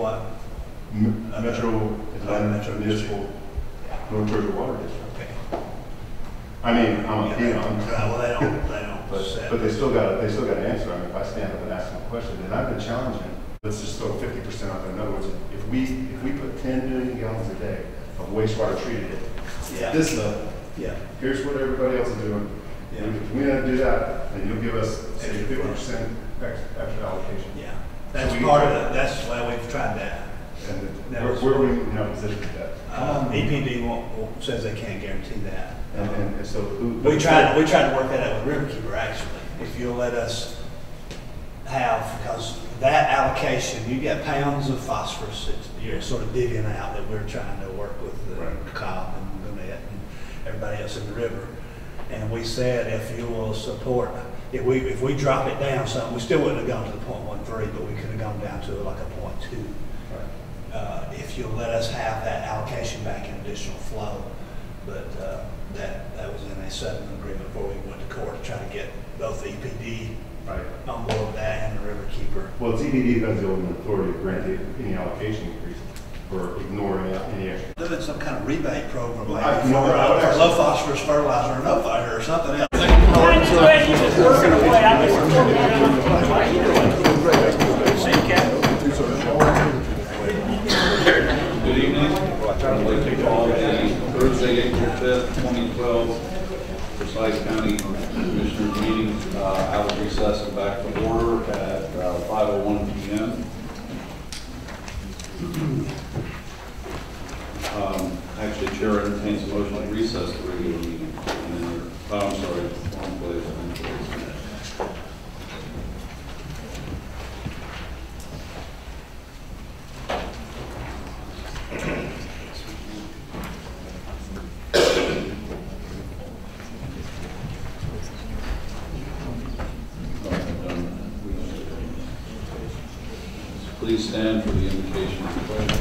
what? Metro Municipal North Georgia Water District. Okay. I mean, I'm a peon. Well, they don't. But they still got to answer. I mean, if I stand up and ask them a question, and I've been challenging. Let's just throw 50% out there. In other words, if we put 10 million gallons a day of wastewater treated at this level, here's what everybody else is doing. Yeah. If we don't do that, then you'll give us say 50% extra allocation. Yeah, that's part of it. That's why we've tried that. And where are we in our position with that? EPD says they can't guarantee that. And so we tried to work that out with Riverkeeper actually. If you'll let us have, because that allocation, you get pounds of phosphorus that you're sort of digging out that we're trying to work with the COP and Gwinnett and everybody else in the river. And we said if you will support, if we drop it down some, we still wouldn't have gone to the 0.13, but we could have gone down to like a 0.2. If you'll let us have that allocation back in additional flow. But that was in a settlement agreement before we went to court to try to get both the EPD on board with that and the Riverkeeper. Well, it's EPD has the ultimate authority to grant any allocation increase or ignoring any extra. Doing some kind of rebate program like for low phosphorus fertilizer or no fire or something else. Good evening. I'd like to call the Thursday, April 5th, 2012 Forsyth County Commissioners meeting out of recess and back to order at 5:01 p.m. Actually, Chair entertains a motion to recess the regular meeting. I'm sorry, wrong place. Please stand for the invocation of the pledge.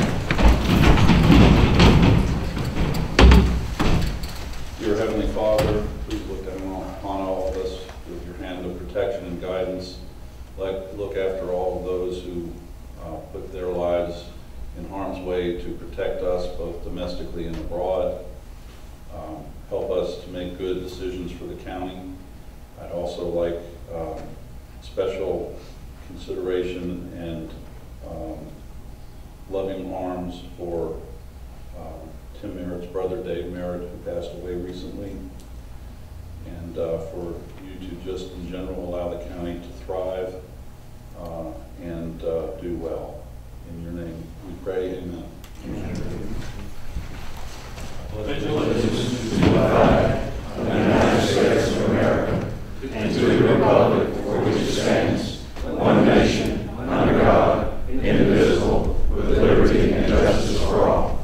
Dear Heavenly Father, please look down upon all of us with your hand of protection and guidance. Look after all of those who put their lives in harm's way to protect us, both domestically and abroad. Help us to make good decisions for the county. I'd also like special consideration and loving arms for Tim Merritt's brother, Dave Merritt, who passed away recently, and for you to just in general allow the county to thrive and do well. In your name we pray, amen. Pledge allegiance to the flag of the United States of America and to the republic for which it stands, one nation, under God, indivisible, with liberty and justice for all.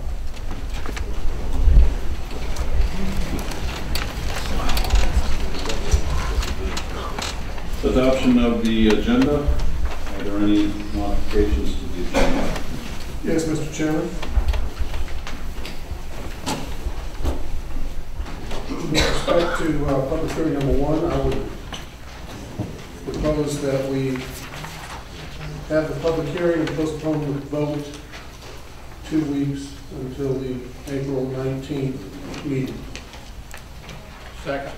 Adoption of the agenda. Are there any modifications to the agenda? Yes, Mr. Chairman. With respect to public hearing number 1, I would propose that we have the public hearing and postpone the vote 2 weeks until the April 19th meeting. Second.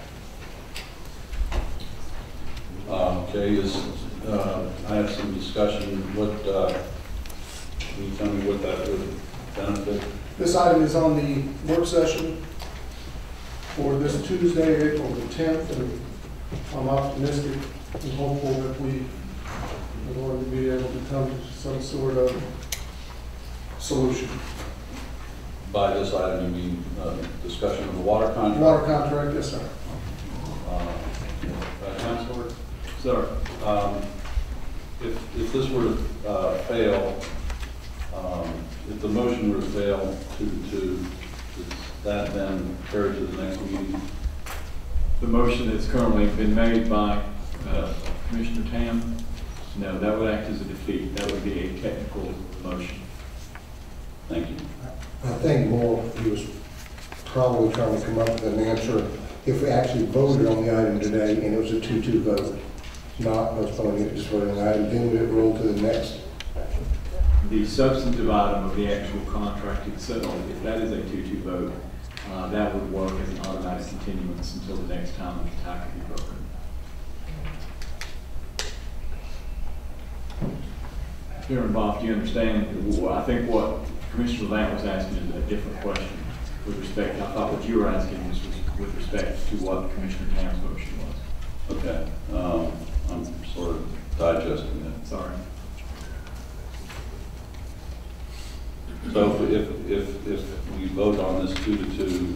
Okay, I have some discussion. Can you tell me what that would benefit? This item is on the work session for this Tuesday, April the 10th, and I'm optimistic and hopeful that we are going to be able to come to some sort of solution. By this item, you mean discussion of the water contract? Water contract, yes, sir. Councilor? Sir. If this were to fail, if the motion were to fail, does that then carry to the next meeting? The motion that's currently been made by Commissioner Tam, no, that would act as a defeat. That would be a technical motion. Thank you. I think more he was probably trying to come up with an answer if we actually voted on the item today and it was a 2-2 vote, not postponing it, just voting on the item, then we would roll to the next The substantive item of the actual contract itself, if that is a 2-2 vote, that would work as an automatic continuance until the next time the tie can be broken. Chairman Boff, do you understand? Well, I think what Commissioner Lamb was asking is a different question with respect. I thought what you were asking was with respect to what Commissioner Tam's motion was. Okay, I'm sort of digesting it. Sorry. So if we vote on this 2-2,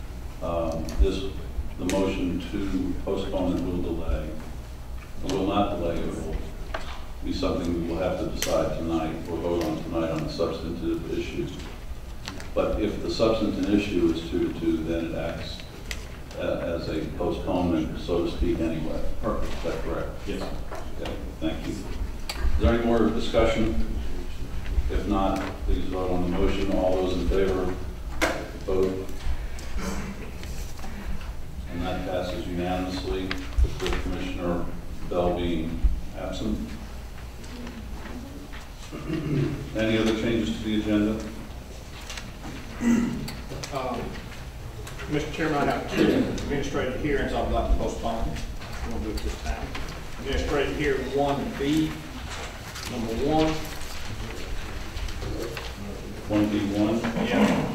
the motion to postpone it will delay. It will not delay, it will be something we will have to decide tonight, or vote on tonight on the substantive issue. But if the substantive issue is 2-2, then it acts as a postponement, so to speak, anyway. Perfect. Is that correct? Yes. Okay, thank you. Is there any more discussion? If not, please vote on the motion. All those in favor, vote. And that passes unanimously, with Commissioner Bell being absent. Any other changes to the agenda? Mr. Chairman, I have 2 administrative hearings I would like to postpone. I'm going to do it this time. Administrative hearing 1B, number 1. 1B1? Yeah.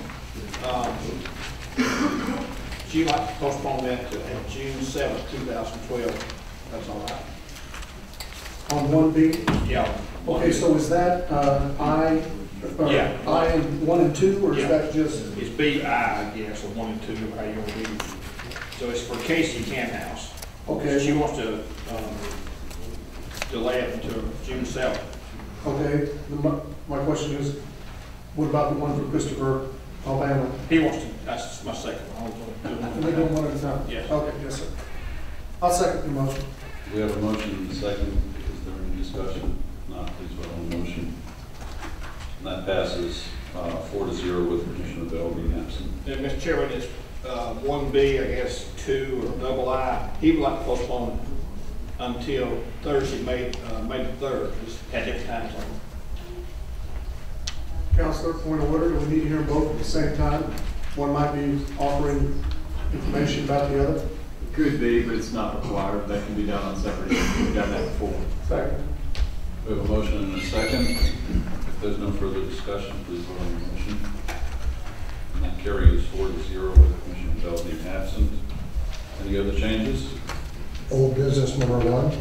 She'd like to postpone that to June 7th, 2012. That's all right. On 1B? Yeah. Okay, so is that I and 1 and 2, or is that just? It's BI, I guess, or 1 and 2, how you want to do it. So it's for Casey Camphouse. Okay. She wants to delay it until June 7th. Okay, my question is, what about the one for Christopher, Alabama? He wants to, that's my second one. Can we do one at a time? Yes. Okay, yes, sir. I'll second the motion. We have a motion and a second. Is there any discussion? If not, please vote on the motion. And that passes 4-0 with Commissioner Bell being absent. And Mr. Chairman, it's 1B, I guess, 2 or double I. He would like to postpone it until Thursday, May the 3rd, just at different times on it. Counselor, point of order, do we need to hear them both at the same time? One might be offering information about the other. It could be, but it's not required. That can be done on separate issues. We've done that before. Second. We have a motion and a second. If there's no further discussion, please vote on the motion. And that carries 4-0 with Commissioner Bell being absent. Any other changes? Old business number 1.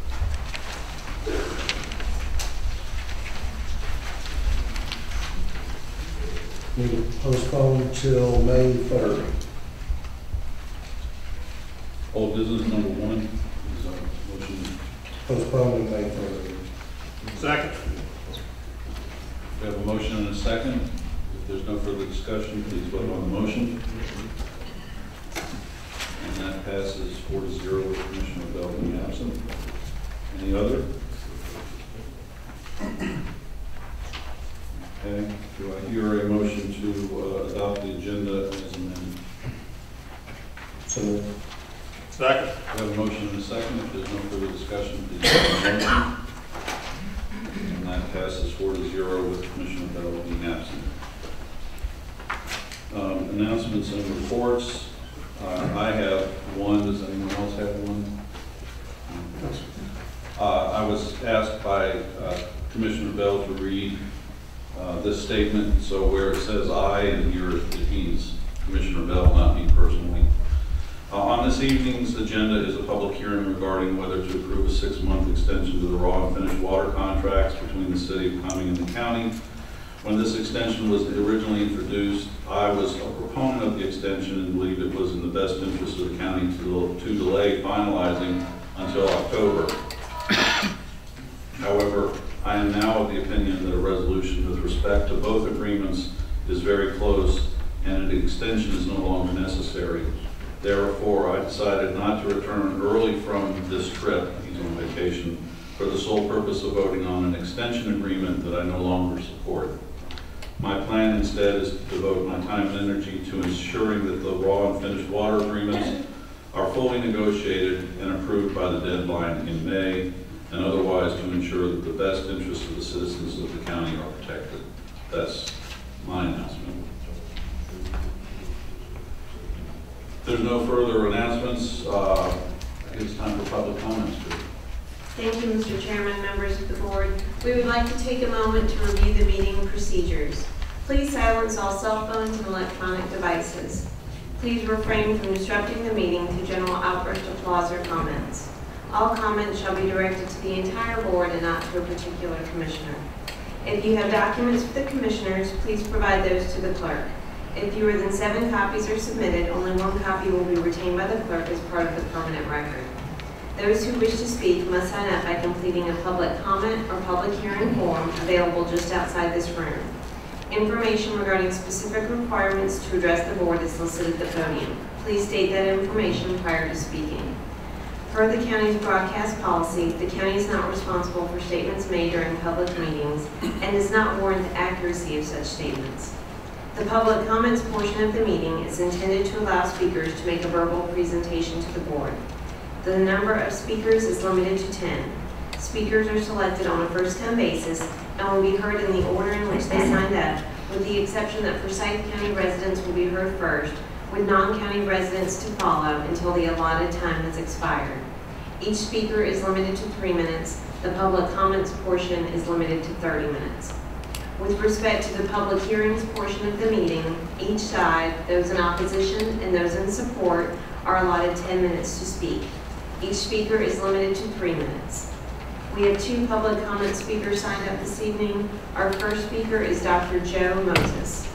Need to postpone till May 3rd. Old business number 1 is a motion. Postpone to May 3rd. Second. We have a motion and a second. If there's no further discussion, please vote on the motion. And that passes 4-0 with Commissioner Bell being absent. Any other? Okay. Do I hear a motion to adopt the agenda as amended? So moved. Second. We have a motion and a second. If there's no further discussion, please vote on the motion. And that passes 4-0 with Commissioner Bell being absent. Announcements and reports. I have one. Does anyone else have one? I was asked by Commissioner Bell to read this statement. So where it says I, and here it means Commissioner Bell, not me personally. On this evening's agenda is a public hearing regarding whether to approve a 6-month extension to the raw and finished water contracts between the city of Cumming and the county. When this extension was originally introduced, I was a proponent of the extension and believed it was in the best interest of the county to delay finalizing until October. However, I am now of the opinion that a resolution with respect to both agreements is very close and an extension is no longer necessary. Therefore, I decided not to return early from this trip, he's on vacation, for the sole purpose of voting on an extension agreement that I no longer support. My plan instead is to devote my time and energy to ensuring that the raw and finished water agreements are fully negotiated and approved by the deadline in May, and otherwise to ensure that the best interests of the citizens of the county are protected. That's my announcement. If there's no further announcements, I think it's time for public comments. Thank you, Mr. Chairman, members of the board. We would like to take a moment to review the meeting procedures. Please silence all cell phones and electronic devices. Please refrain from disrupting the meeting to general outburst applause or comments. All comments shall be directed to the entire board and not to a particular commissioner. If you have documents for the commissioners, please provide those to the clerk. If fewer than 7 copies are submitted, only 1 copy will be retained by the clerk as part of the permanent record. Those who wish to speak must sign up by completing a public comment or public hearing form available just outside this room. Information regarding specific requirements to address the board is listed at the podium. Please state that information prior to speaking. Per the county's broadcast policy, the county is not responsible for statements made during public meetings and does not warrant the accuracy of such statements. The public comments portion of the meeting is intended to allow speakers to make a verbal presentation to the board. The number of speakers is limited to 10. Speakers are selected on a first-come basis and will be heard in the order in which they signed up, with the exception that Forsyth County residents will be heard first, with non-county residents to follow until the allotted time has expired. Each speaker is limited to 3 minutes. The public comments portion is limited to 30 minutes. With respect to the public hearings portion of the meeting, each side, those in opposition and those in support, are allotted 10 minutes to speak. Each speaker is limited to 3 minutes. We have 2 public comment speakers signed up this evening. Our first speaker is Dr. Joe Moses.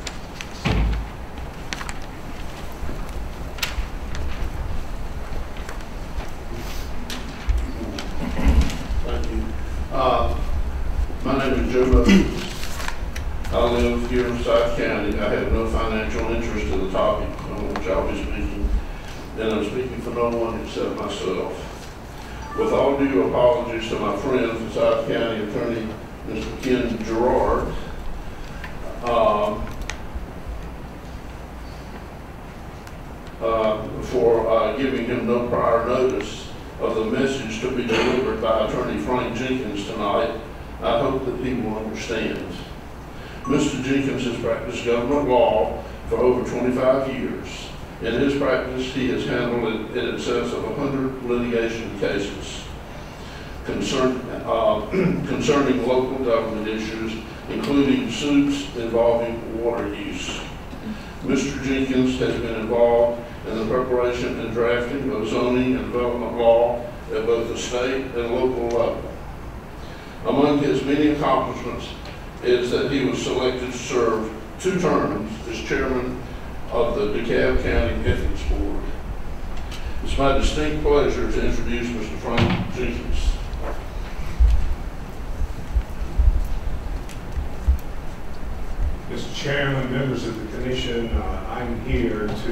Thank you. My name is Joe Moses. I live here in Forsyth County. I have no financial interest in the topic on which I'll be speaking, and I'm speaking for no one except myself. With all due apologies to my friend, Forsyth County Attorney Mr. Ken Jarrard, for giving him no prior notice of the message to be delivered by Attorney Frank Jenkins tonight, I hope that he will understand. Mr. Jenkins has practiced government law for over 25 years. In his practice, he has handled in excess of 100 litigation cases concerning local government issues, including suits involving water use. Mr. Jenkins has been involved in the preparation and drafting of zoning and development law at both the state and local level. Among his many accomplishments is that he was selected to serve 2 terms as chairman of the DeKalb County Ethics Board. It's my distinct pleasure to introduce Mr. Frank Jenkins. Mr. Chairman, members of the Commission, I'm here to,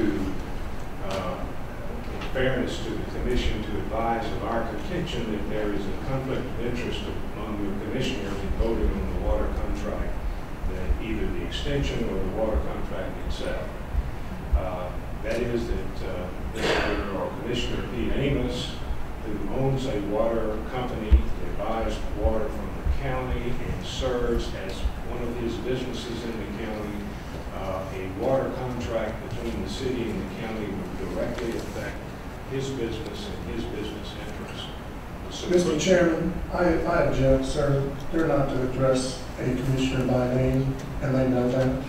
in fairness to the Commission, to advise of our contention that there is a conflict of interest among the Commissioners in voting on the water contract, that either the extension or the water contract itself. That is that Mr. or Commissioner Pete Amos, who owns a water company that buys water from the county and serves as one of his businesses in the county, a water contract between the city and the county would directly affect his business and his business interests. Mr. Chairman, I object, sir. They're not to address a commissioner by name, and they know that.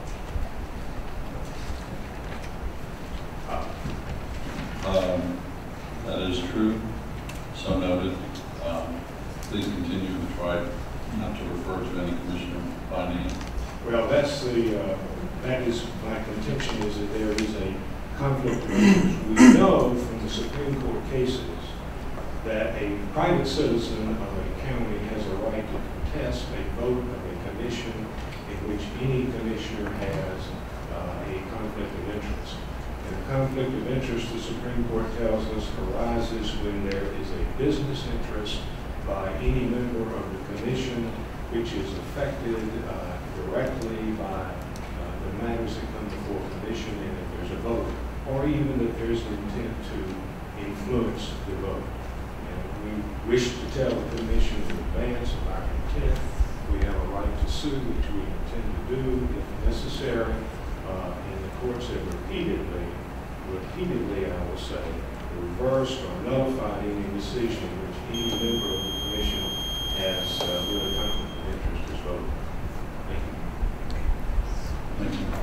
That is true. So noted. Please continue to try not to refer to any commissioner by name. Well, that is my contention, is that there is a conflict of interest. We know from the Supreme Court cases that a private citizen of a county has a right to contest a vote of a commission in which any commissioner has a conflict of interest. And the conflict of interest, the Supreme Court tells us, arises when there is a business interest by any member of the commission which is affected directly by the matters that come before commission, and if there's a vote, or even if there's an intent to influence the vote. And we wish to tell the commission in advance of our intent. we have a right to sue, which we intend to do if necessary. And the courts have repeatedly, I will say, reversed or nullified any decision which any member of the commission has with a conflict of interest as voted. Thank you. Thank you.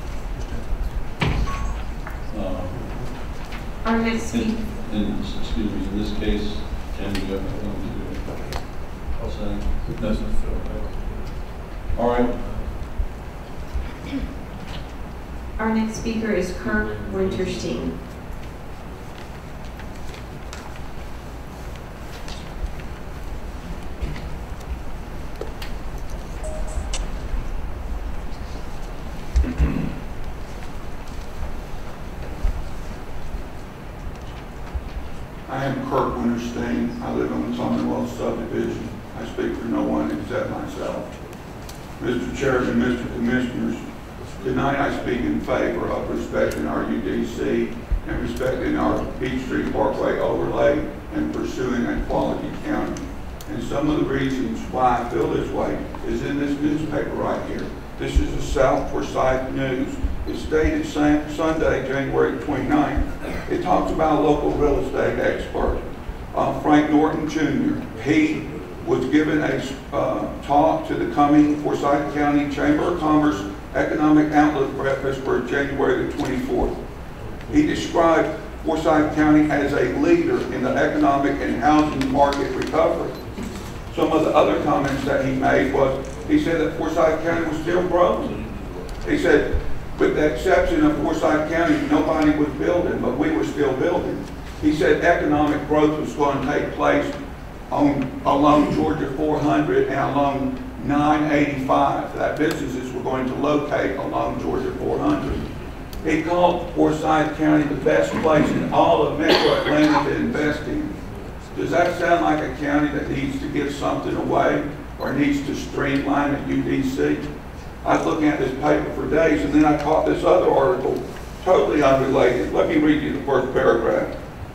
Our next speaker. Excuse me, in this case, can we go to I'll say? It doesn't feel better. All right. Our next speaker is Kirk Wintersteen. I am Kirk Wintersteen. I live on the Commonwealth subdivision. I speak for no one except myself. Mr. Chairman, Mr. Commissioners, tonight I speak in favor of respecting our UDC and respecting our Peachtree Parkway overlay and pursuing a quality county. And some of the reasons why I feel this way is in this newspaper right here. This is the South Forsyth News. It's dated Sunday, January 29th. It talks about a local real estate expert, Frank Norton Jr. He was given a talk to the coming Forsyth County Chamber of Commerce Economic Outlook Breakfast for January the 24th. He described Forsyth County as a leader in the economic and housing market recovery. Some of the other comments that he made was, he said that Forsyth County was still broke. He said, with the exception of Forsyth County, nobody was building, but we were still building. He said economic growth was going to take place along Georgia 400 and along 985, that businesses were going to locate along Georgia 400. He called Forsyth County the best place in all of Metro Atlanta to invest in. Does that sound like a county that needs to give something away or needs to streamline a UDC? I was looking at this paper for days, and then I caught this other article, totally unrelated. Let me read you the first paragraph.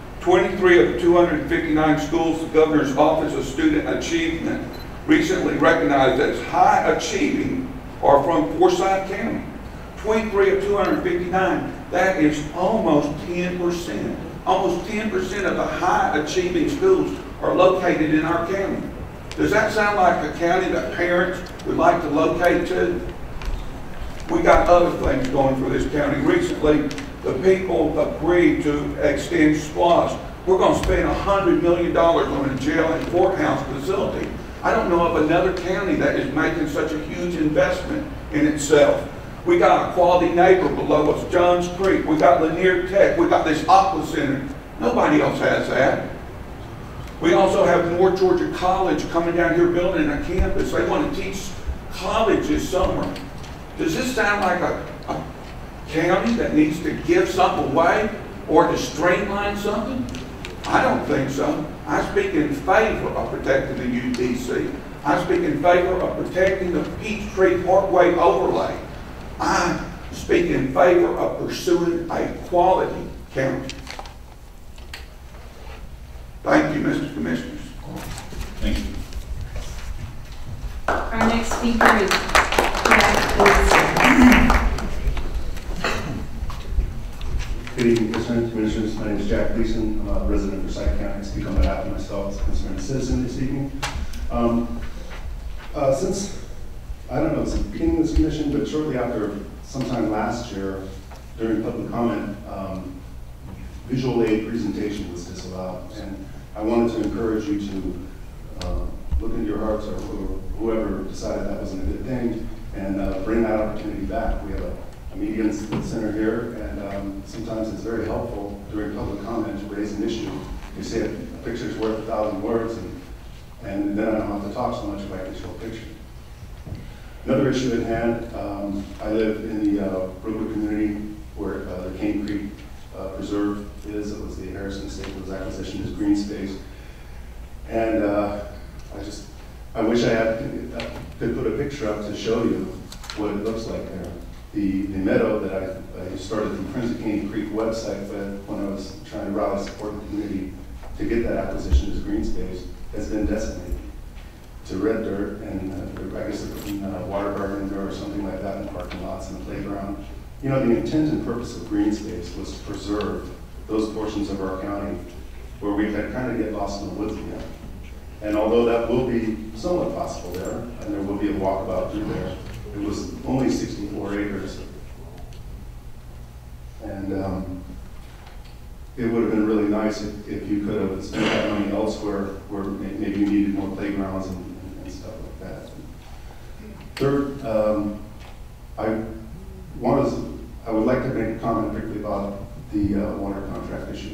23 of the 259 schools the Governor's Office of Student Achievement recently recognized as high achieving are from Forsyth County. 23 of 259, that is almost 10%. Almost 10% of the high achieving schools are located in our county. Does that sound like a county that parents would like to locate to? We got other things going for this county. Recently, the people agreed to extend SPLOST. We're going to spend $100 million on a jail and courthouse facility. I don't know of another county that is making such a huge investment in itself. We got a quality neighbor below us, Johns Creek. We got Lanier Tech. We got this Aqua Center. Nobody else has that. We also have North Georgia College coming down here building a campus. They want to teach college this summer. Does this sound like a county that needs to give something away or to streamline something? I don't think so. I speak in favor of protecting the UDC. I speak in favor of protecting the Peachtree Parkway overlay. I speak in favor of pursuing a quality county. Thank you, Mr. Commissioners. Thank you. Our next speaker is Good evening, Commissioners. My name is Jack Gleason. I'm a resident of Forsyth County. I speak on behalf of myself as a concerned citizen this evening. Since, I don't know, it's the beginning of this commission, but shortly after, sometime last year, during public comment, visual aid presentation was disallowed. And I wanted to encourage you to look into your hearts, or whoever decided that wasn't a good thing, and bring that opportunity back. We have a media center here, and sometimes it's very helpful during public comment to raise an issue. You say a picture's worth 1,000 words, and then I don't have to talk so much if I can show a picture. Another issue at hand, I live in the Brookwood community where the Cane Creek Preserve is. It was the Harrison Staples acquisition as green space. And I wish I could put a picture up to show you what it looks like there. The meadow that I started the Prince of Cane Creek website with when I was trying to rally support the community to get that acquisition as green space has been designated. To to red dirt, and I guess they're putting water gardens or something like that in parking lots and the playground. You know, the intent and purpose of green space was to preserve those portions of our county where we had kind of get lost in the woods again. And although that will be somewhat possible there, and there will be a walkabout through there, it was only 64 acres. And it would have been really nice if you could have spent that money elsewhere where maybe you needed more playgrounds and stuff like that. Third, I would like to make a comment quickly about the water contract issue.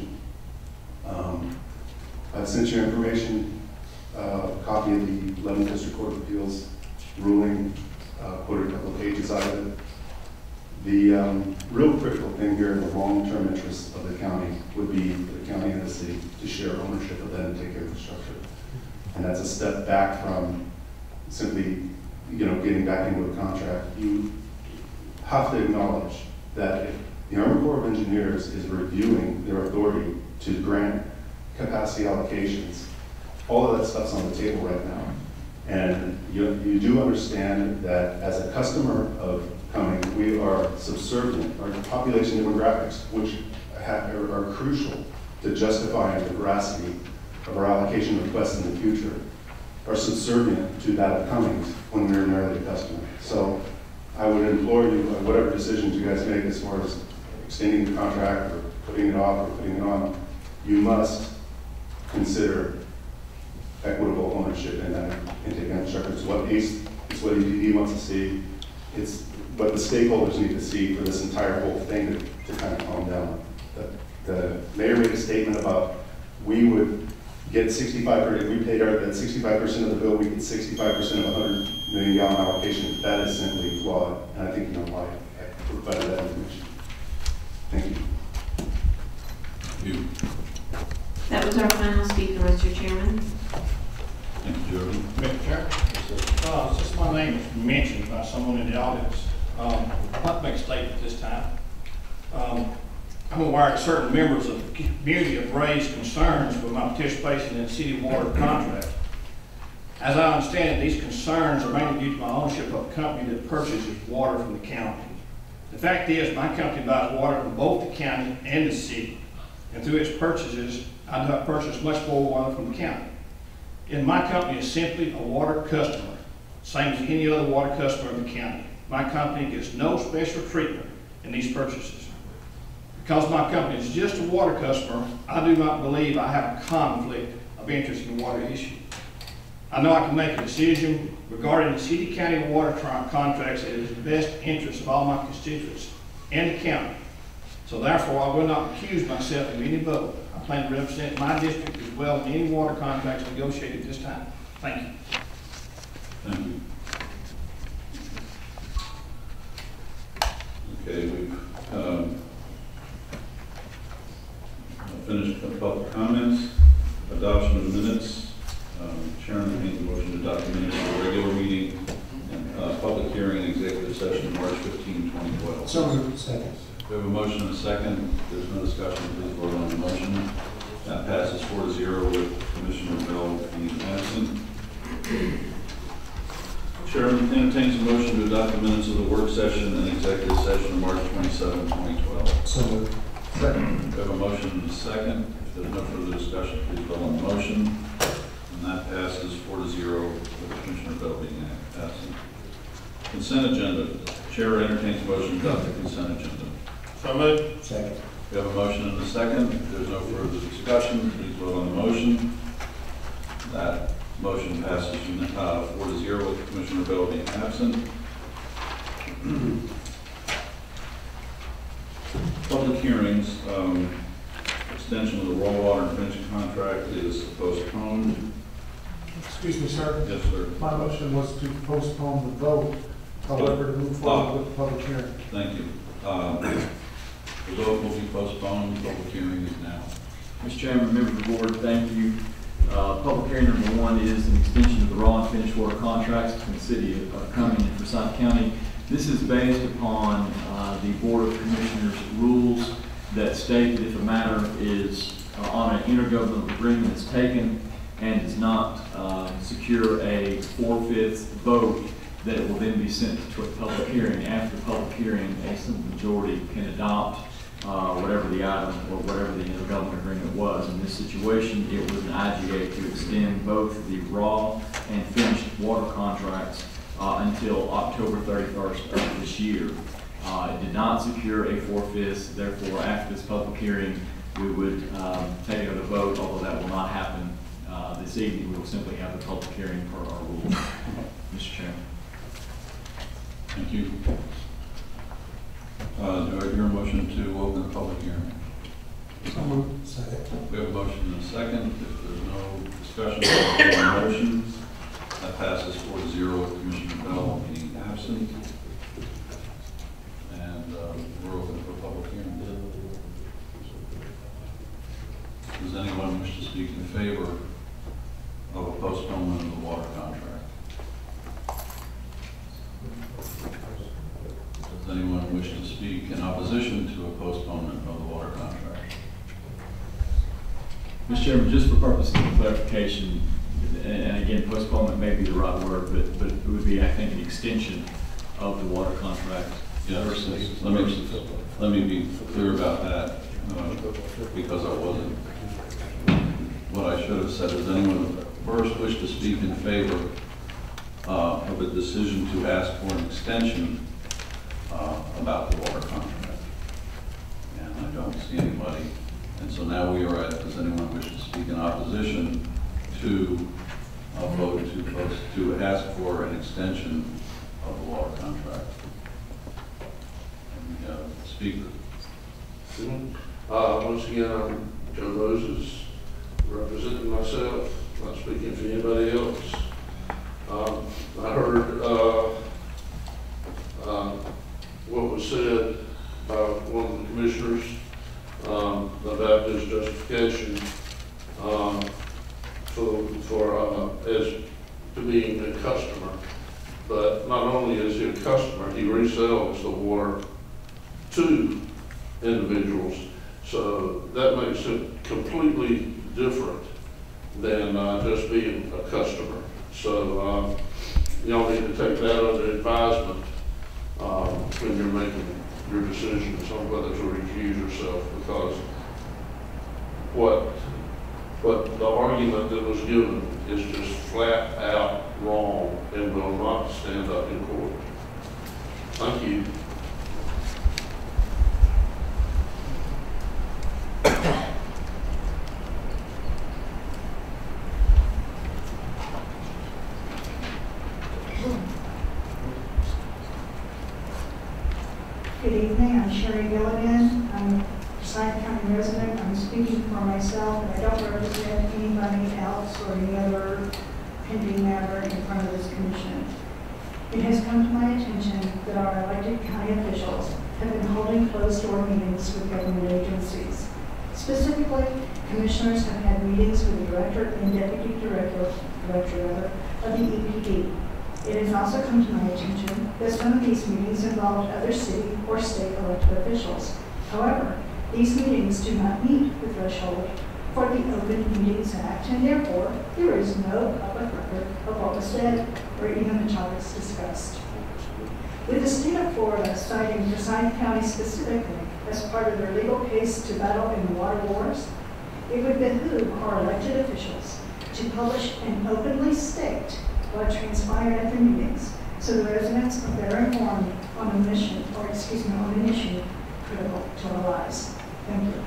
I've sent you information, a copy of the 11th District Court of Appeals ruling, quoted a couple of pages out of it. The real critical thing here in the long-term interests of the county would be for the county and the city to share ownership of that intake infrastructure. And that's a step back from simply, getting back into a contract. You have to acknowledge that if the Army Corps of Engineers is reviewing their authority to grant capacity allocations, all of that stuff's on the table right now. And you do understand that as a customer of Cumming, we are subservient. Our population demographics, which are crucial to justifying the veracity of our allocation requests in the future, are subservient to that of Cummings when we're merely a customer. So I would implore you, whatever decisions you guys make as far as extending the contract or putting it off or putting it on, you must consider equitable ownership in that intake infrastructure. It's what EPD wants to see. It's what the stakeholders need to see for this entire whole thing to kind of calm down. The mayor made a statement about we would get 65%, if we paid at 65% of the bill, we get 65% of a 100 million gallon allocation. That is simply flawed, and I think you know why I provided that information. Thank you. Thank you. That was our final speaker, Mr. Chairman. Thank you, Jordan. Mr. Chairman, since my name was mentioned by someone in the audience, I'd like to make a statement this time. I'm aware that certain members of the community have raised concerns with my participation in the city water contract. As I understand it, these concerns are mainly due to my ownership of a company that purchases water from the county. The fact is, my company buys water from both the county and the city, and through its purchases, I do not purchase much more water from the county. And my company is simply a water customer, same as any other water customer in the county. My company gets no special treatment in these purchases. Because my company is just a water customer, I do not believe I have a conflict of interest in the water issue. I know I can make a decision regarding the city county water contracts that is in the best interest of all my constituents and the county. So therefore, I will not accuse myself of any vote. I plan to represent my district as well in any water contracts negotiated this time. Thank you. Thank you. Okay, we've finished the public comments, adoption of the minutes. Chairman made the motion to adopt the minutes of the regular meeting and public hearing and executive session March 15, 2012. So moved. Second. We have a motion and a second. If there's no discussion, please vote on the motion. That passes 4-0 with Commissioner Bell being absent. Chairman entertains a motion to adopt the minutes of the work session and executive session of March 27, 2012. So moved. Second. We have a motion and a second. If there's no further discussion, please vote on the motion. And that passes 4-0 with Commissioner Bell being absent. Consent agenda. Chair entertains a motion to adopt the consent agenda. So moved. Second. We have a motion and a second. If there's no further discussion, please vote on the motion. That motion passes 4-0 with Commissioner Bell being absent. Public hearings, extension of the raw water and finishing contract is postponed. Excuse me, sir. Yes, sir. My motion was to postpone the vote, however, to move forward with the public hearing. Thank you. The vote will be postponed. The public hearing is now. Mr. Chairman, members of the board, thank you. Public hearing number 1 is an extension of the raw and finished water contracts between the city of Cumming and Forsyth County. This is based upon the Board of Commissioners rules that state that if a matter is on an intergovernmental agreement is taken, and does not secure a 4/5 vote, that it will then be sent to a public hearing. After the public hearing, a simple majority can adopt whatever the item or whatever the intergovernmental agreement was. In this situation, it was an IGA to extend both the raw and finished water contracts until October 31st of this year. It did not secure a 4/5, therefore after this public hearing, we would take it to vote, although that will not happen this evening. We will simply have the public hearing per our rules. Mr. Chairman. Thank you. Do I hear a motion to open the public hearing? Second. We have a motion and a second. If there's no discussion on the motion, that passes 4-0 with Commissioner Bell being absent. And we're open for public hearing. Does anyone wish to speak in favor of a postponement of the water contract? Does anyone wish to speak in opposition to a postponement of the water contract? Mr. Chairman, just for purposes of clarification, and again, postponement may be the right word, but it would be, I think, an extension of the water contract. Yes, let me be clear about that, because I wasn't. What I should have said is, anyone first wish to speak in favor of a decision to ask for an extension about the water contract? And I don't see anybody. And so now we are at, does anyone wish to speak in opposition to a vote to ask for an extension of the water contract? And we have a speaker. Once again, I'm Joe Moses, representing myself, not speaking for anybody else. I heard what was said by one of the commissioners about his justification for as to being a customer. But not only is he a customer, he resells the water to individuals. So that makes it completely different than just being a customer. So y'all need to take that under advisement when you're making your decisions on whether to recuse yourself, because what the argument that was given is just flat out wrong and will not stand up in court. Thank you. Good evening, I'm Sheri Gilligan. I'm a Forsyth County resident. I'm speaking for myself, and I don't represent anybody else or any other pending matter in front of this commission. It has come to my attention that our elected county officials have been holding closed-door meetings with government agencies. Specifically, commissioners have had meetings with the director and deputy director of the EPD. It has also come to my attention that some of these meetings involved other city or state elected officials. However, these meetings do not meet the threshold for the Open Meetings Act, and therefore there is no public record of what was said or even the topics discussed. With the state of Florida citing Forsyth County specifically as part of their legal case to battle in the water wars, it would behoove our elected officials to publish and openly state what transpired at the meetings, so the residents are better informed on an issue critical to our lives. Thank you.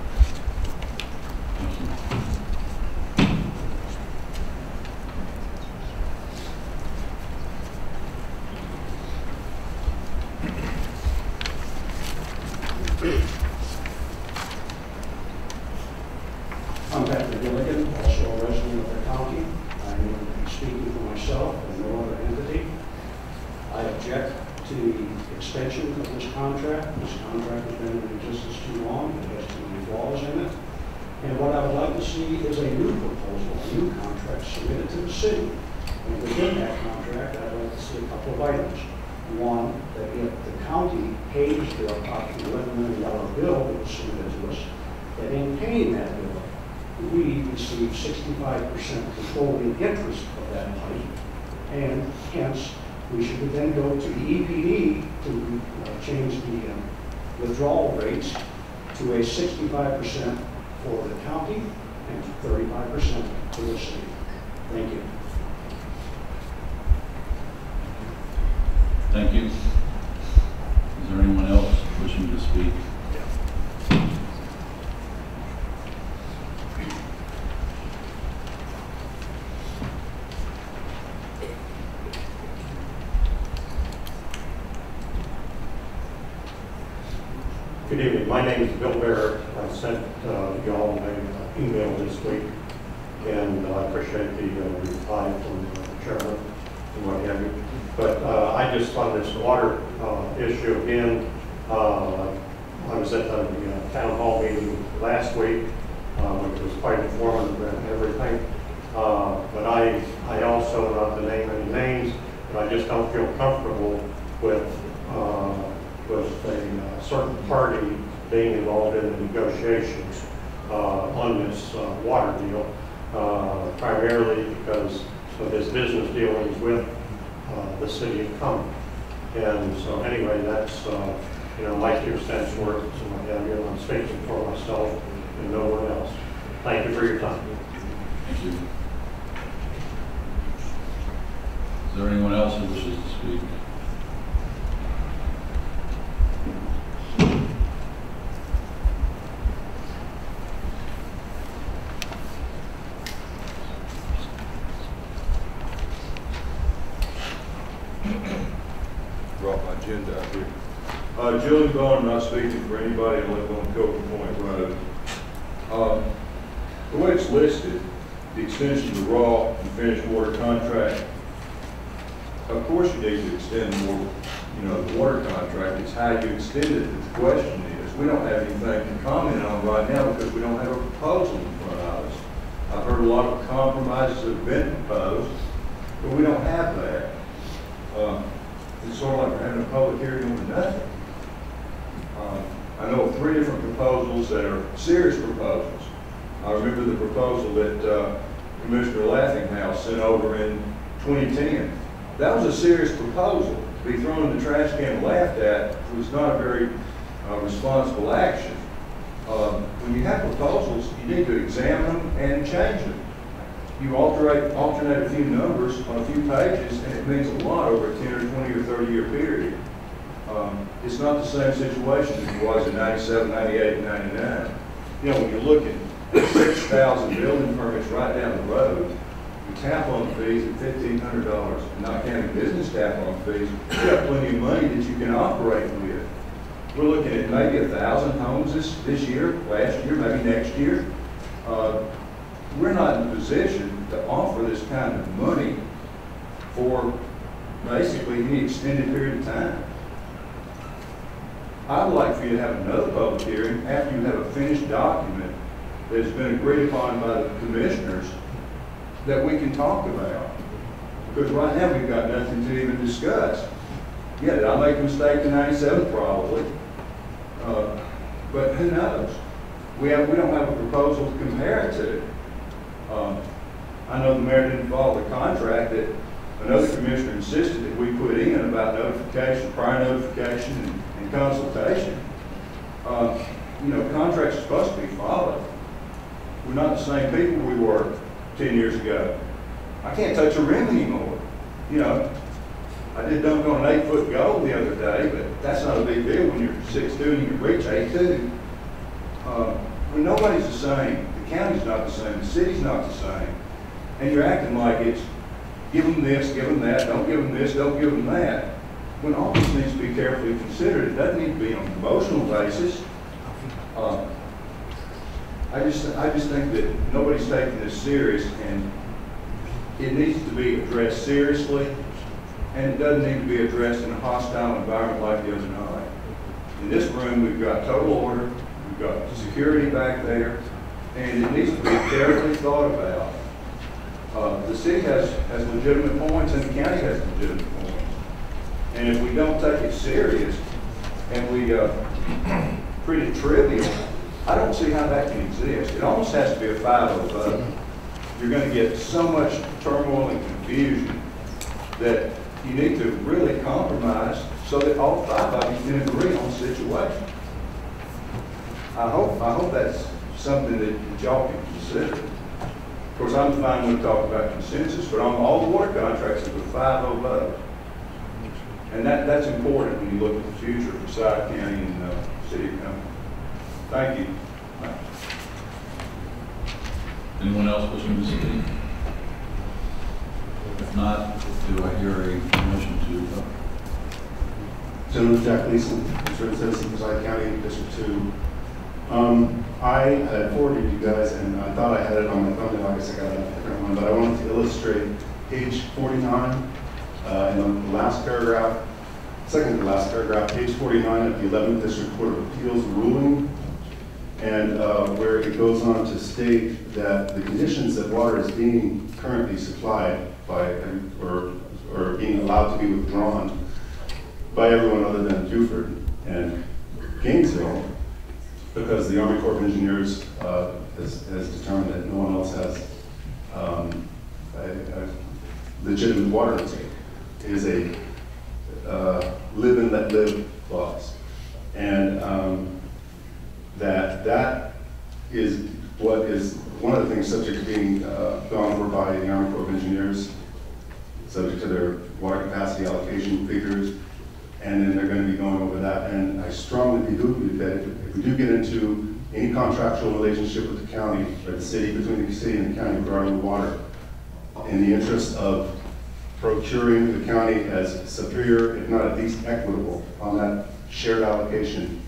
I'm Patrick Gilligan, also a resident of the county. I'm speaking for myself and no other entity. I object to the extension of this contract. This contract has been in existence too long. It has too many flaws in it. And what I would like to see is a new proposal, a new contract submitted to the city. And within that contract, I'd like to see a couple of items. One, that if the county pays the approximately $11 million bill that was submitted to us, that in paying that bill, we receive 65% controlling interest of that money, and hence we should then go to the EPD to change the withdrawal rates to a 65% for the county and 35% for the city. Thank you. Thank you. Is there anyone else wishing to speak? Good evening. My name is Bill Barrett. I sent y'all an email this week, and I appreciate the reply from the chairman and what have you. But I just on this water issue again, I was at the town hall meeting last week, which was quite informative and everything. But I also, not to name any names, but I just don't feel comfortable with a certain party being involved in the negotiations on this water deal, primarily because of his business dealings with the city of Cumming. And so anyway, that's my 2 cents worth, so what have you. I'm speaking for myself and no one else. Thank you for your time. Thank you. Is there anyone else who wishes to speak? Brought my agenda out here. Julian Bowen, I'm not speaking for anybody. I live on Cobra Point Road. The way it's listed, the extension of the raw and finished water contract, of course you need to extend more, the water contract. It's how you extend it that the question is. We don't have anything to comment on right now because we don't have a proposal in front of us. I've heard a lot of compromises that have been proposed, but we don't have that. It's sort of like we're having a public hearing on nothing. I know of 3 different proposals that are serious proposals. I remember the proposal that Commissioner Laughinghouse sent over in 2010. That was a serious proposal. To be thrown in the trash can and laughed at was not a very responsible action. When you have proposals, you need to examine them and change them. You alternate a few numbers on a few pages, and it means a lot over a 10 or 20 or 30-year period. It's not the same situation as it was in 97, 98, and 99. When you look at 6,000 building permits right down the road, the tap-on fees at $1,500, and not counting business tap-on fees, you have plenty of money that you can operate with. We're looking at maybe 1,000 homes this year, last year, maybe next year. We're not in a position to offer this kind of money for basically any extended period of time. I'd like for you to have another public hearing after you have a finished document that has been agreed upon by the commissioners that we can talk about. Because right now we've got nothing to even discuss. Yeah, did I make a mistake in 97? Probably. But who knows? We don't have a proposal to compare it to. I know the mayor didn't follow the contract that another commissioner insisted that we put in about notification, prior notification, and consultation. Contracts are supposed to be followed. We're not the same people we were 10 years ago. I can't touch a rim anymore. I did dunk on an 8-foot goal the other day, but that's not a big deal when you're 6'2" and you can reach 8'2". When nobody's the same, the county's not the same, the city's not the same, and you're acting like it's give them this, give them that, don't give them this, don't give them that. When all this needs to be carefully considered, it doesn't need to be on an emotional basis. I just think that nobody's taking this serious, and it needs to be addressed seriously, and it doesn't need to be addressed in a hostile environment like the other night. In this room, we've got total order, we've got security back there, and it needs to be carefully thought about. The city has legitimate points, and the county has legitimate points. And if we don't take it serious, and we treat it trivial, I don't see how that can exist. It almost has to be a 5-0 vote. You're going to get so much turmoil and confusion that you need to really compromise so that all 5 of you can agree on the situation. I hope that's something that y'all can consider. Of course, I'm fine with talking about consensus, but on all the water contracts, it's a 5-0 vote. And that's important when you look at the future of Forsyth County and City of Cumming. Thank you. Anyone else wishing to speak? If not, do I hear a motion to vote? Gentleman Jack Gleason, concerned citizen, Forsyth County, District 2. I had forwarded you guys, and I thought I had it on my thumbnail. I guess I got a different one, but I wanted to illustrate page 49 in the last paragraph, second to last paragraph, page 49 of the 11th District Court of Appeals ruling, and where it goes on to state that the conditions that water is being currently supplied by, or being allowed to be withdrawn by everyone other than Beaufort and Gainesville, because the Army Corps of Engineers has determined that no one else has a legitimate water intake. It is a live and let live clause. And that is what is one of the things subject to being gone over by the Army Corps of Engineers, subject to their water capacity allocation figures, and then they're going to be going over that. And I strongly believe that if we do get into any contractual relationship with the county or the city, between the city and the county regarding water, in the interest of procuring the county as superior, if not at least equitable, on that shared allocation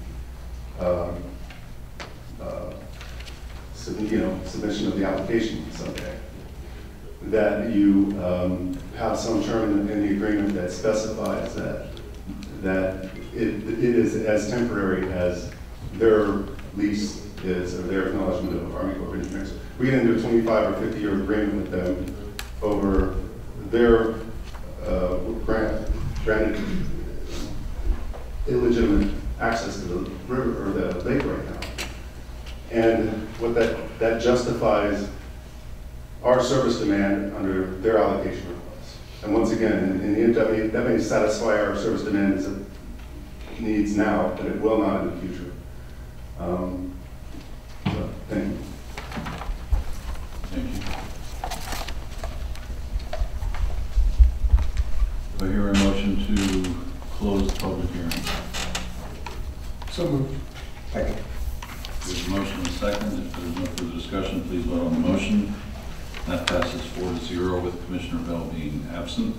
submission of the application someday, that you have some term in the agreement that specifies that it is as temporary as their lease is, or their acknowledgement of Army Corps of Engineers. We get into a 25 or 50-year agreement with them over their granted illegitimate access to the river or the lake right now. And what that justifies our service demand under their allocation request. And once again, in the end, that may satisfy our service demand as it needs now, but it will not in the future. So, thank you. Thank you. Do I hear a motion to close the public hearing? So moved. Second. There's a motion and a second. If there's no further discussion, please vote on the motion. That passes 4-0 with Commissioner Bell being absent.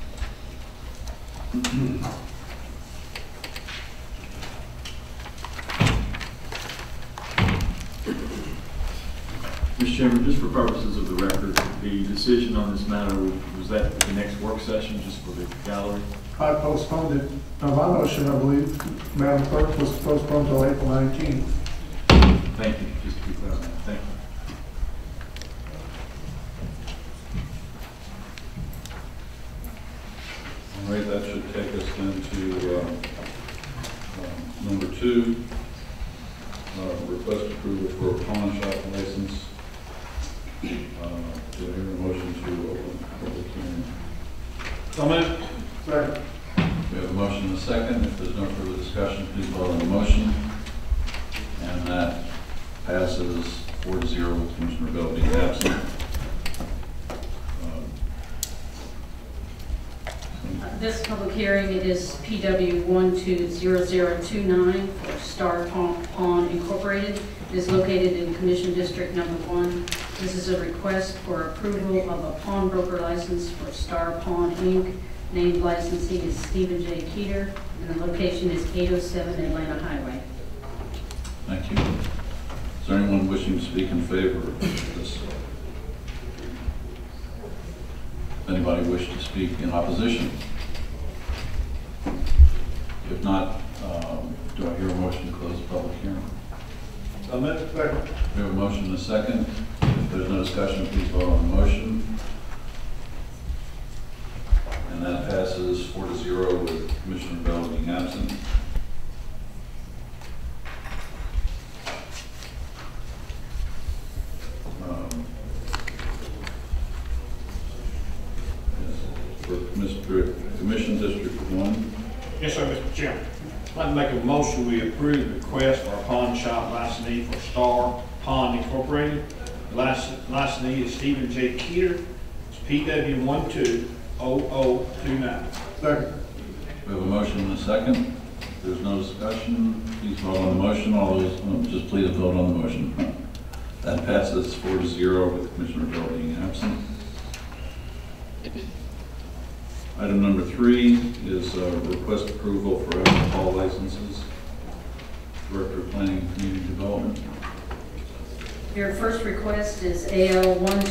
Mr. Chairman, just for purposes of the record, the decision on this matter, was that the next work session, just for the gallery? I postponed it. My motion, I believe, Madam Clerk, was postponed until April 19th. Thank you. Just to be clear on that. Thank you. All right, that should take us then to number 2, request approval for a pawn shop license. Do I hear a motion to open public hearing? So moved. Second. We have a motion and a second. If there's no further discussion, please vote on the motion. And that passes 4-0 with Commissioner Bell being absent. This public hearing, it is PW 120029 for Star Pawn Incorporated. It is located in Commission District Number 1. This is a request for approval of a pawnbroker license for Star Pawn Inc. Named licensee is Stephen J. Keeter, and the location is 807 Atlanta Highway. Thank you. Is there anyone wishing to speak in favor of this? Anybody wish to speak in opposition? If not, do I hear a motion to close the public hearing? So moved. Second. We have a motion and a second. If there's no discussion, please vote on the motion. And that passes 4-0 with Commissioner Bell being absent. Mr. Chairman, I'd like to make a motion, we approve the request for a pawn shop licensee for Star Pond Incorporated. Licensee is Stephen J. Keeter, it's PW120029. Second. We have a motion and a second. If there's no discussion, please vote on the motion. All those, just please vote on the motion. That passes 4-0 with Commissioner Bell being absent. Item number 3 is request approval for alcohol licenses. Director of Planning and Community Development. Your first request is AL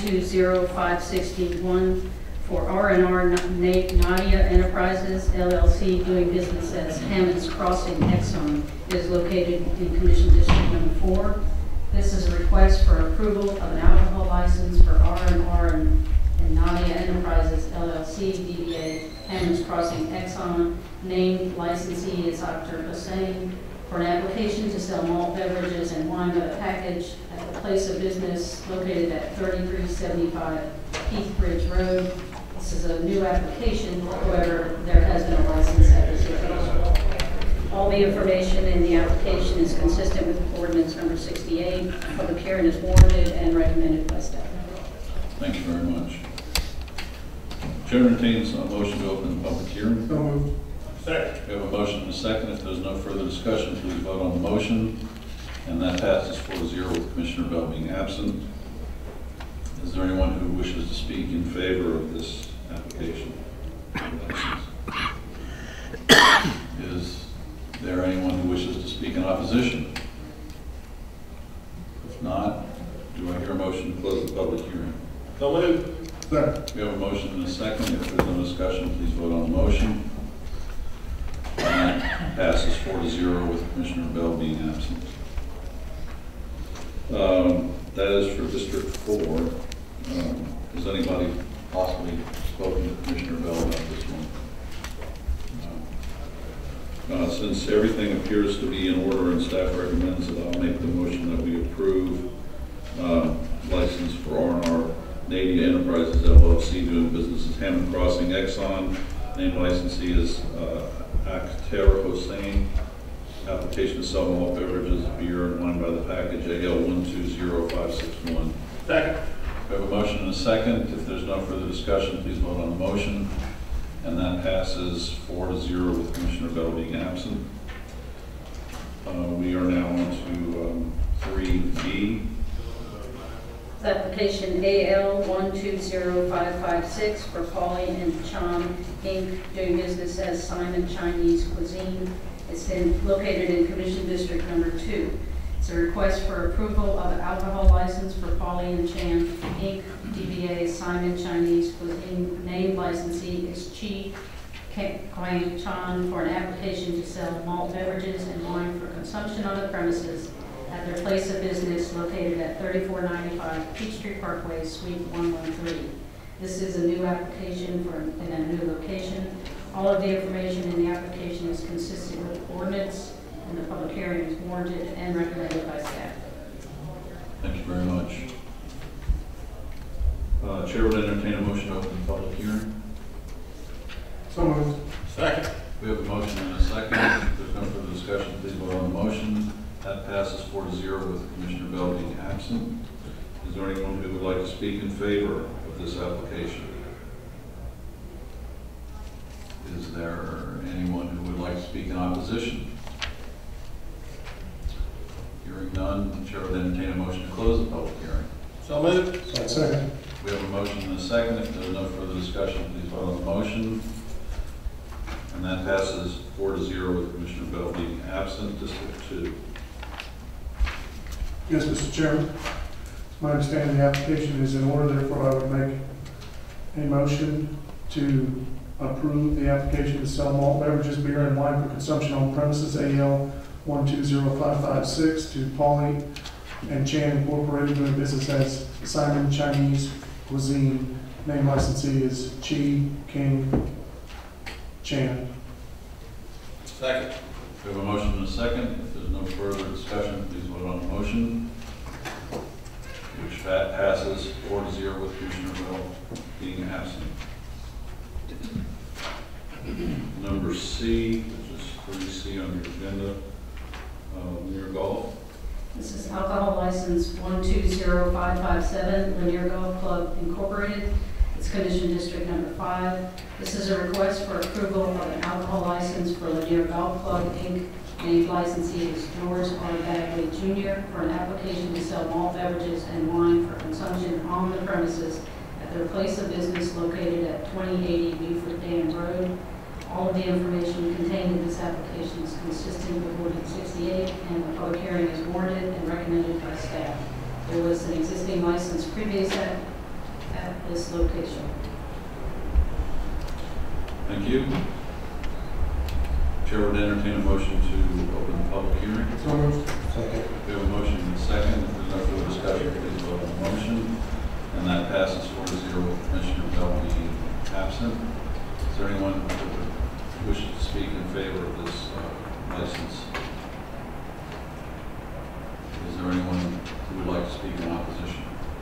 120561 for R&R Nydia Enterprises, LLC, doing business as Hammond's Crossing Exxon. It is located in Commission District Number 4. This is a request for approval of an alcohol license for R&R and Nydia Enterprises, LLC, DBA Hammond's Crossing Exxon. Named licensee is Dr. Hussein, for an application to sell malt beverages and wine by the package at the place of business located at 3375 Heathbridge Road. This is a new application, however, there has been a license at this location. All the information in the application is consistent with ordinance number 68. Public hearing is warranted and recommended by staff. Thank you very much. Chair entertains a motion to open the public hearing. So moved. Second. We have a motion and a second. If there's no further discussion, please vote on the motion. And that passes 4-0 with Commissioner Bell being absent. Is there anyone who wishes to speak in favor of this application? Is there anyone who wishes to speak in opposition? If not, do I hear a motion to close the public hearing? So moved. Second. We have a motion and a second. If there's no discussion, please vote on the motion. And that passes 4-0 with Commissioner Bell being absent. That is for District 4. Has anybody possibly spoken to Commissioner Bell about this one? Since everything appears to be in order and staff recommends it, I'll make the motion that we approve license for R&R Nydia Enterprises, LLC, doing business as Hammond Crossing Exxon. Named licensee is Akhtar Hossein. Application to sell malt beverages, beer, and wine by the package, AL 120561. Second. We have a motion and a second. If there's no further discussion, please vote on the motion. And that passes 4-0 with Commissioner Bell being absent. We are now on to 3B. Application AL 120556 for Pauline and Chan Inc., doing business as Simon Chinese Cuisine. It's located in Commission District Number 2. It's a request for approval of an alcohol license for Pauline and Chan Inc., DBA Simon Chinese Cuisine. Named licensee is Pkwy Chan, for an application to sell malt beverages and wine for consumption on the premises at their place of business located at 3495 Peachtree Parkway, Suite 113. This is a new application in a new location. All of the information in the application is consistent with the ordinance, and the public hearing is warranted and recommended by staff. Thank you very much. Chair would entertain a motion to open the public hearing. So moved. Second. We have a motion and a second. If there's no further discussion, please vote on the motion. That passes 4-0 with Commissioner Bell being absent. Is there anyone who would like to speak in favor of this application? Is there anyone who would like to speak in opposition? Hearing none, the chair would entertain a motion to close the public hearing. So moved. Second. We have a motion and a second. If there's no further discussion, please vote on the motion. And that passes 4-0 with Commissioner Bell being absent. District 2. Yes, Mr. Chairman. It's my understanding the application is in order, therefore I would make a motion to approve the application to sell malt beverages, beer, and wine for consumption on premises, AL 120556, to Pauline and Chan Incorporated, doing business as Simon Chinese Cuisine. Name licensee is Chi King Chan. Second. We have a motion and a second. If there's no further discussion, please vote on the motion, which passes 4-0 with Commissioner Bell being absent. Number C, which is agenda, Lanier Golf. This is alcohol license 120557, Lanier Golf Club Incorporated. It's Commission District number 5. This is a request for approval of an alcohol license for Lanier Golf Club, Inc. Named licensee is George R. Bagley Jr. for an application to sell malt beverages and wine for consumption on the premises at their place of business located at 2080 Beaufort Dam Road. All of the information contained in this application is consistent with Ordinance 68, and the public hearing is warranted and recommended by staff. There was an existing license previous at this location. Thank you. Chair would entertain a motion to open the public hearing. So moved. Second. We have a motion and a second. If there's no further discussion, please vote on the motion. And that passes 4-0 with Commissioner Bell being absent. Is there anyone who wishes to speak in favor of this license? Is there anyone who would like to speak in opposition?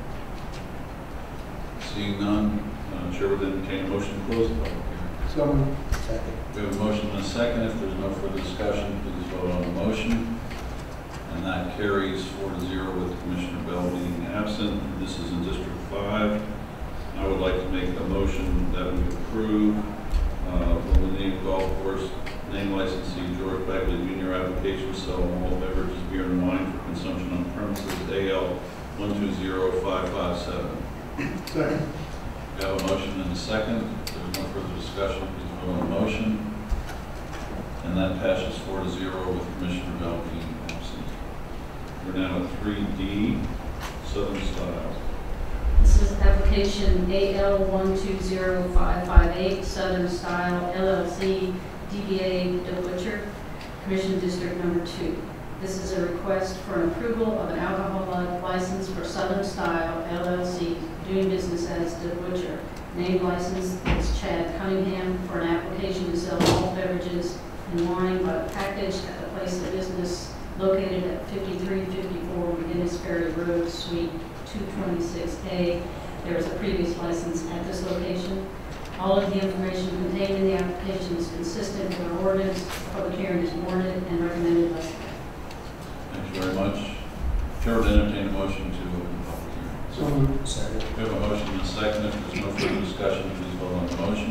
Seeing none, Chair would entertain a motion to close the public hearing. So moved. Second. We have a motion and a second. If there's no further discussion, please vote on the motion. And that carries 4-0 with Commissioner Bell being absent. This is in District 5. I would like to make a motion that we approve the Lanier Golf Course name licensee George Bagley Jr. application to sell malt beverages, beer and wine for consumption on premises AL 120557. Second. We have a motion and a second. If there's no further discussion, please vote on the motion. And that passes 4-0 with Commissioner Bell being absent. We're now at 3D, Southern Style. This is application AL 120558, Southern Style LLC, DBA The Butcher, Commission District number 2. This is a request for an approval of an alcohol license for Southern Style LLC, doing business as The Butcher. Name license is Chad Cunningham for an application to sell malt beverages and wine by package at the place of business located at 5354 McGinnis Ferry Road, Suite 226A. There is a previous license at this location. All of the information contained in the application is consistent with our ordinance. The public hearing is warranted and recommended by staff. Thank you very much. Chair would entertain a motion to open the public hearing. So moved. Second. We have a motion and a second. If there's no further discussion, please vote on the motion.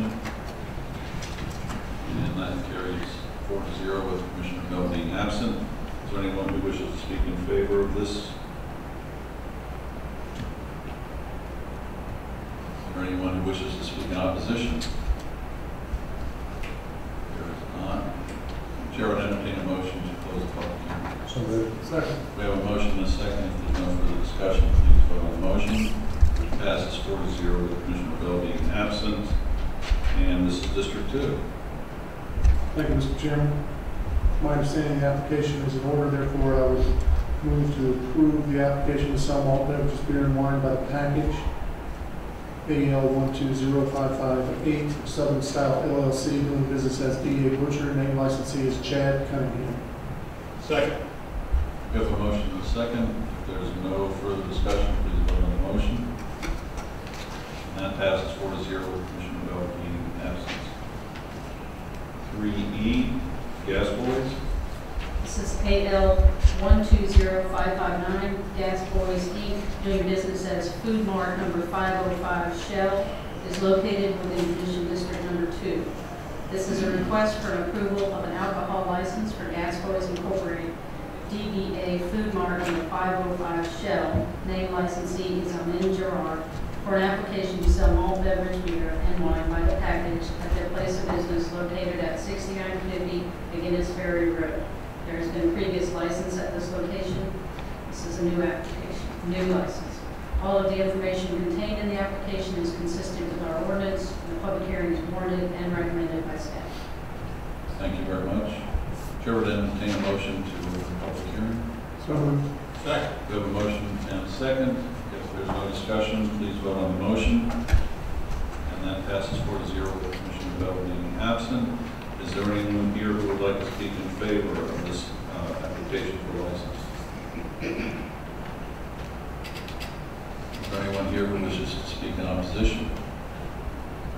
And that carries 4-0 with Commissioner Bell being absent. Is there anyone who wishes to speak in favor of this? Is there anyone who wishes to speak in opposition? There is not. Chair would entertain a motion to close the public hearing. So moved. Second. We have a motion and a second. If there's no further discussion, please vote on the motion. Which passes 4-0 with Commissioner Bell being absent. And this is District 2. Thank you, Mr. Chairman. My understanding the application is in order, therefore I would move to approve the application to sell malt beverages, beer and wine by the package. AL 120558, Southern Style LLC, doing business as DA Butcher, name licensee is Chad Cunningham. Second. We have a motion and a second. If there's no further discussion, please vote on the motion. And that passes 4-0 with Commissioner Bell being absent. 3E, Gas Boys. This is AL 120559, Gas Boys Inc., doing business as Food Mart number 505 Shell, is located within Commission District number 2. This is a request for an approval of an alcohol license for Gas Boys Incorporated, DBA Food Mart number 505 Shell. Name licensee is Jarrard for an application to sell malt beverage, beer, and wine by the package at their place of business located at 6950 McGinnis Ferry Road. There has been a previous license at this location. This is a new application, new license. All of the information contained in the application is consistent with our ordinance, and the public hearing is warranted and recommended by staff. Thank you very much. Chair would entertain a motion to open the public hearing. So moved. Second. We have a motion and a second. If there's no discussion, please vote on the motion. And that passes 4-0 with Commissioner Bell being absent. Is there anyone here who would like to speak in favor of this application for license? Is there anyone here who wishes to speak in opposition?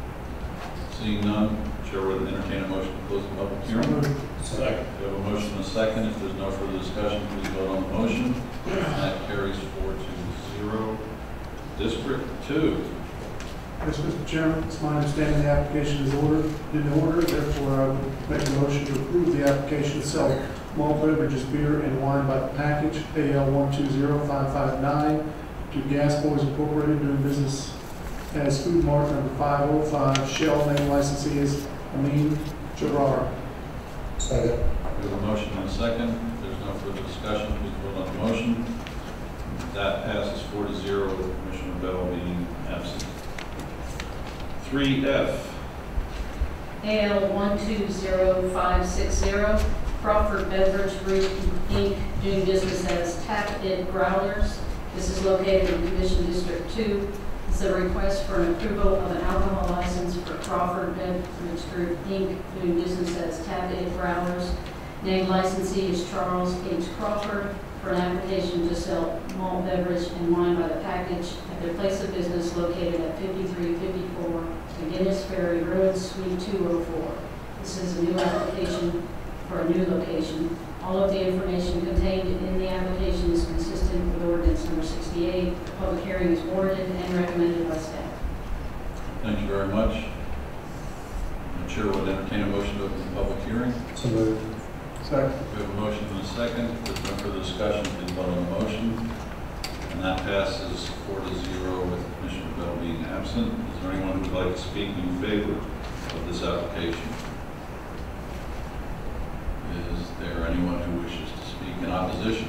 Seeing none, Chair would entertain a motion to close the public hearing. Second. We have a motion and a second. If there's no further discussion, please vote on the motion. And that carries 4-0. District 2. Yes, Mr. Chairman, it's my understanding the application is in order, therefore I would make a motion to approve the application to sell malt beverages, beer, and wine by the package, AL 120559, to Gas Boys Incorporated, doing business as Food Mart number 505, Shell, name licensee is Jarrard. Second. We have a motion and a second. If there's no further discussion, please vote on the motion. That passes 4-0 with Commissioner Bell being absent. 3F. AL 120560, Crawford Beverage Group, Inc., doing business as Tap It Growlers. This is located in Commission District 2. It's a request for an approval of an alcohol license for Crawford Beverage Group, Inc., doing business as Tap It Growlers. Named licensee is Charles H. Crawford, for an application to sell malt beverage and wine by the package at their place of business located at 5354 McGinnis Ferry Road, Suite 204. This is a new application for a new location. All of the information contained in the application is consistent with ordinance number 68. The public hearing is warranted and recommended by staff. Thank you very much. The chair will entertain a motion to open the public hearing. So moved. Second. We have a motion and a second. If there's no further discussion, please vote on the motion. And that passes 4-0 with Commissioner Bell being absent. Is there anyone who would like to speak in favor of this application? Is there anyone who wishes to speak in opposition?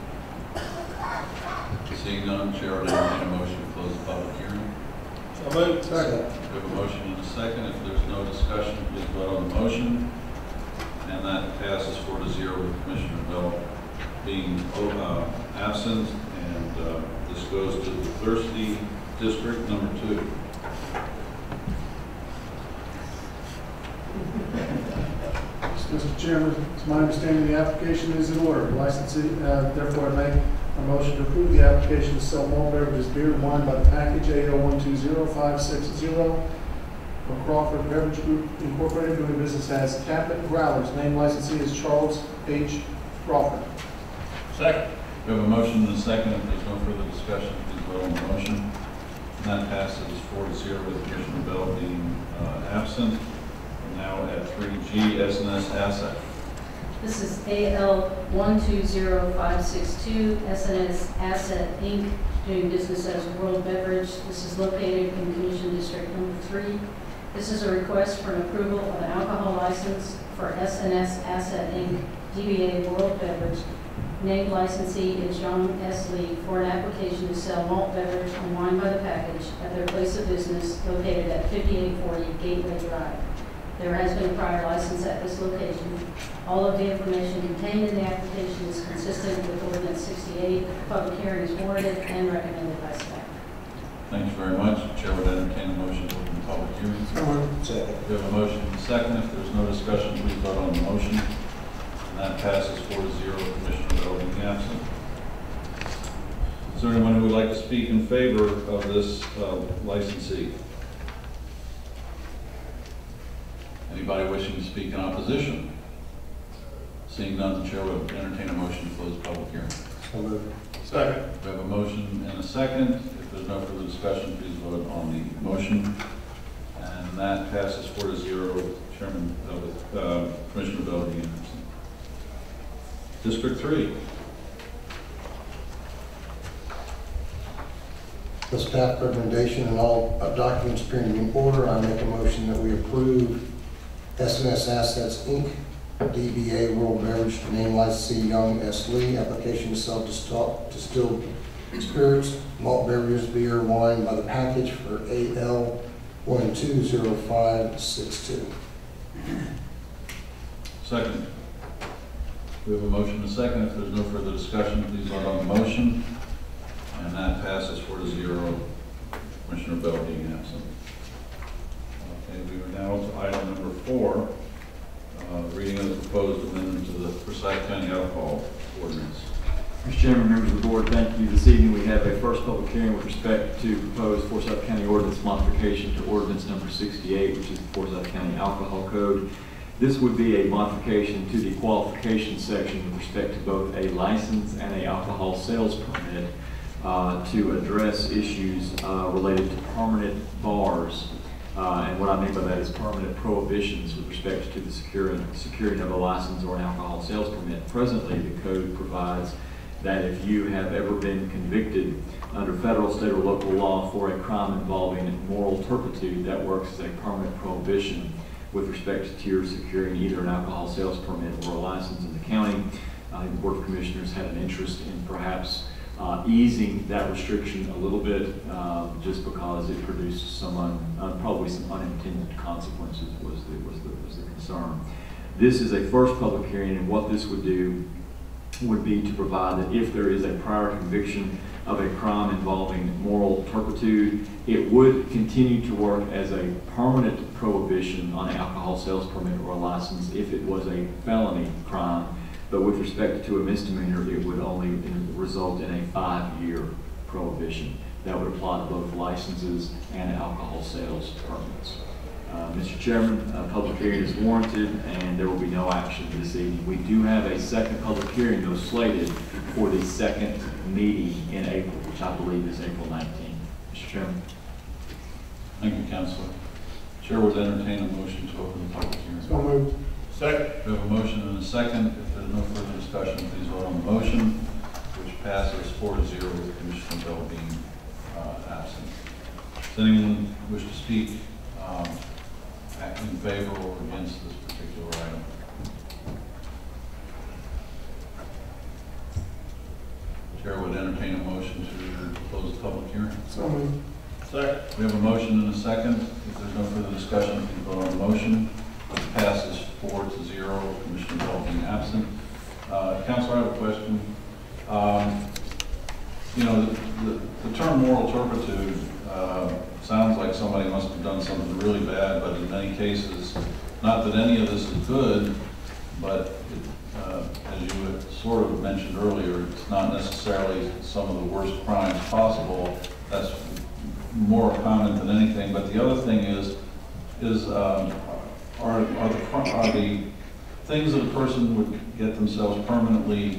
Seeing none, Chair will entertain a motion to close the public hearing. So moved. Second. We have a motion and a second. If there's no discussion, please vote on the motion. And that passes 4-0 with Commissioner Bell being absent. And this goes to the Thirsty District number 2. Mr. Chairman, it's my understanding the application is in order. Licensee, therefore I make a motion to approve the application to sell malt beverages, beer, and wine by the package, AL 120560, from Crawford Beverage Group Incorporated, doing business as Tap It Growlers. Name licensee is Charles H. Crawford. Second. We have a motion and a second. If there's no further discussion, please vote on the motion. And that passes 4-0 with Commissioner Bell being absent. We're now at 3G, SNS Asset. This is AL 120562, SNS Asset, Inc., doing business as World Beverage. This is located in Commission District number 3. This is a request for an approval of an alcohol license for SNS Asset, Inc., DBA World Beverage. Named licensee is John S. Lee, for an application to sell malt beverage and wine by the package at their place of business located at 5840 Gateway Drive. There has been a prior license at this location. All of the information contained in the application is consistent with Ordinance 68. The public hearing is warranted and recommended by staff. Thank you very much. The Chair would entertain a motion to open the public hearing. Second. We have a motion and a second. If there's no discussion, please vote on the motion. And that passes 4-0 with Commissioner Bell being absent. Is there anyone who would like to speak in favor of this licensee? Anybody wishing to speak in opposition? Seeing none, the Chair would entertain a motion to close the public hearing. So moved. Second. We have a motion and a second. If there's no further discussion, please vote on the motion. And that passes 4-0 with Commissioner Bell being absent. District 3. The staff recommendation and all documents appearing in order, I make a motion that we approve SNS Assets, Inc., DBA World Beverage, name licensee Young S. Lee, application to sell distilled spirits, malt beverages, beer, wine by the package for AL 120562. Second. We have a motion and a second. If there's no further discussion, please vote on the motion. And that passes 4-0, Commissioner Bell being absent. Okay, we are now to item number 4, reading of the proposed amendment to the Forsyth County alcohol ordinance. Mr. Chairman, members of the board, thank you. This evening we have a first public hearing with respect to proposed Forsyth County ordinance modification to ordinance number 68, which is the Forsyth County Alcohol Code. This would be a modification to the qualification section with respect to both a license and an alcohol sales permit to address issues related to permanent bars. And what I mean by that is permanent prohibitions with respect to the securing of a license or an alcohol sales permit. Presently, the code provides that if you have ever been convicted under federal, state, or local law for a crime involving moral turpitude, that works as a permanent prohibition with respect to your securing either an alcohol sales permit or a license in the county. The Board of Commissioners had an interest in perhaps easing that restriction a little bit, just because it produced some probably some unintended consequences was the concern. This is a first public hearing, and what this would do would be to provide that if there is a prior conviction of a crime involving moral turpitude, it would continue to work as a permanent prohibition on an alcohol sales permit or a license if it was a felony crime. But with respect to a misdemeanor, it would only result in a 5-year prohibition. That would apply to both licenses and alcohol sales permits. Mr. Chairman, a public hearing is warranted, and there will be no action this evening. We do have a second public hearing, though, slated for the second meeting in April, which I believe is April 19th. Mr. Chairman. Thank you, Councilor. Chair would entertain a motion to open the public hearing. So moved. Second. We have a motion and a second. If there's no further discussion, please vote on the motion, which passes 4-0 with Commissioner Bell being absent. Does anyone wish to speak in favor or against this particular item? Chair would entertain a motion to close the public hearing. So moved. Second. We have a motion and a second. If there's no further discussion, please vote on the motion, which passes 4-0, Commissioner Bell being absent. Councilor, I have a question. You know, the term moral turpitude sounds like somebody must have done something really bad, but in many cases, not that any of this is good, but as you had sort of mentioned earlier, it's not necessarily some of the worst crimes possible. That's more common than anything. But the other thing is are the things that a person would get themselves permanently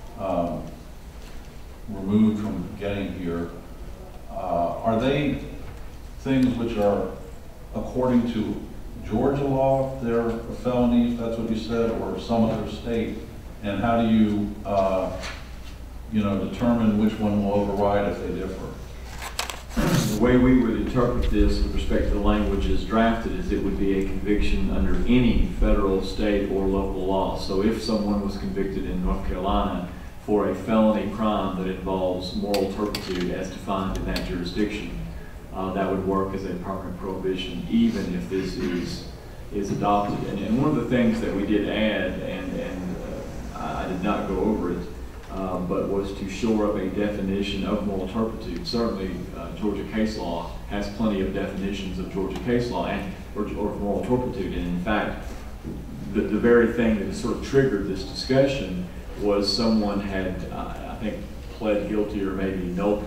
removed from getting here, are they things which are, according to Georgia law, they're a felony, if that's what you said, or some other state? And how do you, determine which one will override if they differ? The way we would interpret this with respect to the language as drafted is it would be a conviction under any federal, state, or local law. So if someone was convicted in North Carolina for a felony crime that involves moral turpitude as defined in that jurisdiction, that would work as a permanent prohibition, even if this is adopted. And one of the things that we did add, and I did not go over it, but was to shore up a definition of moral turpitude. Certainly, Georgia case law has plenty of definitions of Georgia case law or moral turpitude. And in fact, the very thing that sort of triggered this discussion was someone had, I think, pled guilty or maybe no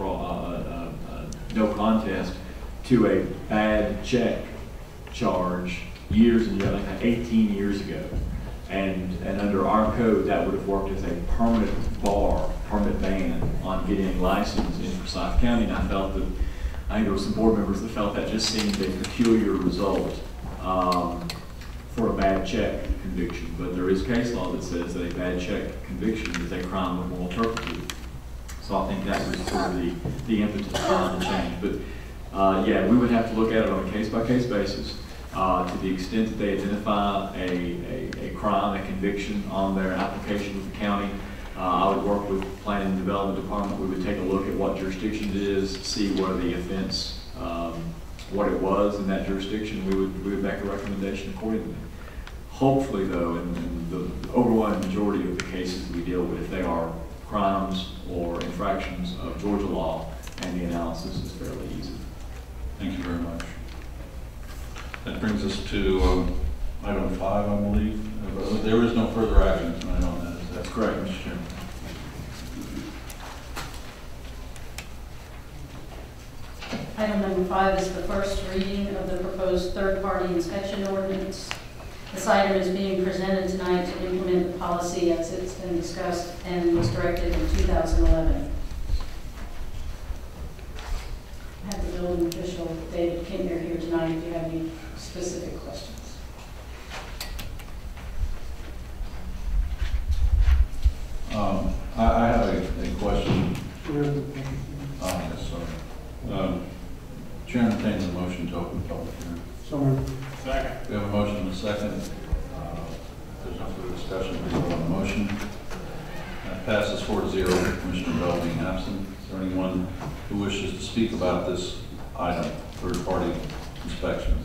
contest to a bad check charge years and years, like 18 years ago. And under our code, that would have worked as a permanent ban on getting a license in Forsyth County. And I think there were some board members that felt that just seemed a peculiar result for a bad check conviction. But there is case law that says that a bad check conviction is a crime of moral turpitude. So I think that was sort of the impetus behind the change. But yeah, we would have to look at it on a case-by-case basis. To the extent that they identify a crime, a conviction on their application with the county, I would work with the Planning and Development Department. We would take a look at what jurisdiction it is, see where the offense, what it was in that jurisdiction. We would make a recommendation accordingly. Hopefully, though, in the overwhelming majority of the cases we deal with, they are crimes or infractions of Georgia law, and the analysis is fairly easy. Thank you very much. That brings us to item 5, I believe. There is no further action tonight on that. That's correct, Mr. Chairman. Item number 5 is the first reading of the proposed third-party inspection ordinance. This item is being presented tonight to implement the policy as it's been discussed and was directed in 2011. I have the building official, David Kintner, here tonight if you have any specific questions. I have a question. Yes, sorry. Chair entertains a motion to open the public hearing. So moved. Second. We have a motion and a second. If there's no further discussion, please vote on the motion. That passes 4-0 with Commissioner Bell being absent. Is there anyone who wishes to speak about this item, third-party inspections?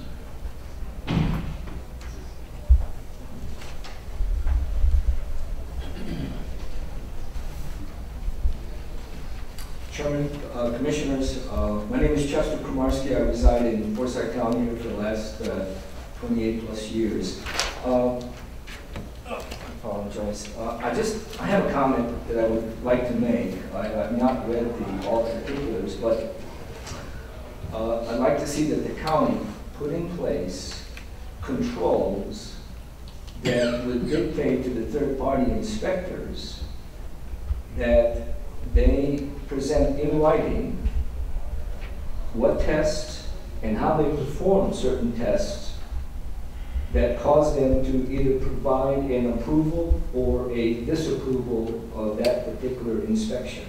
Chairman, Commissioners, my name is Chester Kramarski. I reside in Forsyth County for the last 28 plus years. I apologize. I have a comment that I would like to make. I've not read all the particulars, but I'd like to see that the county put in place controls that would dictate to the third-party inspectors that they present in writing what tests and how they perform certain tests that cause them to either provide an approval or a disapproval of that particular inspection.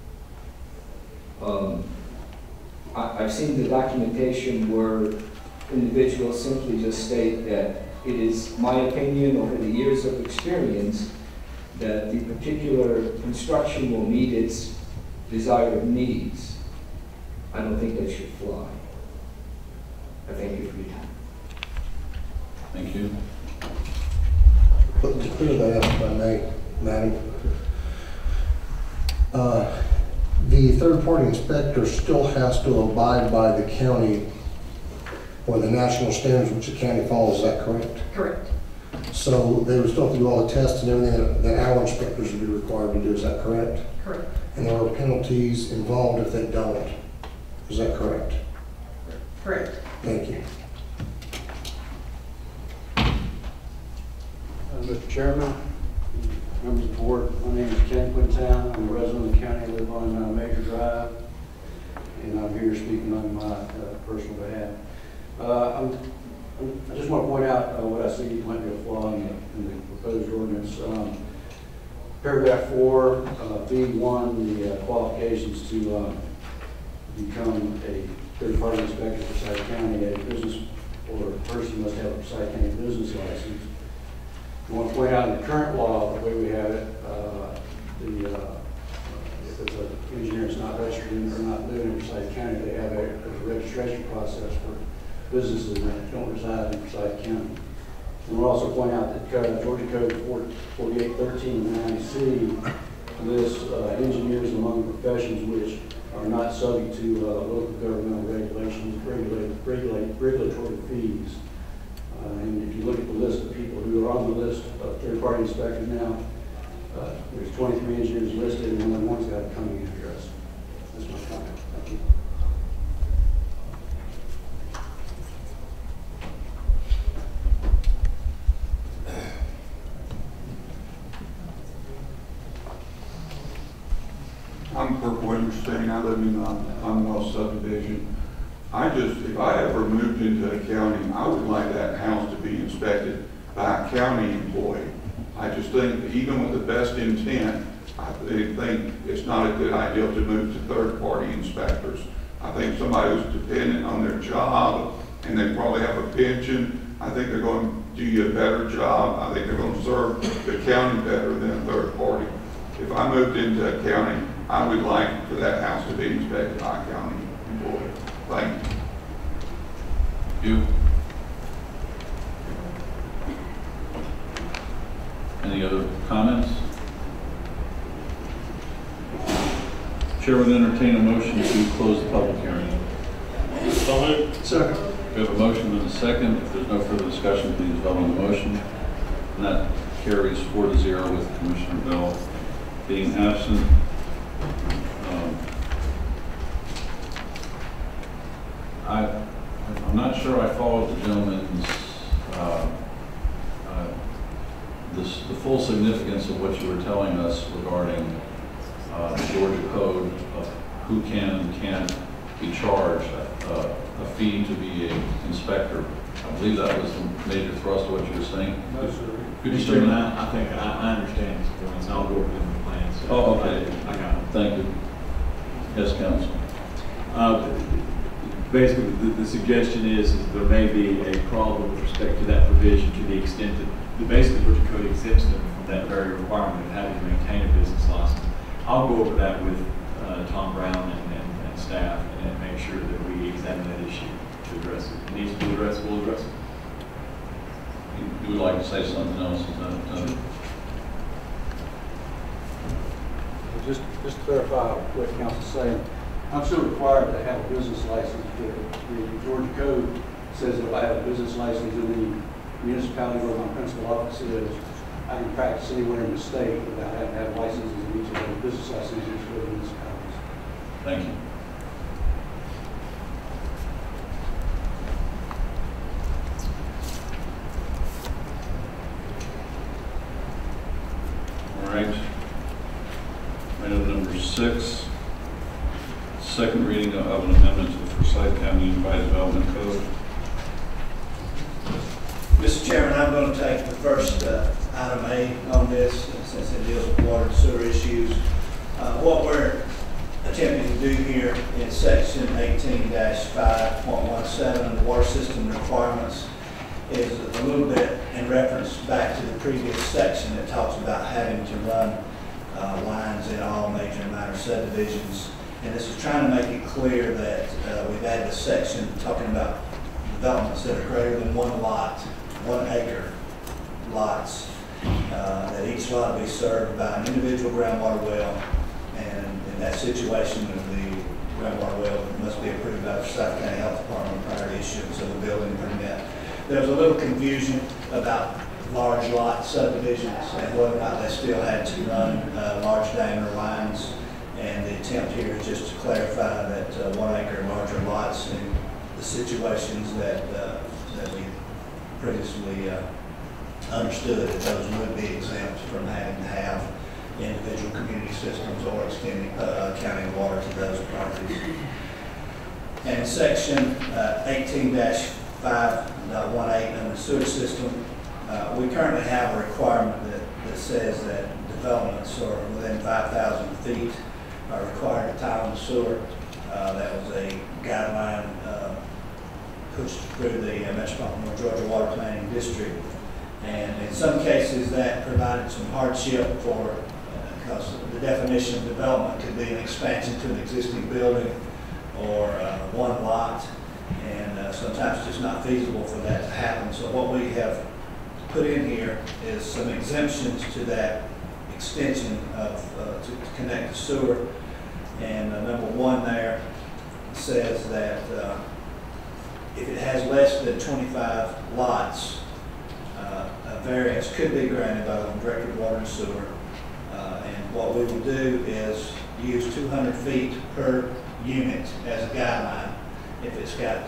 I've seen the documentation where individuals simply just state that it is my opinion over the years of experience that the particular construction will meet its desired needs. I don't think that should fly. I thank you for your time. Thank you. But to clear that up, if I may, Madam, the third-party inspector still has to abide by the county or the national standards which the county follows. Is that correct? Correct. So they would still have to do all the tests and everything that our inspectors would be required to do. Is that correct? Correct. And there are penalties involved if they don't. Is that correct? Correct. Thank you. Mr. Chairman, members of the board, my name is Ken Quintown. I'm a resident of the county. I live on Major Drive, and I'm here speaking on my personal behalf. I just want to point out what I see might be a flaw in the proposed ordinance. Paragraph 4, B1, the qualifications to become a third-party inspector for Forsyth County, a business or a person must have a Forsyth County business license. I want to point out in the current law, the way we have it, if it's an engineer that's not registered in or not living in Forsyth County, they have a registration process for businesses that don't reside in Forsyth County. And we'll also point out that Georgia Code 4813-9C lists engineers among professions which are not subject to local governmental regulations, regulatory fees. And if you look at the list of people who are on the list of third-party inspectors now, there's 23 engineers listed, and only one's got a coming address. That's my comment. Thank you. I'm Kirk Wintersteen. I live in Commonwealth subdivision. If I ever moved into a county, I would like that house to be inspected by a county employee. I just think that even with the best intent, I think it's not a good idea to move to third-party inspectors. I think somebody who's dependent on their job and they probably have a pension, I think they're going to do you a better job. I think they're going to serve the county better than a third party. If I moved into a county, I would like for that house to be inspected by a county employee. Thank you. Any other comments? Chair would entertain a motion to close the public hearing. Second. We have a motion and a second. If there's no further discussion, please vote on the motion. And that carries 4-0 with Commissioner Bell being absent. I'm not sure I followed the gentleman's what you were telling us regarding the Georgia code of who can and can't be charged a fee to be an inspector. I believe that was the major thrust of what you were saying. No, sir. Could you explain that? I think I understand his points. I'll go over them in the plan. So Oh, okay. I got it. Thank you. Yes, Counsel. Basically, the suggestion is there may be a problem with respect to that provision to the extent that basically Georgia code exempts them from that very requirement of having to maintain a business license. I'll go over that with Tom Brown and staff and make sure that we examine that issue to address it. If it needs to be addressed, we'll address it. You would like to say something else? Just to clarify what Council's saying, I'm still required to have a business license. The Georgia code says if I have a business license in the municipality where my principal office is, I can practice anywhere in the state without having to have licenses in each of the business licenses for the municipalities. Thank you. All right. Item number 6, second reading of an amendment to the Forsyth County Unified Development Code. Mr. Chairman, I'm going to take the first item A on this, since it deals with water and sewer issues. What we're attempting to do here in section 18-5.17 of the water system requirements is a little bit in reference back to the previous section that talks about having to run lines in all major and minor subdivisions. And this is trying to make it clear that we've added a section talking about developments that are greater than 1 lot, 1 acre lots, that each lot will be served by an individual groundwater well, and in that situation, the groundwater well must be approved by the Forsyth County Health Department prior to issuance of a building permit. There was a little confusion about large lot subdivisions and whether or not they still had to run large diameter lines, and the attempt here is just to clarify that 1 acre and larger lots in the situations that we previously understood that those would be exempt from having to have individual community systems or extending county water to those properties. And in section 18-5.18 on the sewer system, we currently have a requirement that says that developments are within 5,000 feet are required to tie on the sewer. That was a guideline pushed through the Metropolitan North Georgia Water Planning District. And in some cases that provided some hardship for, because the definition of development could be an expansion to an existing building or 1 lot. And sometimes it's just not feasible for that to happen. So what we have put in here is some exemptions to that extension of to connect the sewer. And number 1 there says that if it has less than 25 lots, a variance could be granted by the Director of Water and Sewer. And what we will do is use 200 feet per unit as a guideline. If it's got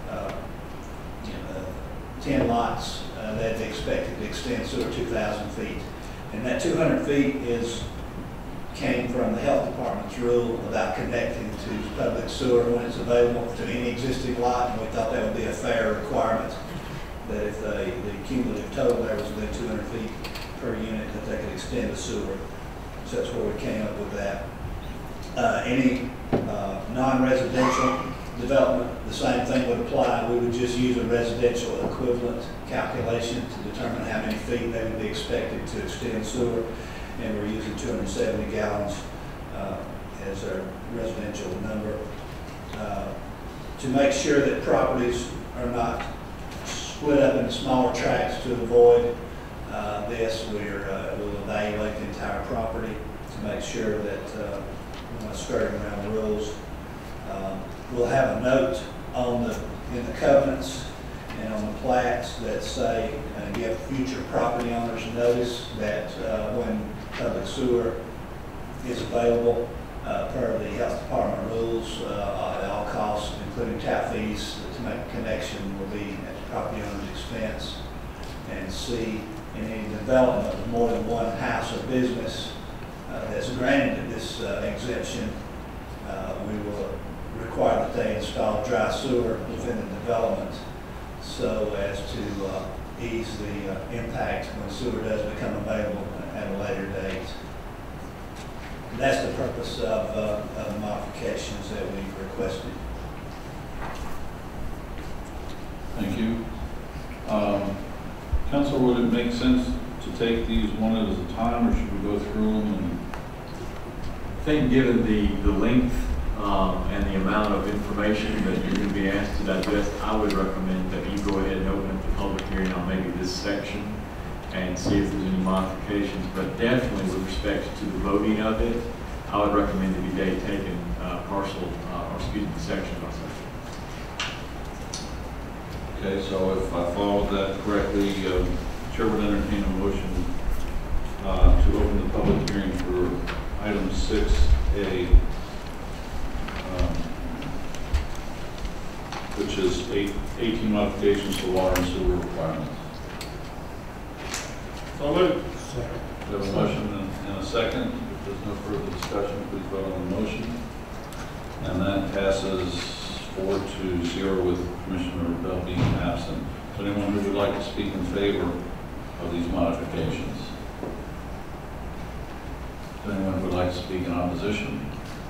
10 lots, they'd be expected to extend sewer 2,000 feet. And that 200 feet came from the Health Department's rule about connecting to public sewer when it's available to any existing lot, and we thought that would be a fair requirement, that if the cumulative total there was within 200 feet per unit, that they could extend the sewer. So that's where we came up with that. Any non-residential development, the same thing would apply. We would just use a residential equivalent calculation to determine how many feet they would be expected to extend sewer, and we're using 270 gallons as our residential number. To make sure that properties are not split up into smaller tracts to avoid this, we'll evaluate the entire property to make sure that we're not skirting around the rules. We'll have a note in the covenants and on the plats that say, give future property owners notice that when public sewer is available per the Health Department rules, at all costs, including tap fees to make a connection, will be at the property owner's expense. And C, in any development of more than one house or business that's granted this exemption, we will require that they install dry sewer within the development so as to ease the impact when sewer does become available at a later date. That's the purpose of the modifications that we requested. Thank you. Council, would it make sense to take these one at a time, or should we go through them? And I think given the length and the amount of information that you're going to be asked to digest, I would recommend that you go ahead and open up the public hearing on maybe this section and see if there's any modifications. But definitely with respect to the voting of it, I would recommend it be taken section by section. Okay, so if I followed that correctly, Chair would entertain a motion to open the public hearing for item 6A, which is 18 modifications to water and sewer requirements. So moved. We have a motion and a second. If there's no further discussion, please vote on the motion. And that passes 4-0 with Commissioner Bell being absent. Is there anyone who would like to speak in favor of these modifications? Is there anyone who would like to speak in opposition?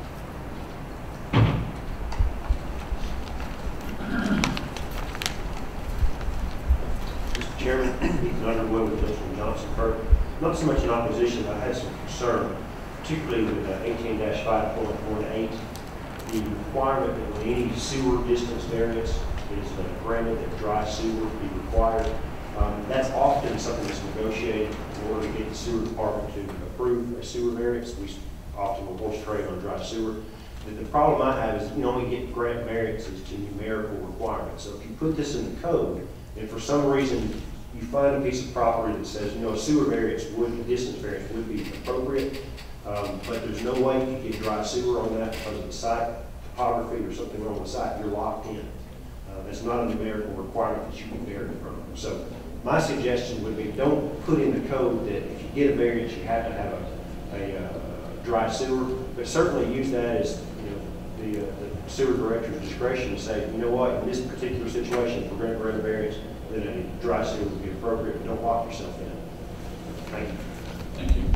Mr. Chairman, Underwood with Gleason Johnson Kirk. Not so much in opposition, but I had some concern, particularly with 18-5.18. The requirement that when any sewer distance variance is granted, that dry sewer be required. That's often something that's negotiated in order to get the sewer department to approve a sewer variance. We often will horse trade on dry sewer. The problem I have is you only get grant variances to numerical requirements. So if you put this in the code, and for some reason you find a piece of property that says, a sewer variance a distance variance would be appropriate, but there's no way you can get dry sewer on that because of the site topography or something wrong with the site, you're locked in. That's not a numerical requirement that you can vary from. So my suggestion would be don't put in the code that if you get a variance, you have to have a dry sewer, but certainly use that as the sewer director's discretion to say, you know what, in this particular situation, if we're going to grant a variance, then a dry sewer would be appropriate, but don't lock yourself in. Thank you. Thank you.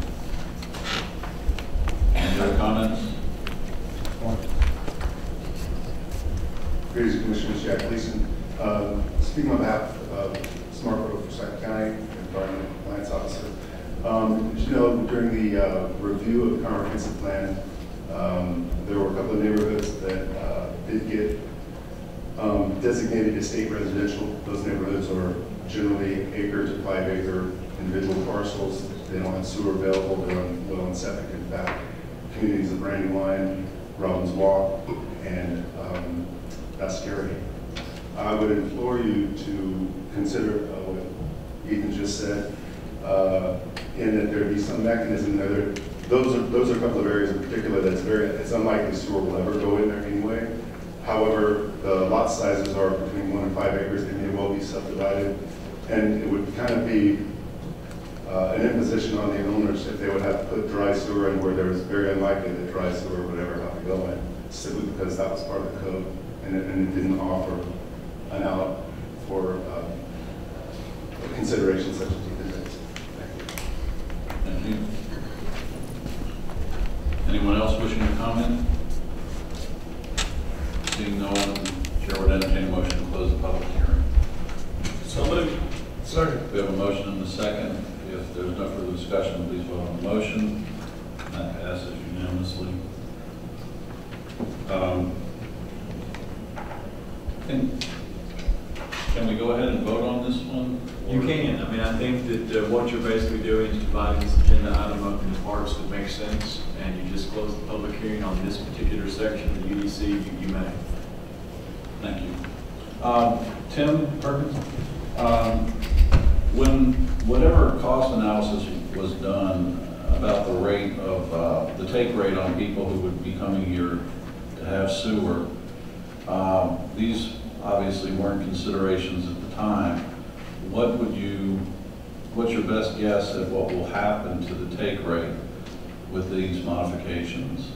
Any other comments? Greetings, Commissioners. Jack Gleason. Speaking on behalf of Smart Growth Forsyth County, Environmental Compliance Officer. As you know, during the review of the comprehensive plan, there were a couple of neighborhoods that did get designated as state residential. Those neighborhoods are generally acre to 5-acre individual parcels. They don't have sewer available. They're on well and septic. In fact, communities of Brandywine, Robbins Walk, and Scary. I would implore you to consider what Ethan just said, and that there be some mechanism there. Those are a couple of areas in particular that's it's unlikely sewer will ever go in there anyway. However, the lot sizes are between 1 and 5 acres. They may well be subdivided, and it would kind of be an imposition on the owners if they would have to put dry sewer in where there was very unlikely that dry sewer would ever have to go in, simply because that was part of the code, and it didn't offer an out for considerations such as Ethan did. Thank you. Thank you. Anyone else wishing to comment? Seeing no one, Chair would entertain a motion to close the public hearing. So moved. Second. We have a motion and a second. If there's no further discussion, please vote on the motion. And that passes unanimously. Can we go ahead and vote on this one? You can. I mean, I think that what you're basically doing is dividing this agenda item up into parts that make sense, and you just close the public hearing on this particular section of the UDC. You may. Thank you. Tim Perkins, when whatever cost analysis was done about the rate of the take rate on people who would be coming here to have sewer, these obviously weren't considerations at the time. What would you what's your best guess at what will happen to the take rate with these modifications?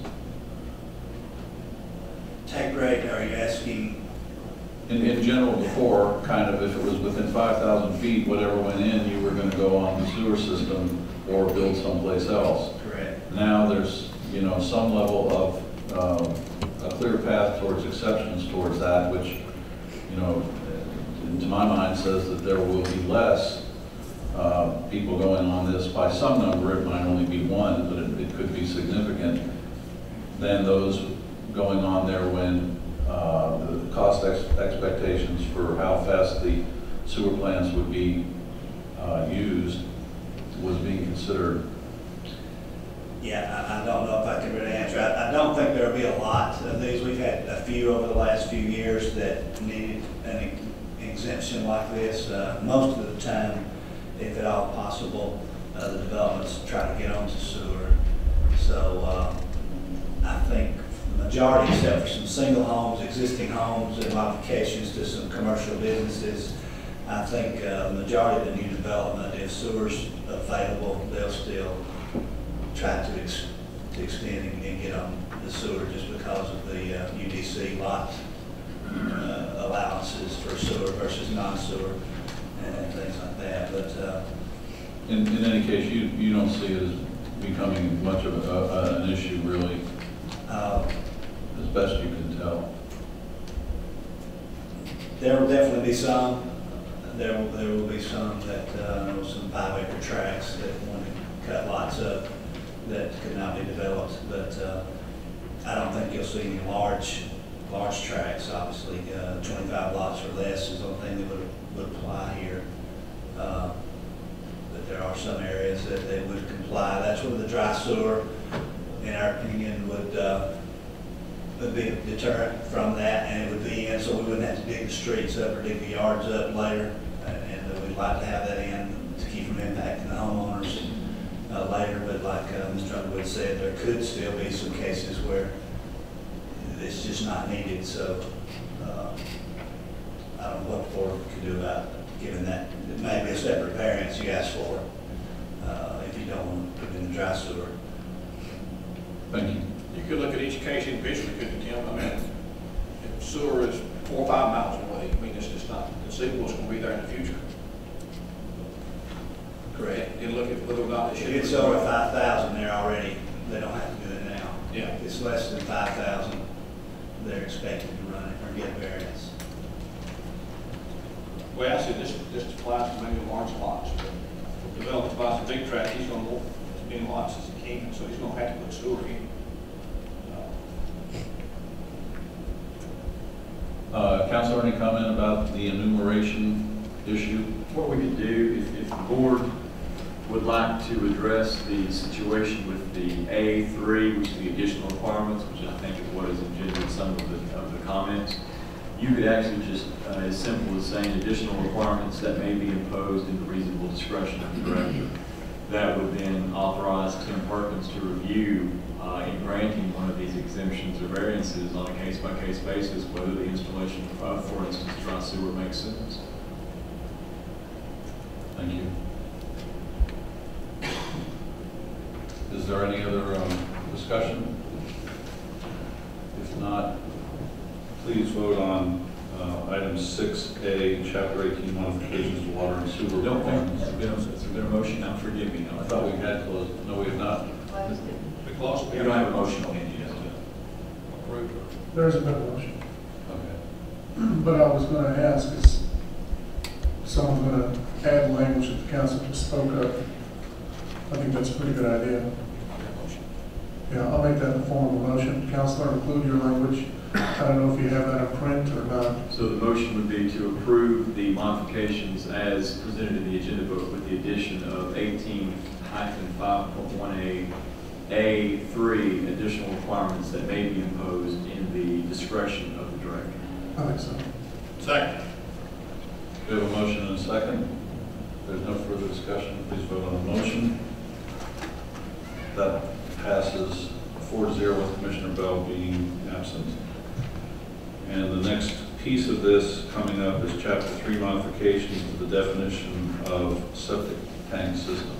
Take rate, are you asking? In general, before, kind of, if it was within 5,000 feet, whatever went in, you were going to go on the sewer system or build someplace else. Correct. Now there's, you know, some level of a clear path towards exceptions towards that, which, you know, to my mind says that there will be less people going on this. By some number, it might only be one, but it could be significant, than those going on there when the cost expectations for how fast the sewer plants would be used was being considered. Yeah, I don't know if I can really answer. I don't think there'll be a lot of these. We've had a few over the last few years that needed an exemption like this. Most of the time, if at all possible, the developments try to get onto sewer. So I think the majority, except for some single homes, existing homes, and modifications to some commercial businesses, I think the majority of the new development, if sewer's available, they'll still try to extend and get on the sewer just because of the UDC lot allowances for sewer versus non-sewer and things like that. But in any case, you don't see it as becoming much of an issue, really, as best you can tell. There will definitely be some. There will be some that some 5-acre tracts that want to cut lots up that could not be developed, but I don't think you'll see any large tracts. Obviously, 25 lots or less is the only thing that would apply here. But there are some areas that they would comply. That's where the dry sewer, in our opinion, would be a deterrent from that, and it would be in, so we wouldn't have to dig the streets up or dig the yards up later. And we'd like to have that in to keep from impacting the homeowners later. But like Mr. Underwood said, there could still be some cases where it's just not needed. So I don't know what the board could do about giving that. It may be a separate variance you ask for if you don't want to put it in the dry sewer. Thank you. You could look at each case individually, couldn't you, Tim? I mean, if sewer is 4 or 5 miles away, I mean, it's just not conceivable it's going to be there in the future. Correct. And look at whether or not it should. If it's over 5,000 there already, they don't have to do it now. Yeah. If it's less than 5,000, they're expected to run it or get variance. Well, I said this applies to maybe large lots. If the developer buys a big tract, he's going to want as many lots as he can, so he's going to have to put sewer in. Councilor, any comment about the enumeration issue? What we could do, if the board would like to address the situation with the A3, which is the additional requirements, which I think is what is engendered some of the comments, you could actually just, as simple as saying additional requirements that may be imposed in the reasonable discretion of the director. That would then authorize Tim Perkins to review in granting one of these exemptions or variances on a case-by-case basis whether the installation of, for instance, dry sewer makes sense. Thank you. Is there any other discussion? If not, please vote on item 6A, Chapter 18, modifications to water and sewer. Don't think it's been a motion now. Forgive me. I thought we had closed. No, we have not. We don't have a motion on it yet. There isn't a motion. Okay. But I was going to ask, is someone going to add language that the council just spoke of? I think that's a pretty good idea. Yeah, I'll make that in the form of a motion. Councilor, include your language. I don't know if you have that in print or not. So the motion would be to approve the modifications as presented in the agenda book with the addition of 18-5.1A A3 additional requirements that may be imposed in the discretion of the director. I think so. Second. We have a motion and a second. If there's no further discussion, please vote on the motion. That passes 4-0 with Commissioner Bell being absent. And the next piece of this coming up is Chapter 3 modifications to the definition of septic tank system.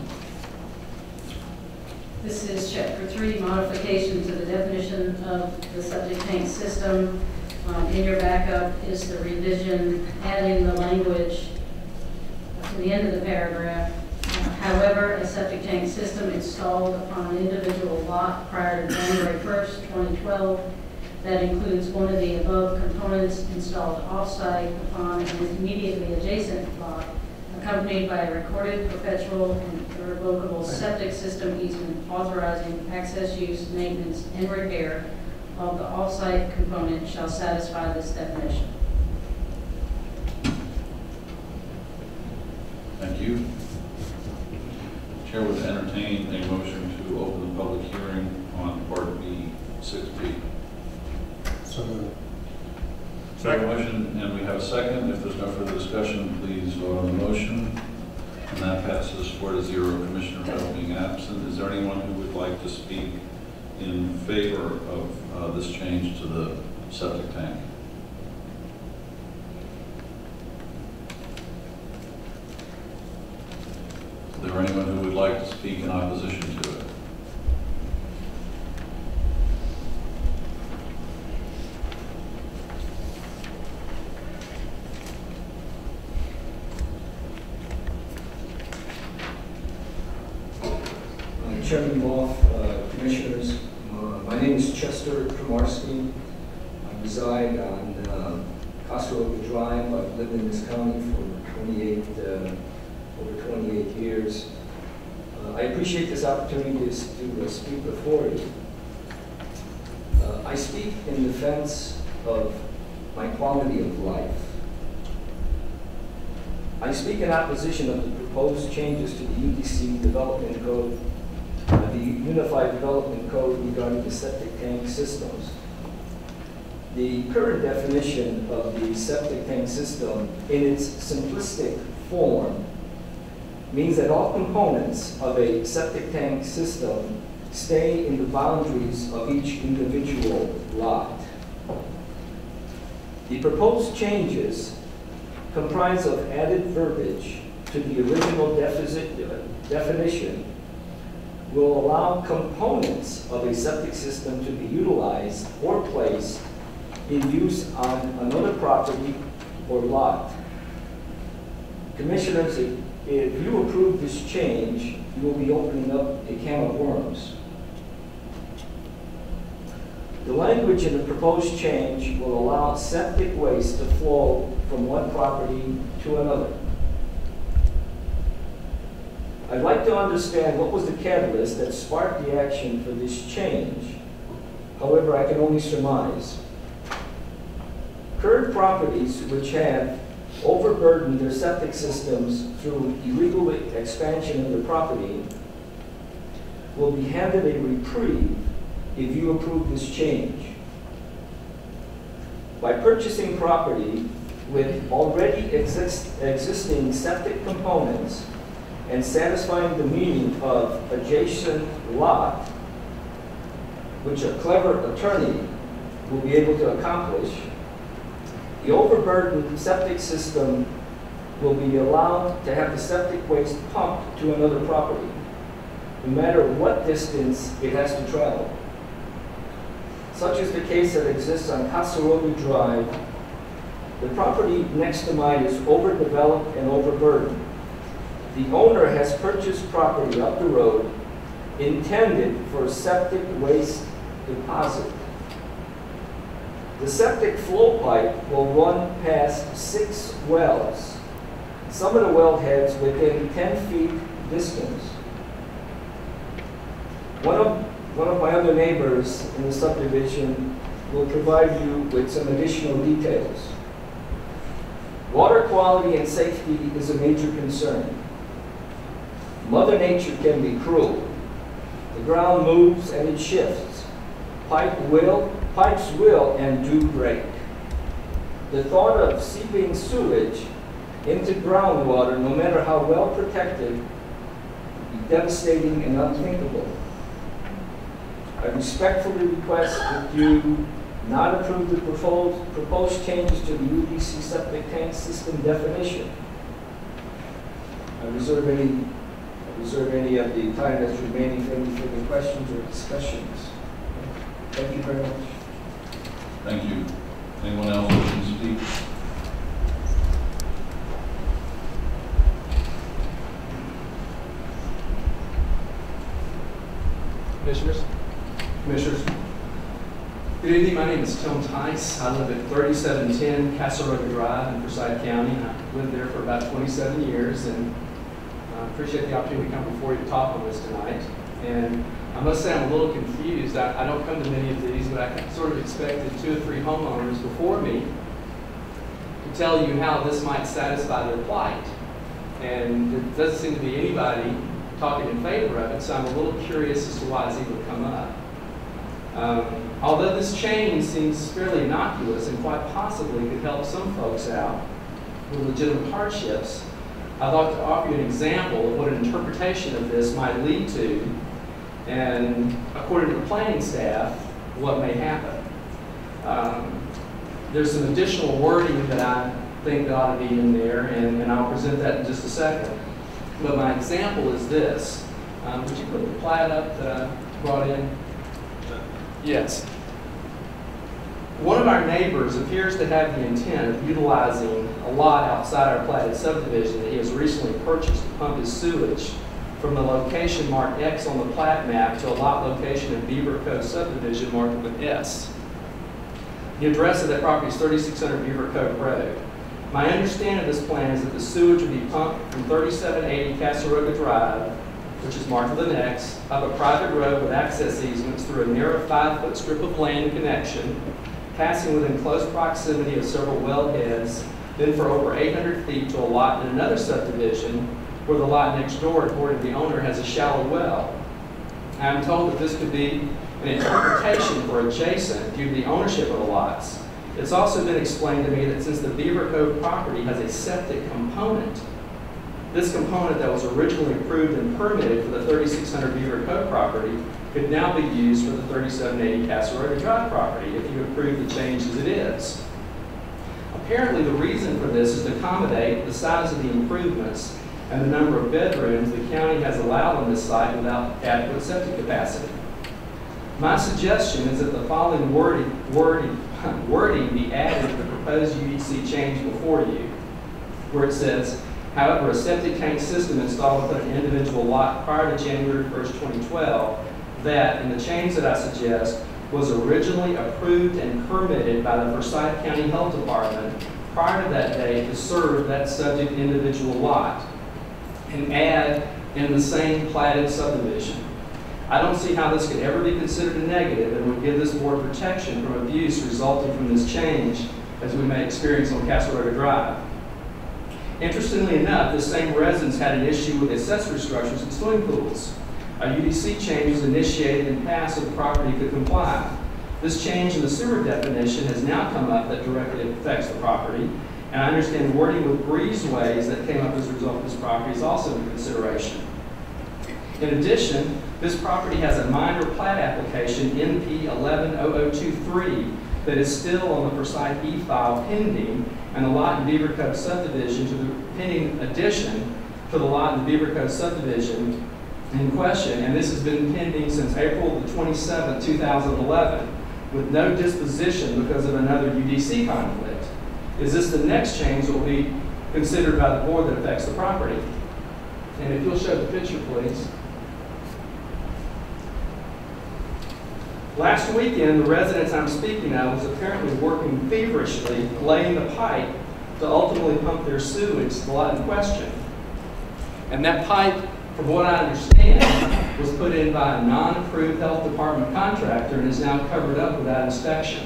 This is Chapter 3, modification to the definition of the septic tank system. In your backup is the revision, adding the language to the end of the paragraph. However, a septic tank system installed upon an individual lot prior to January 1st, 2012, that includes one of the above components installed off-site upon an immediately adjacent lot, accompanied by a recorded perpetual and irrevocable septic system easement authorizing access, use, maintenance, and repair of the off-site component shall satisfy this definition. Thank you. Chair would entertain a motion to open the public hearing on Part B, 6B. So moved. Second motion, and we have a second. If there's no further discussion, please vote on the motion. And that passes 4-0, Commissioner Bell being absent. Is there anyone who would like to speak in favor of this change to the septic tank? Is there anyone who would like to speak in opposition to it? Chairman Boff, Commissioners, my name is Chester Kramarski. I reside on Costa Drive. I've lived in this county for over 28 years. I appreciate this opportunity to speak before you. I speak in defense of my quality of life. I speak in opposition of the proposed changes to the UDC Development Code, the Unified Development Code regarding the septic tank systems. The current definition of the septic tank system in its simplistic form means that all components of a septic tank system stay in the boundaries of each individual lot. The proposed changes comprise of added verbiage to the original definition will allow components of a septic system to be utilized or placed in use on another property or lot. Commissioners, if you approve this change, you will be opening up a can of worms. The language in the proposed change will allow septic waste to flow from one property to another. I'd like to understand what was the catalyst that sparked the action for this change. However, I can only surmise. Current properties which have overburdened their septic systems through illegal expansion of their property will be handed a reprieve if you approve this change. By purchasing property with already existing septic components and satisfying the meaning of adjacent lot, which a clever attorney will be able to accomplish, the overburdened septic system will be allowed to have the septic waste pumped to another property, no matter what distance it has to travel. Such is the case that exists on Casaroli Drive. The property next to mine is overdeveloped and overburdened. The owner has purchased property up the road intended for septic waste deposit. The septic flow pipe will run past 6 wells, some of the wellheads within 10 feet distance. One of my other neighbors in the subdivision will provide you with some additional details. Water quality and safety is a major concern. Mother Nature can be cruel. The ground moves and it shifts. Pipes will and do break. The thought of seeping sewage into groundwater, no matter how well protected, would be devastating and unthinkable. I respectfully request that you not approve the proposed changes to the UDC septic tank system definition. I reserve any reserve any of the time that's remaining for any further questions or discussions. Thank you very much. Thank you. Anyone else wishing to speak? Commissioners. Good evening. My name is Tom Tice. I live at 3710 Castle Drive in Forsyth County. I've lived there for about 27 years, and I appreciate the opportunity to come before you to talk on this tonight. And I must say I'm a little confused. I don't come to many of these, but I sort of expected 2 or 3 homeowners before me to tell you how this might satisfy their plight. And there doesn't seem to be anybody talking in favor of it, so I'm a little curious as to why it's even come up. Although this change seems fairly innocuous and quite possibly could help some folks out with legitimate hardships, I'd like to offer you an example of what an interpretation of this might lead to, and according to the planning staff, what may happen. There's some additional wording that I think that ought to be in there, and I'll present that in just a second. But my example is this. Would you put the plat up that I brought in? Yes. One of our neighbors appears to have the intent of utilizing a lot outside our platted subdivision that he has recently purchased to pump his sewage from the location marked X on the plat map to a lot location in Beaver Cove subdivision marked with S. The address of that property is 3600 Beaver Cove Road. My understanding of this plan is that the sewage would be pumped from 3780 Castle Drive, which is marked with an X, up a private road with access easements through a narrow 5-foot strip of land connection, passing within close proximity of several wellheads, then for over 800 feet to a lot in another subdivision where the lot next door, according to the owner, has a shallow well. I'm told that this could be an interpretation for adjacent due to the ownership of the lots. It's also been explained to me that since the Beaver Cove property has a septic component, this component that was originally approved and permitted for the 3600 Beaver Cove property could now be used for the 3780 Castle Drive property if you approve the change as it is. Apparently the reason for this is to accommodate the size of the improvements and the number of bedrooms the county has allowed on this site without adequate septic capacity. My suggestion is that the following wording be added to the proposed UDC change before you, where it says, however, a septic tank system installed within an individual lot prior to January 1st, 2012, that, in the change that I suggest, was originally approved and permitted by the Forsyth County Health Department prior to that date to serve that subject individual lot, and add in the same platted subdivision. I don't see how this could ever be considered a negative and would give this board protection from abuse resulting from this change, as we may experience on Castle River Drive. Interestingly enough, this same residence had an issue with accessory structures and swimming pools. A UDC change was initiated and passed so the property could comply. This change in the sewer definition has now come up that directly affects the property, and I understand wording with breezeways that came up as a result of this property is also in consideration. In addition, this property has a minor plat application, NP 110023, that is still on the Forsyth e-file pending, and the lot in Beaver Cove subdivision to the pending addition to the lot in the Beaver Cove subdivision in question, and this has been pending since April the 27th, 2011, with no disposition because of another UDC conflict. Is this the next change that will be considered by the board that affects the property? And if you'll show the picture, please. Last weekend, the residence I'm speaking of was apparently working feverishly, laying the pipe to ultimately pump their sewage to the lot in question. And that pipe, from what I understand, was put in by a non-approved health department contractor and is now covered up without inspection.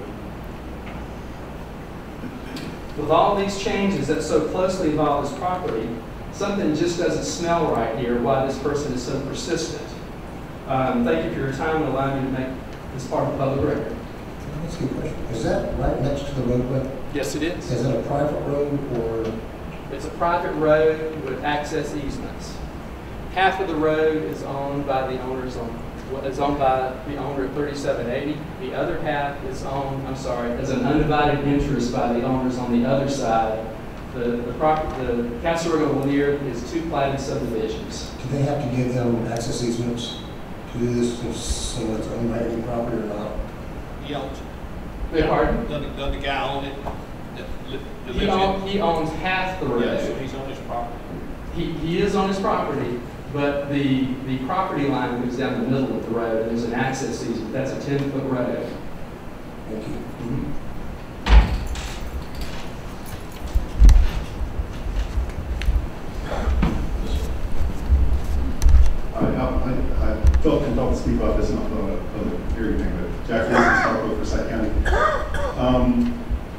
With all these changes that so closely involve this property, something just doesn't smell right here why this person is so persistent. Thank you for your time and allowing me to make this part of the public record. Can I ask you a question? Is that right next to the roadway? Yes, it is. Is it a private road or? It's a private road with access easements. Half of the road is owned by the owners is owned by the owner at 3780. The other half is owned, is an undivided interest by the owners on the other side The Castle Road Lanier is 2 platted subdivisions. Do they have to give them access easements to do this, so it's owned by any property or not? He owns it. Beg pardon? Doesn't the guy own it? He owns half the road. Yeah, so he's on his property. He is on his property, but the property line goes down the middle of the road, and there's an access easement. That's a 10-foot road. Thank you. I felt compelled to speak about this, not about a hearing thing, but Jack Gleason, Forsyth County.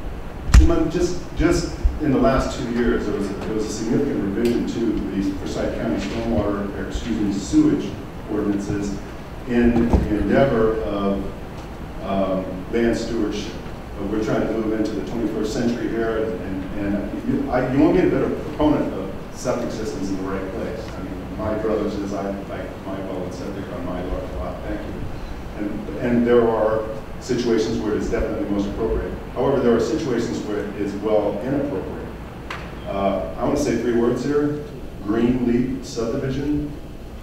Just in the last 2 years, there was a significant revision to the Forsyth County sewage ordinances in the endeavor of land stewardship. We're trying to move into the 21st century here, and you won't get a better proponent of septic systems in the right place. I mean, my brother says I like my well and septic on my large lot. Thank you. And there are situations where it is definitely most appropriate. However, there are situations where it is well inappropriate. I want to say 3 words here: green leaf subdivision.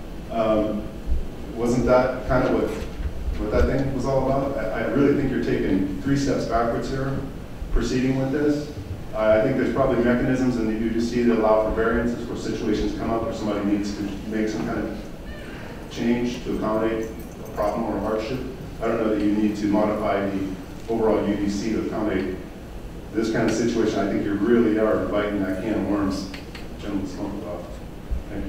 Wasn't that kind of what that thing was all about? I really think you're taking 3 steps backwards here, proceeding with this. I think there's probably mechanisms in the UDC that allow for variances where situations come up where somebody needs to make some kind of change to accommodate a problem or a hardship. I don't know that you need to modify the overall UDC to accommodate this kind of situation. I think you really are inviting that can of worms gentlemen spoke about. Thank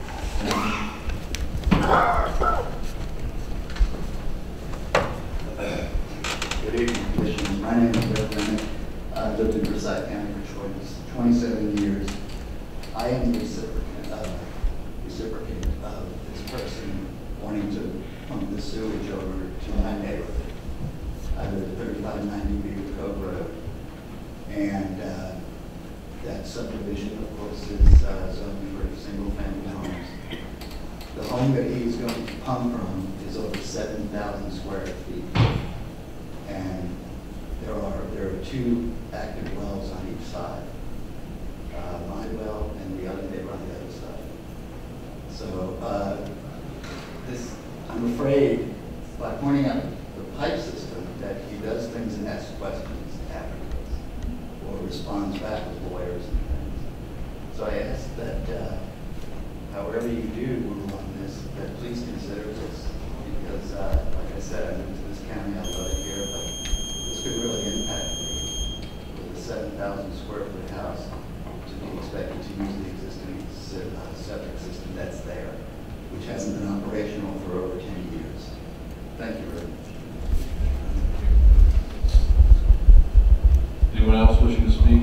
you. Good evening, Commissioners. My name is Bill Bennett. I've lived in Forsyth County for 27 years. I am the reciprocant of this person wanting to pump the sewage over to my neighborhood. I live at 3590 Beaver Cove Road, and that subdivision, of course, is zoned for single-family homes. The home that he's going to pump from is over 7,000 square feet, and there are 2 active wells on each side. My well and the other neighbor on the other side. So I'm afraid, by pointing out the pipe system, that he does things and asks questions afterwards, or responds back with lawyers and things. So I ask that however you do move on this, that please consider this, because like I said, I moved to this county, I love it here, but this could really impact me with a 7,000 square foot house to be expected to use the existing septic system that's there, which hasn't been operational for over 10 years. Thank you very much. Anyone else wishing to speak?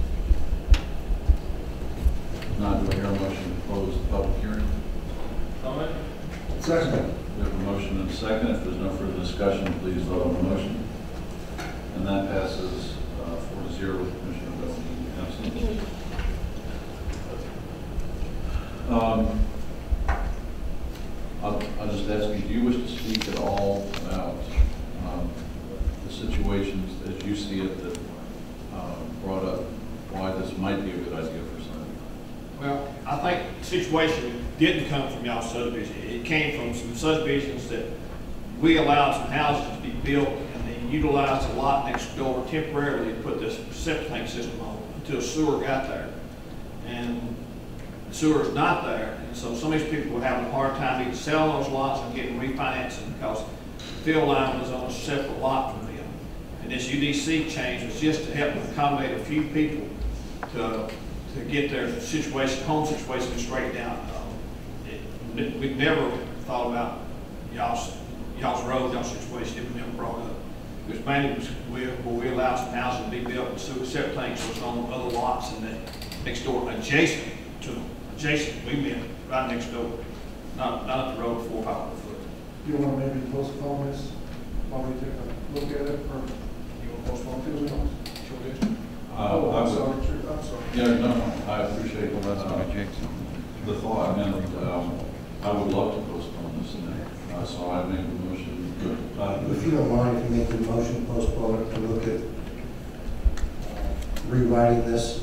Not, do I hear a motion to close the public hearing? Comment? Second. We have a motion and a second. If there's no further discussion, please vote on the motion. And that passes 4-0 with Commissioner Bowen absent. I'll just ask you, do you wish to speak at all about the situations as you see it that brought up why this might be a good idea for some? Well, I think the situation didn't come from y'all's subdivision. It came from some subdivisions that we allowed some houses to be built, and they utilized a lot next door temporarily to put this septic tank system on until sewer got there. And the sewer is not there, and so some of these people were having a hard time either selling those lots and getting refinancing because the field line was on a separate lot from them. And this UDC change was just to help accommodate a few people to get their situation, home situation straightened out. We never thought about y'all's road, y'all's situation. It was never brought up. It was mainly where we allowed some houses to be built with sewer septic tanks was on other lots and then next door, adjacent to them. Adjacent, we meant right next door, not up the road 400 or 500 foot. You want to maybe postpone this while we take a look at it, or you want to postpone 2 minutes? I'm sorry. Yeah, no, I appreciate the thought, and I would love to postpone this, so I make the motion. If you don't mind, if you make the motion, postpone it to look at rewriting this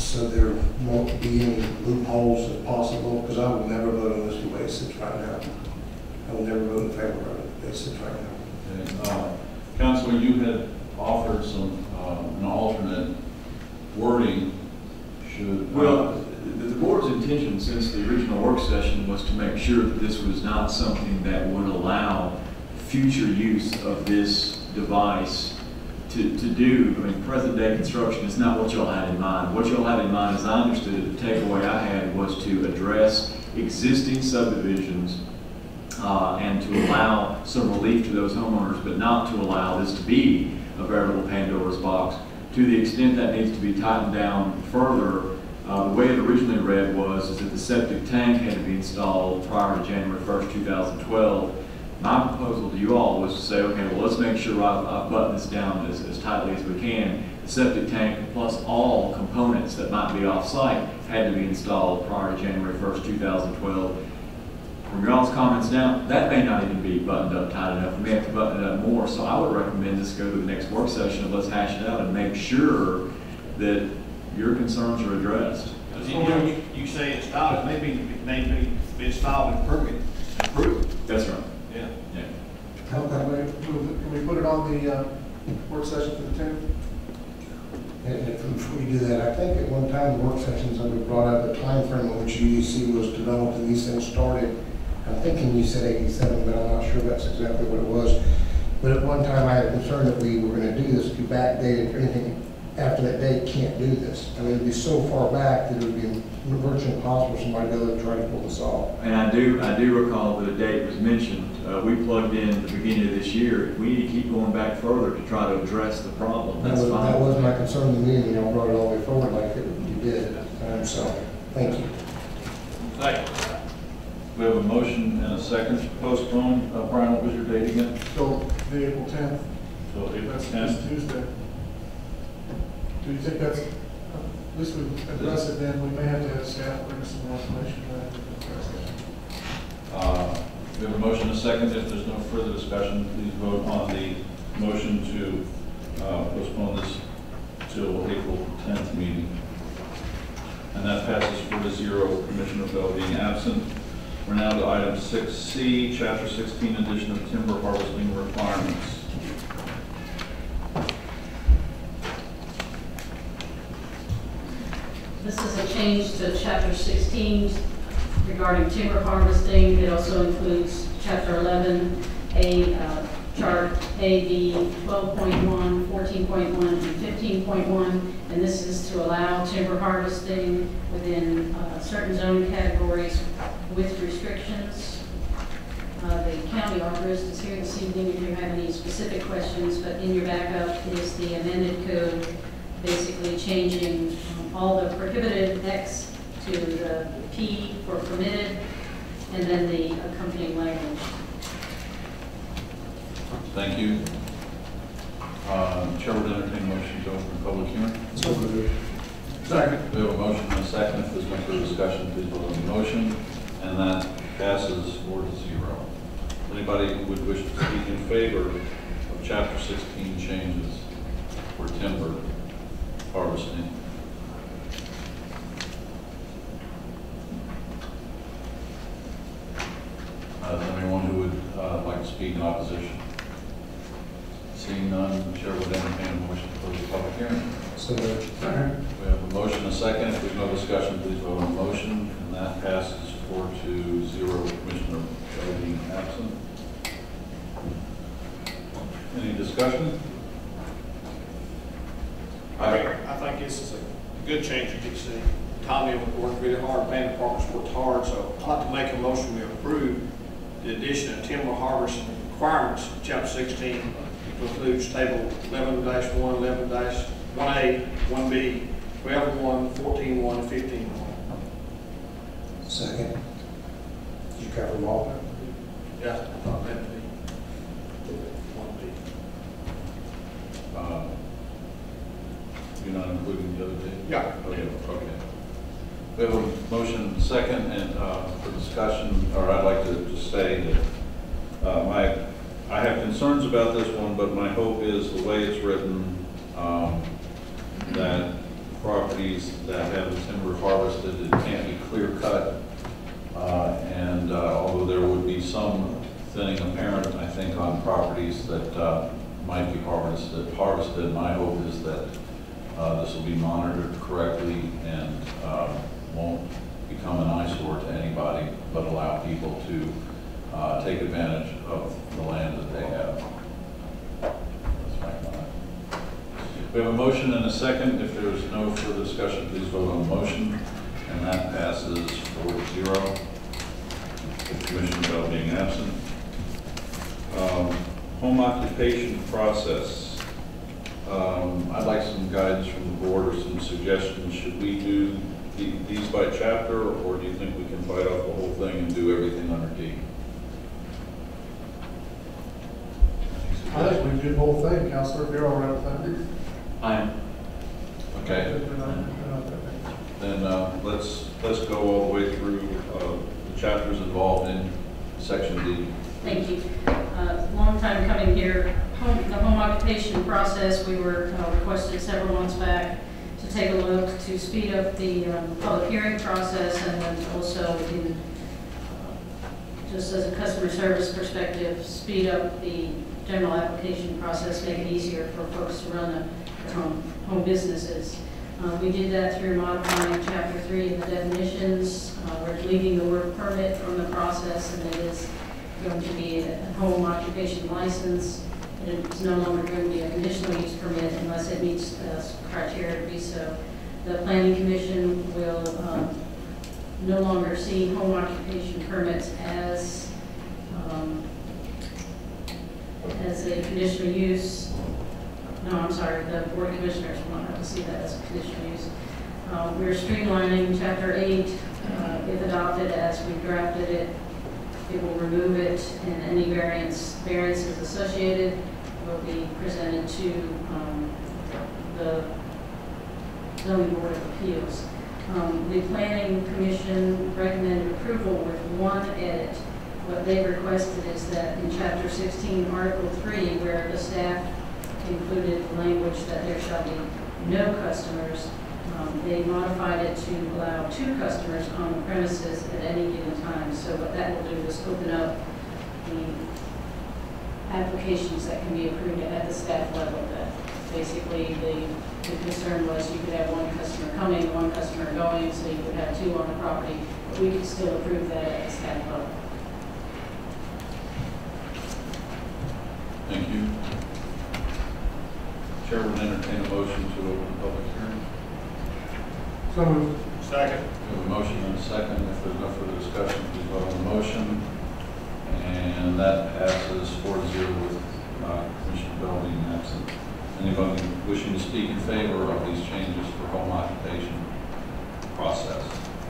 so there won't be any loopholes if possible, because I will never vote on this the way it sits right now. I will never vote in favor of it the way it sits right now. Okay. Councilor, you had offered some, an alternate wording. Should, well, the board's intention since the original work session was to make sure that this was not something that would allow future use of this device to do. I mean, present day construction is not what y'all had in mind. What y'all had in mind, as I understood it, the takeaway I had was to address existing subdivisions and to allow some relief to those homeowners, but not to allow this to be a veritable Pandora's box. To the extent that needs to be tightened down further, the way it originally read was that the septic tank had to be installed prior to January 1st, 2012. My proposal to you all was to say, okay, well, let's make sure I've buttoned this down as tightly as we can. The septic tank plus all components that might be off-site had to be installed prior to January 1st, 2012. From y'all's comments now, that may not even be buttoned up tight enough. We may have to button it up more. So I would recommend this go to the next work session and let's hash it out and make sure that your concerns are addressed. You say installed, it may be installed and permitted, approved. That's right. Yeah. Yeah. Can we put it on the work session for the 10th? And before you do that, I think at one time the work sessions that we brought up, the time frame in which UEC was developed and these things started, I'm thinking you said 87, but I'm not sure that's exactly what it was. But at one time I had a concern that we were going to do this, if you backdate it or anything after that date, can't do this. I mean, it'd be so far back that it would be virtually impossible for somebody to go and try to pull this off. And I do recall that a date was mentioned. We plugged in at the beginning of this year. If we need to keep going back further to try to address the problem, that's fine. That was my concern to me when y'all brought it all the way forward like you did. So, thank you. Thank you. We have a motion and a second to postpone. Brian, what was your date again? So, the April 10th. So April That's 10th. Tuesday. Do you think that's, at least we address it then, we may have to have staff bring us some more information. We have a motion and a second. If there's no further discussion, please vote on the motion to postpone this till April 10th meeting. And that passes 4-0, Commissioner Bell being absent. We're now to item 6C, Chapter 16, addition of timber harvesting requirements. This is a change to Chapter 16 regarding timber harvesting. It also includes Chapter 11, Chart A, B, 12.1, 14.1, and 15.1. And this is to allow timber harvesting within certain zone categories with restrictions. The county arborist is here this evening if you have any specific questions, but in your backup is the amended code, basically changing all the prohibited X to the P for permitted, and then the accompanying language. Thank you. Chair would entertain a motion to open the public hearing. Second. We have a motion and a second. If there's no further discussion, please vote on the motion. And that passes 4-0. Anybody who would wish to speak in favor of Chapter 16 changes for timber harvesting? Is there anyone who would like to speak in opposition? Seeing none, the chair would entertain a motion to close the public hearing. So, we have a motion and a second. If there's no discussion, please vote on the motion. And that passes 4-0, Commissioner Bell being absent. Any discussion? I think this is a good change you can see. Tommy worked really hard, planning department's worked hard, so I'd like to make a motion we approve the addition of timber harvesting requirements in Chapter 16, which includes Table 11-1, 11-1A, 1B, 12-1, 14-1, and 15-1. Second. Did you cover them all? Yeah, I thought that'd be 1B. You're not including the other day? Yeah. Okay. We have a motion second and for discussion, or I'd like to just say that I have concerns about this one, but my hope is the way it's written, that properties that have the timber harvested, it can't be clear cut. And although there would be some thinning apparent, I think, on properties that might be harvested, my hope is that this will be monitored correctly and won't become an eyesore to anybody, but allow people to take advantage of the land that they have. That's my comment. We have a motion and a second. If there is no further discussion, please vote on the motion. And that passes 4-0, with Commissioner Bell being absent. Home occupation process. I'd like some guidance from the board or some suggestions. Should we do these by chapter, or do you think we can bite off the whole thing and do everything under D? I think we do the whole thing, Counselor, if you're all right with that. I am. Okay. Then let's go all the way through the chapters involved in section D. Thank you. Long time coming here. The home occupation process, we were requested several months back to take a look to speed up the public hearing process, and then also in just as a customer service perspective, speed up the general application process, make it easier for folks to run their home businesses. We did that through modifying Chapter 3 of the definitions. We're leaving the word permit from the process, and it is going to be a home occupation license. It's no longer going to be a conditional use permit unless it meets the criteria to be so. The Planning Commission will no longer see home occupation permits as a conditional use. No, I'm sorry, the Board of Commissioners will not have to see that as a conditional use. We're streamlining Chapter 8. If adopted as we drafted it, it will remove it, and any variances associated will be presented to the Zoning Board of Appeals. The Planning Commission recommended approval with one edit. What they requested is that in Chapter 16, Article 3, where the staff included language that there shall be no customers, they modified it to allow 2 customers on the premises at any given time. So what that will do is open up the applications that can be approved at the staff level. That basically the concern was you could have 1 customer coming, 1 customer going, so you would have 2 on the property, but we could still approve that at the staff level. Thank you. Chair would entertain a motion to open the public hearing. So moved. Second. We have a motion and a second. If there's no further discussion, please vote on the motion. And that passes 4-0 with Commissioner Bell being absent. Anybody wishing to speak in favor of these changes for home occupation process?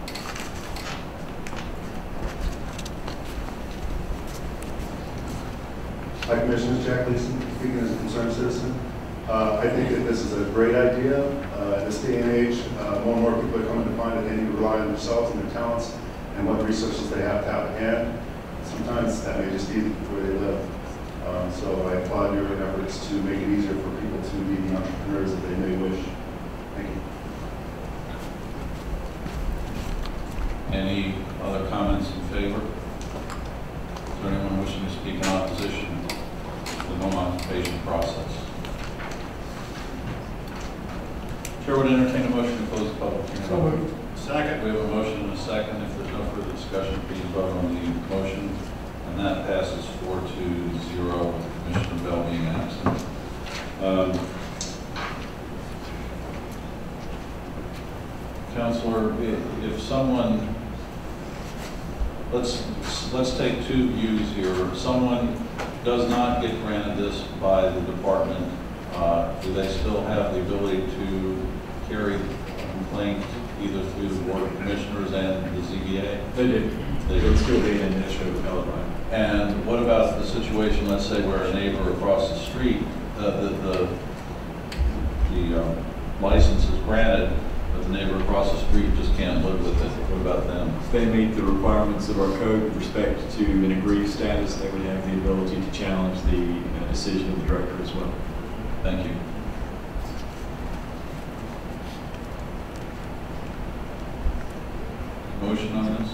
Hi, Commissioners. Jack Gleason, speaking as a concerned citizen. I think that this is a great idea. In this day and age, more and more people are coming to find that they need to rely on themselves and their talents and what resources they have to have at hand. Sometimes that may just be where they live. So I applaud your efforts to make it easier for people to be the entrepreneurs that they may wish. Thank you. Any other comments in favor? Is there anyone wishing to speak in opposition to the home occupation process? Chair would entertain a motion to close the public hearing. So moved. Second. We have a motion and a second. If there's no further discussion, please vote on the motion. And that passes 4-0 with Commissioner Bell being absent. Counselor, if someone, let's take 2 views here. If someone does not get granted this by the department, do they still have the ability to carry a complaint either through the Board of Commissioners and the ZBA? They do. They would still be an administrative appellate right. And what about the situation, let's say, where a neighbor across the street, the license is granted, but the neighbor across the street just can't live with it? What about them? If they meet the requirements of our code with respect to an aggrieved status, they would have the ability to challenge the decision of the director as well. Thank you. motion on this?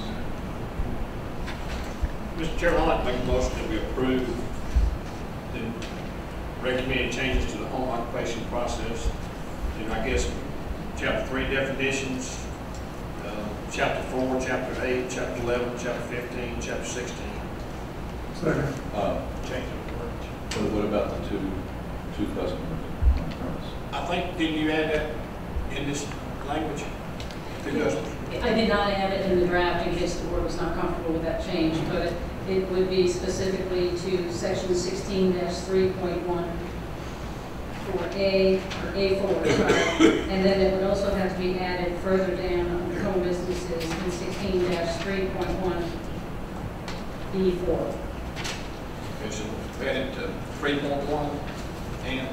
Mr. Chairman, I'd like to make a motion that we approve the recommended changes to the home occupation process. And I guess chapter 3 definitions, chapter 4, chapter 8, chapter 11, chapter 15, chapter 16. Second. Change it. What about the two customers on premise? I think, didn't you add that in this language? Two customers. I did not add it in the draft in case the board was not comfortable with that change, but it would be specifically to section 16-3.1 for A, or A4, sorry. And then it would also have to be added further down under home businesses in 16-3.1 B4. Okay, so add it to 3.1 and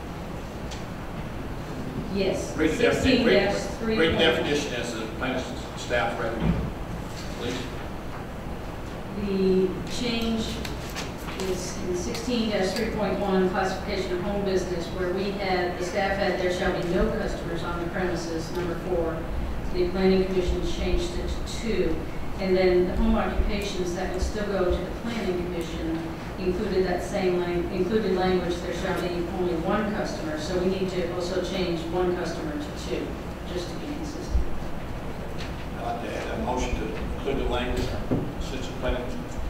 Yes. read the 16-3. read the definition as the plaintiff's staff revenue, please. The change is in 16-3.1 classification of home business, where we had, the staff had, there shall be no customers on the premises, number 4. The planning commission changed it to 2. And then the home occupations that would still go to the planning commission included that same included language, there shall be only 1 customer. So we need to also change 1 customer to 2, just to be consistent. I'd like to add a motion to include the language, assistant planning.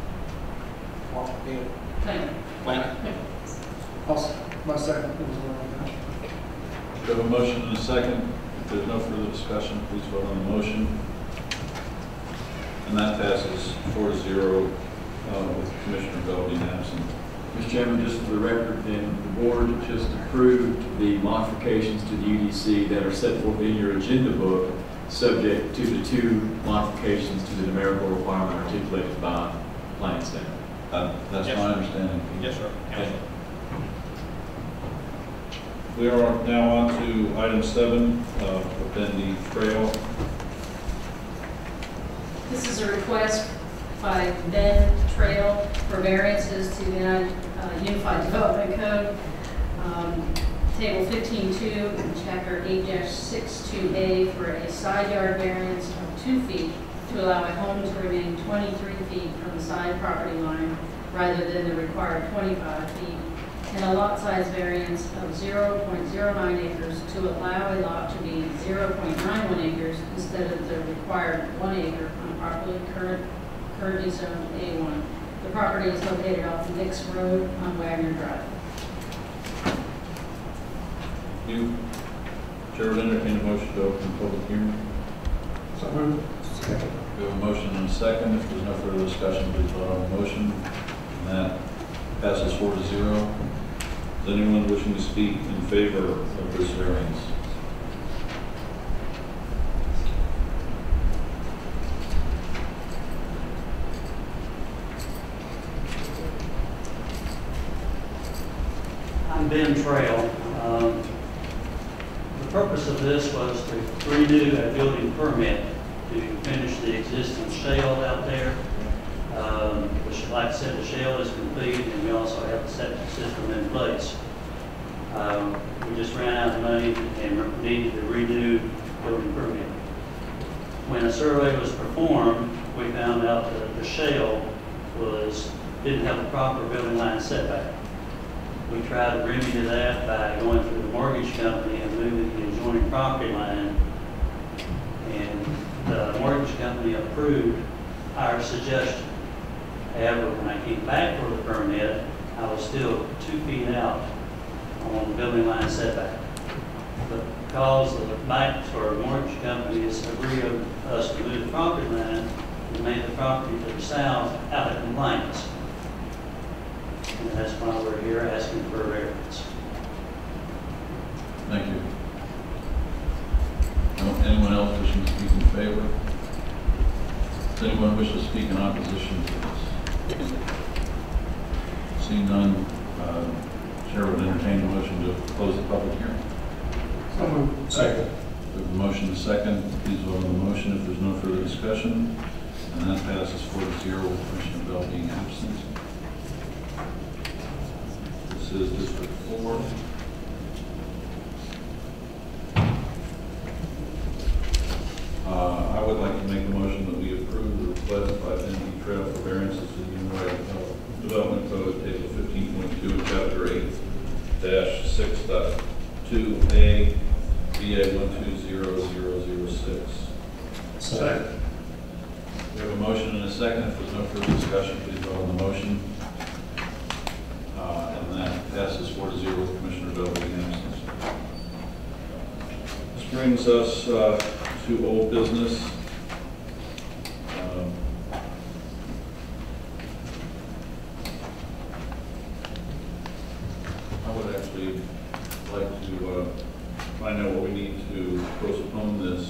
Planner. My second. We have a motion and a second. If there's no further discussion, please vote on the motion. And that passes 4-0 with Commissioner Bell being absent. Mr. Chairman, just for the record, then the board just approved the modifications to the UDC that are set forth in your agenda book, subject to the 2 modifications to the numerical requirement articulated by planning staff. That's yes, my understanding. Yes, sir. Yes. We are now on to item 7, the Bendy Trail. This is a request by Bend Trail for variances to the Unified Development Code, Table 15.2 and Chapter 8-62A for a side yard variance of 2 feet to allow a home to remain 23 feet from the side property line rather than the required 25 feet, and a lot size variance of 0.09 acres to allow a lot to be 0.91 acres instead of the required 1 acre on property currently zoned A1. The property is located off Nix Road on Wagner Drive. You, Chair, would entertain a motion to open the public hearing. So moved. Second. We have a motion and a second. If there's no further discussion, please vote on the motion. And that passes 4-0. Is anyone wishing to speak in favor of this variance? I'm Ben Trail. The purpose of this was to renew a building permit to finish the existing shale out there. Which, like I said, the shale is complete, and we also have the septic system in place. We just ran out of money and needed to renew the building permit. When a survey was performed, we found out that the shale didn't have a proper building line setback. We tried to remedy that by going through the mortgage company and moving the adjoining property line. And the mortgage company approved our suggestion. However, when I came back for the permit, I was still 2 feet out on the building line setback. But because the banks or mortgage companies agreed with us to move the property line, we made the property to the south out of compliance. And that's why we're here asking for a variance. Thank you. Anyone else wishing to speak in favor? Does anyone wish to speak in opposition to this? Seeing none, Chair would entertain a motion to close the public hearing. So moved. Second. We have a motion and a second. Please vote on the motion if there's no further discussion. And that passes 4-0 with Commissioner Bell being absent. This is District 4. I would like to make a motion that we classified entity trail for variances in the United Development Code, Table 15.2 and Chapter 8-6.2A, BA 120006. Second. We have a motion and a second. If there's no further discussion, please vote on the motion. And that passes 4-0 with Commissioner Doe being absent. This brings us to old business. I would actually like to find out what we need to postpone this.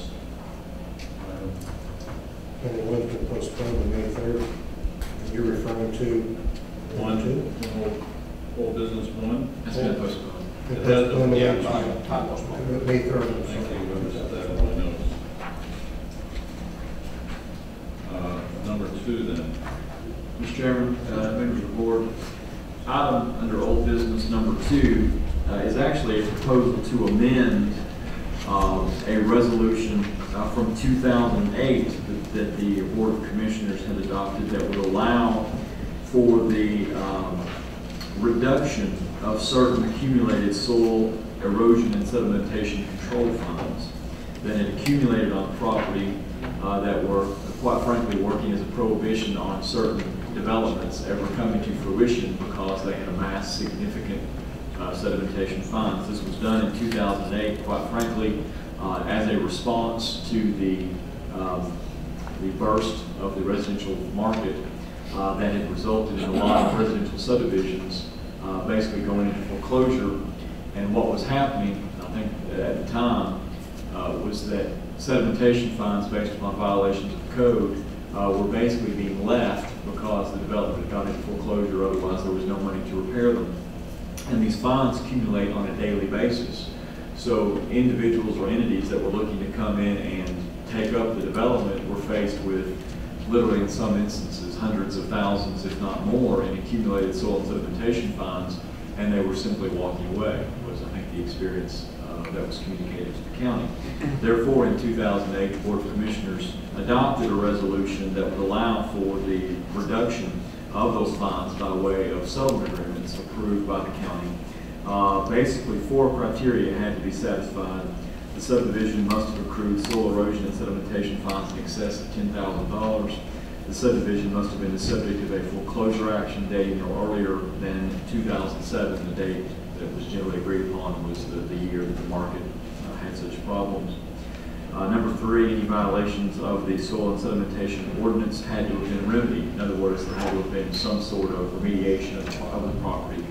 And the one can postpone to May 3rd. You're referring to old business 1? That's been postponed. It has been, yeah, time postponed. May 3rd. Thank you. Whoever's at that in my notes. Number 2 then. Mr. Chairman, members of the board, item under old business number 2 is actually a proposal to amend a resolution from 2008 that the Board of Commissioners had adopted that would allow for the reduction of certain accumulated soil erosion and sedimentation control funds that had accumulated on property that were, quite frankly, working as a prohibition on certain developments ever coming to fruition because they had amassed significant sedimentation funds. This was done in 2008, quite frankly, as a response to the burst of the residential market that had resulted in a lot of residential subdivisions basically going into foreclosure. And what was happening, I think at the time, was that sedimentation funds based upon violations of the code were basically being left because the development had gone into foreclosure, otherwise there was no money to repair them. And these funds accumulate on a daily basis. So individuals or entities that were looking to come in and take up the development were faced with, literally in some instances, hundreds of thousands, if not more, in accumulated soil and sedimentation funds, and they were simply walking away, was I think the experience that was communicated to the county. Therefore, in 2008, the Board of Commissioners adopted a resolution that would allow for the reduction of those funds by way of settlement agreements approved by the county. Basically, 4 criteria had to be satisfied. The subdivision must have accrued soil erosion and sedimentation funds in excess of $10,000. The subdivision must have been the subject of a foreclosure action dating no earlier than 2007. The date that was generally agreed upon was the year that the market had such problems. Number 3, any violations of the soil and sedimentation ordinance had to have been remedied. In other words, there had to have been some sort of remediation of the property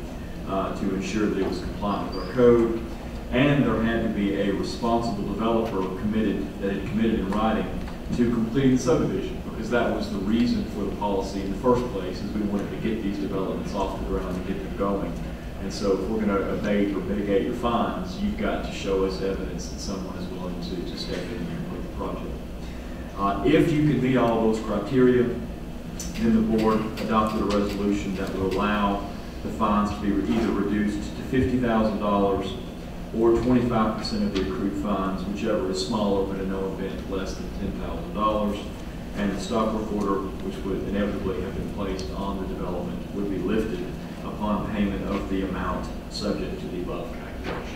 to ensure that it was compliant with our code. And there had to be a responsible developer that had committed in writing to completing the subdivision, because that was the reason for the policy in the first place, is we wanted to get these developments off the ground and get them going. And so if we're going to abate or mitigate your fines, you've got to show us evidence that someone is willing to step in and complete the project. If you could meet all those criteria, then the board adopted a resolution that would allow the fines to be either reduced to $50,000 or 25% of the accrued fines, whichever is smaller but in no event less than $10,000. And the stock work order, which would inevitably have been placed on the development, would be lifted upon payment of the amount subject to the above calculation.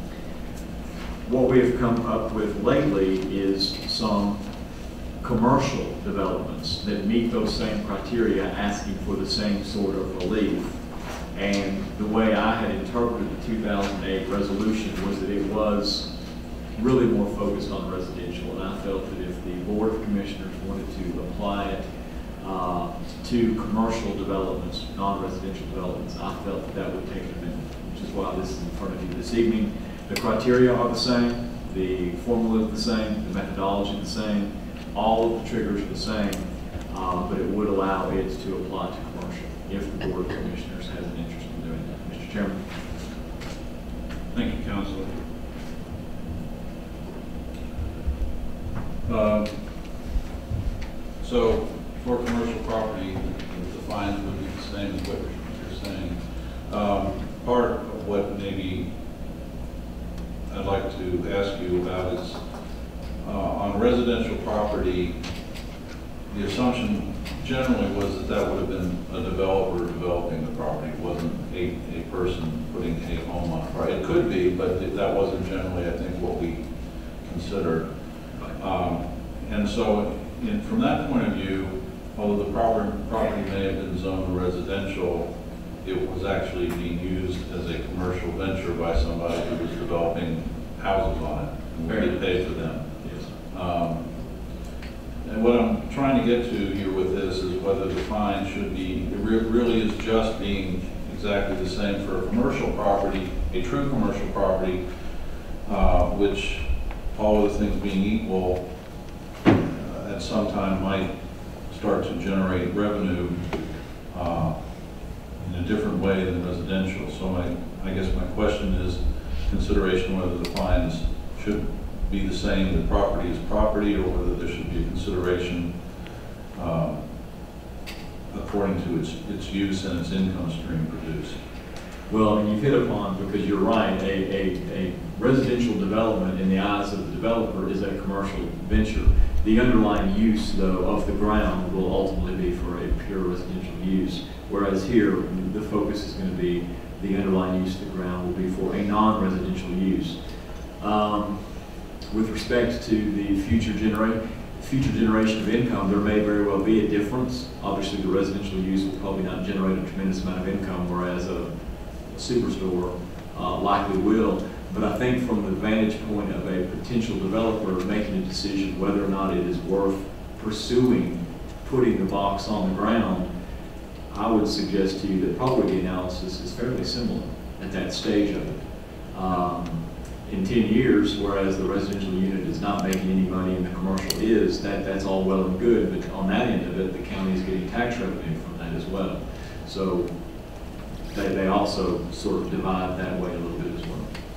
What we have come up with lately is some commercial developments that meet those same criteria, asking for the same sort of relief. And the way I had interpreted the 2008 resolution was that it was really more focused on residential, and I felt that if the Board of Commissioners wanted to apply it to commercial developments, non-residential developments, I felt that that would take an amendment, which is why this is in front of you this evening. The criteria are the same, the formula is the same, the methodology is the same, all of the triggers are the same, but it would allow it to apply to commercial if the Board of Commissioners has an interest in doing that. Mr. Chairman. Thank you, Councilor. So for commercial property, the fines would be the same as what you're saying. Part of what maybe I'd like to ask you about is on residential property, the assumption generally was that that would have been a developer developing the property. It wasn't a person putting a home on it. Right? It could be, but that wasn't generally, I think, what we considered. And so from that point of view, although the property may have been zoned residential, it was actually being used as a commercial venture by somebody who was developing houses on it, and we get paid for them. Yes. And what I'm trying to get to here with this is whether the fine should be, it really is just being exactly the same for a commercial property, a true commercial property, which all other things being equal, at some time might start to generate revenue in a different way than residential. So I guess my question is consideration whether the fines should be the same, the property is property, or whether there should be a consideration according to its use and its income stream produced. Well, and you've hit upon, because you're right, a residential development in the eyes of the developer is a commercial venture. The underlying use, though, of the ground will ultimately be for a pure residential use, whereas here, the focus is going to be the underlying use of the ground will be for a non-residential use. With respect to the future generation of income, there may very well be a difference. Obviously, the residential use will probably not generate a tremendous amount of income, whereas a superstore likely will. But I think from the vantage point of a potential developer making a decision whether or not it is worth pursuing putting the box on the ground, I would suggest to you that probably the analysis is fairly similar at that stage of it. In 10 years, whereas the residential unit is not making any money and the commercial is, that's all well and good, but on that end of it, the county is getting tax revenue from that as well. So they also sort of divide that way a little bit as well.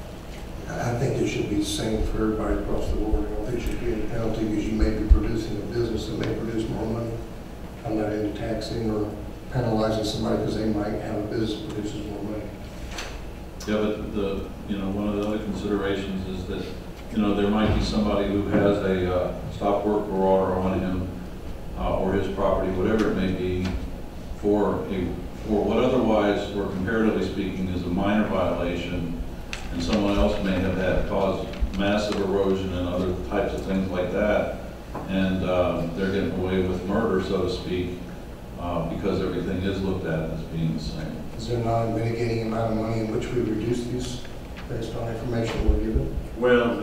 I think it should be the same for everybody across the board. I don't think it should be any penalty because you may be producing a business that may produce more money. I'm not into taxing or penalizing somebody because they might have a business that produces more money. Yeah, but one of the other considerations is that, there might be somebody who has a stop work order on him or his property, whatever it may be, for what otherwise, or comparatively speaking, is a minor violation, and someone else may have had caused massive erosion and other types of things like that, and they're getting away with murder, so to speak, because everything is looked at as being the same. Is there not a mitigating amount of money in which we reduce these based on information we're given? Well,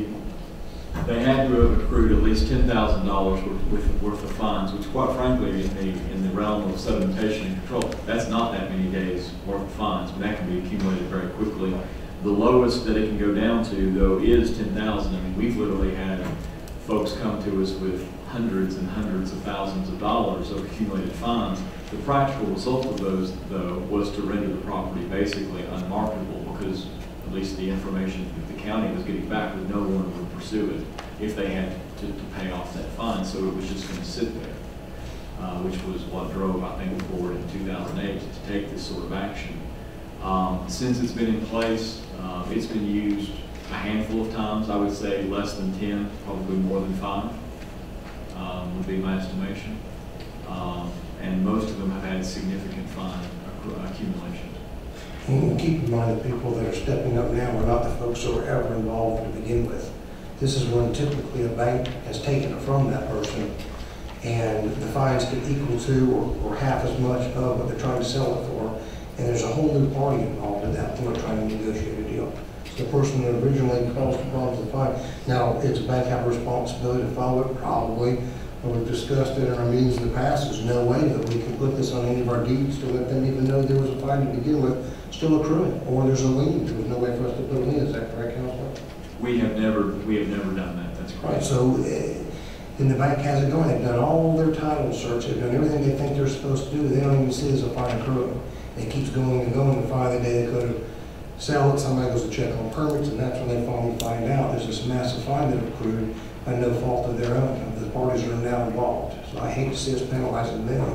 they had to have accrued at least $10,000 worth of fines, which quite frankly in the realm of sedimentation and control, that's not that many days worth of fines, but that can be accumulated very quickly. The lowest that it can go down to, though, is $10,000. I mean, we've literally had folks come to us with hundreds and hundreds of thousands of dollars of accumulated fines. The practical result of those, though, was to render the property basically unmarketable because at least the information that the county was getting back was no one would pursue it if they had to pay off that fine. So it was just going to sit there, which was what drove, I think, the board in 2008 to take this sort of action. Since it's been in place, it's been used a handful of times. I would say less than 10, probably more than 5, would be my estimation. And most of them have had significant fine accumulation. And keep in mind that people that are stepping up now are not the folks that were ever involved to begin with. This is when typically a bank has taken it from that person, and the fines get equal to or half as much of what they're trying to sell it for. And there's a whole new party involved at that point trying to negotiate a deal. So the person that originally caused the problems with the fine. Now, does the bank have a responsibility to follow it? Probably. But we've discussed it in our meetings in the past. There's no way that we can put this on any of our deeds to let them even know there was a fine to begin with still accruing, or there's a lien. There was no way for us to put a lien. Is that correct, Councilman? We have never done that. That's correct. Right. So, and the bank has it going. They've done all their title search. They've done everything they think they're supposed to do. They don't even see it as a fine accruing. It keeps going and going, and finally the day they go to sell it, somebody goes to check on permits, and that's when they finally find out there's this massive fine that accrued by no fault of their own. The parties are now involved. So I hate to see us penalizing them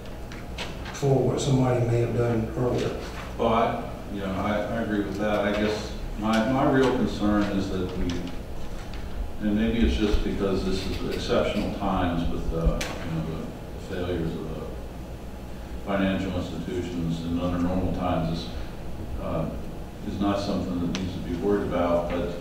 for what somebody may have done earlier. Well, I agree with that. I guess my real concern is that And maybe it's just because this is exceptional times with you know, the failures of the financial institutions, and under normal times this is not something that needs to be worried about. But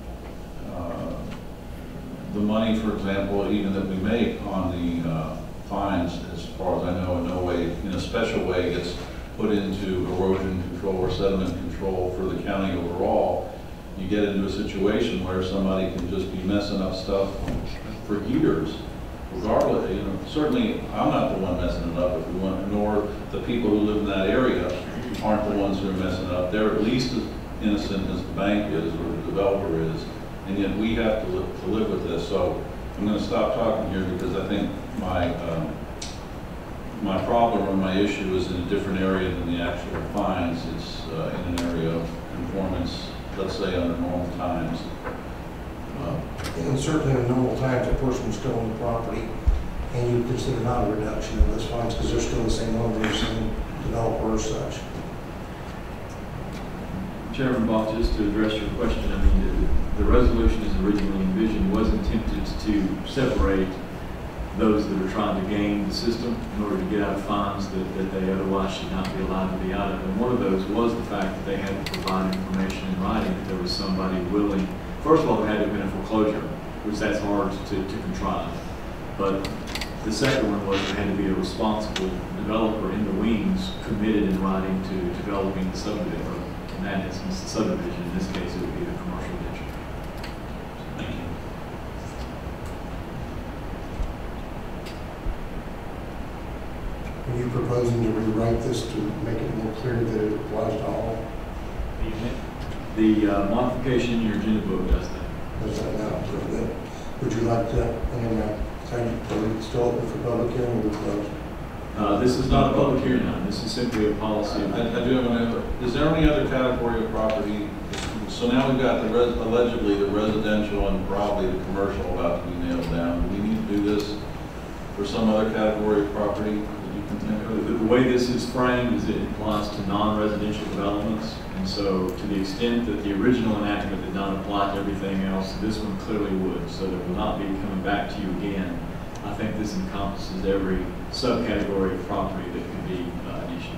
the money, for example, even that we make on the fines, as far as I know, in no way, in a special way, gets put into erosion control or sediment control for the county overall. You get into a situation where somebody can just be messing up stuff for years, regardless. You know, certainly I'm not the one messing it up, if we want, nor the people who live in that area aren't the ones who are messing it up. They're at least as innocent as the bank is or the developer is, and yet we have to live with this. So I'm going to stop talking here because I think my problem or my issue is in a different area than the actual fines. It's in an area of conformance, let's say under normal times. And certainly in normal times, a person would still own the property, and you consider not a reduction of those fines because they're still the same owner, same developer or such. Chairman Boff, just to address your question, I mean, the resolution as originally envisioned was intended to separate those that are trying to game the system in order to get out of fines that they otherwise should not be allowed to be out of. And one of those was the fact that they had to provide information in writing that there was somebody willing. First of all, there had to have been a foreclosure, which that's hard to contrive. But the second one was there had to be a responsible developer in the wings committed in writing to developing the subdivision, or in that instance, the subdivision. In this case, it would be the commercial district. Thank you. Are you proposing to rewrite this to make it more clear that it applies to all? The modification in your agenda book does that. Does that now? So then, would you like to, are you still open for public hearing or closed? This is not a public hearing now. This is simply a policy. I do have another. Is there any other category of property? So now we've got allegedly the residential and probably the commercial about to be nailed down. Do we need to do this for some other category of property that you can think of? The way this is framed is it applies to non-residential developments. And so to the extent that the original enactment did not apply to everything else, this one clearly would. So there will not be coming back to you again. I think this encompasses every subcategory of property that could be an issue.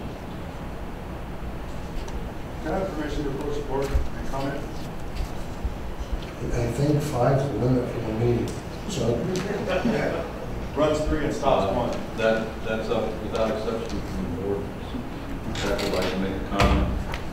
Can I have permission to approach the board and comment? I think 5 is the limit for the meeting. So runs 3 and stops 1. That's up without exception from the board. Jack would like to make a comment.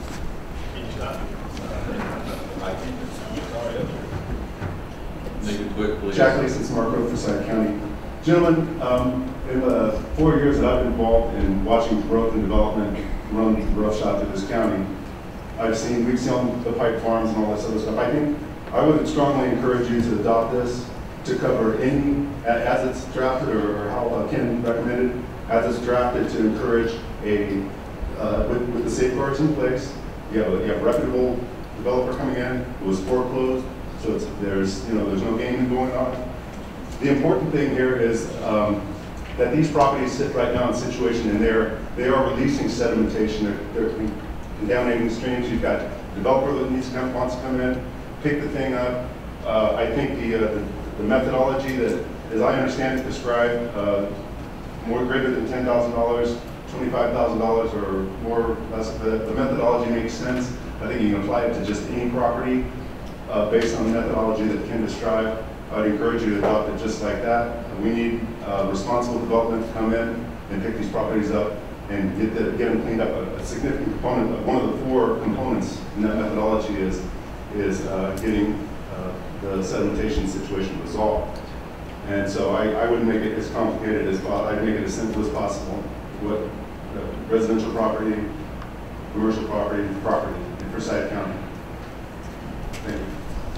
Make it quick, please. Jack Gleason, Smart Growth, Forsyth County. Gentlemen, in the 4 years that I've been involved in watching growth and development run roughshod through this county, we've seen the pipe farms and all this other stuff. I think I would strongly encourage you to adopt this to cover any, as it's drafted or how Ken recommended, as it's drafted to encourage with the safeguards in place. You have reputable developer coming in, it was foreclosed, so there's no gaming going on. The important thing here is that these properties sit right now in a situation, and they are releasing sedimentation. They're contaminating streams. You've got a developer that wants to come in, pick the thing up. I think the methodology that, as I understand it, described more greater than $10,000, $25,000 or more. The methodology makes sense. I think you can apply it to just any property based on the methodology that Ken described. I'd encourage you to adopt it just like that. We need responsible development to come in and pick these properties up and get them cleaned up. A significant component, one of the 4 components in that methodology is getting the sedimentation situation resolved. And so I wouldn't make it as complicated as possible. I'd make it as simple as possible. What residential property, commercial property in Forsyth County. Thank you.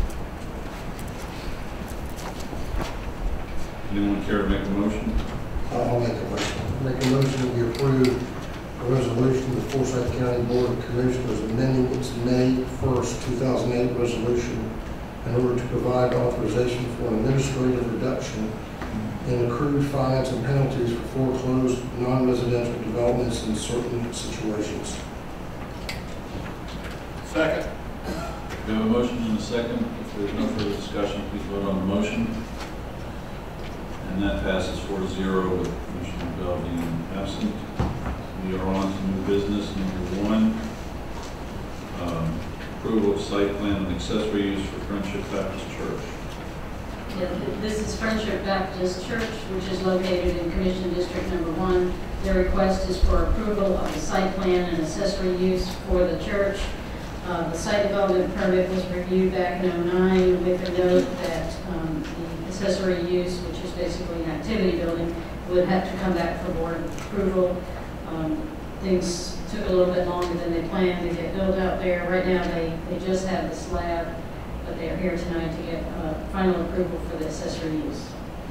Anyone care to make a motion? I'll make a motion. Make a motion that we approve a resolution of the Forsyth County Board of Commissioners amending its May 1st, 2008 resolution in order to provide authorization for an administrative reduction in accrued fines and penalties for foreclosed non-residential developments in certain situations. Second. We have a motion and a second. If there's no further discussion, please vote on the motion. And that passes 4-0 with Commissioner Bell being absent. We are on to new business. Number 1, approval of site plan and accessory use for Friendship Baptist Church. Yeah, this is Friendship Baptist Church, which is located in Commission District Number 1. Their request is for approval of a site plan and accessory use for the church. The site development permit was reviewed back in '09 with a note that the accessory use, which is basically an activity building, would have to come back for board approval. Things took a little bit longer than they planned to get built out there. Right now they just have the slab, but they are here tonight to get final approval for the accessory use.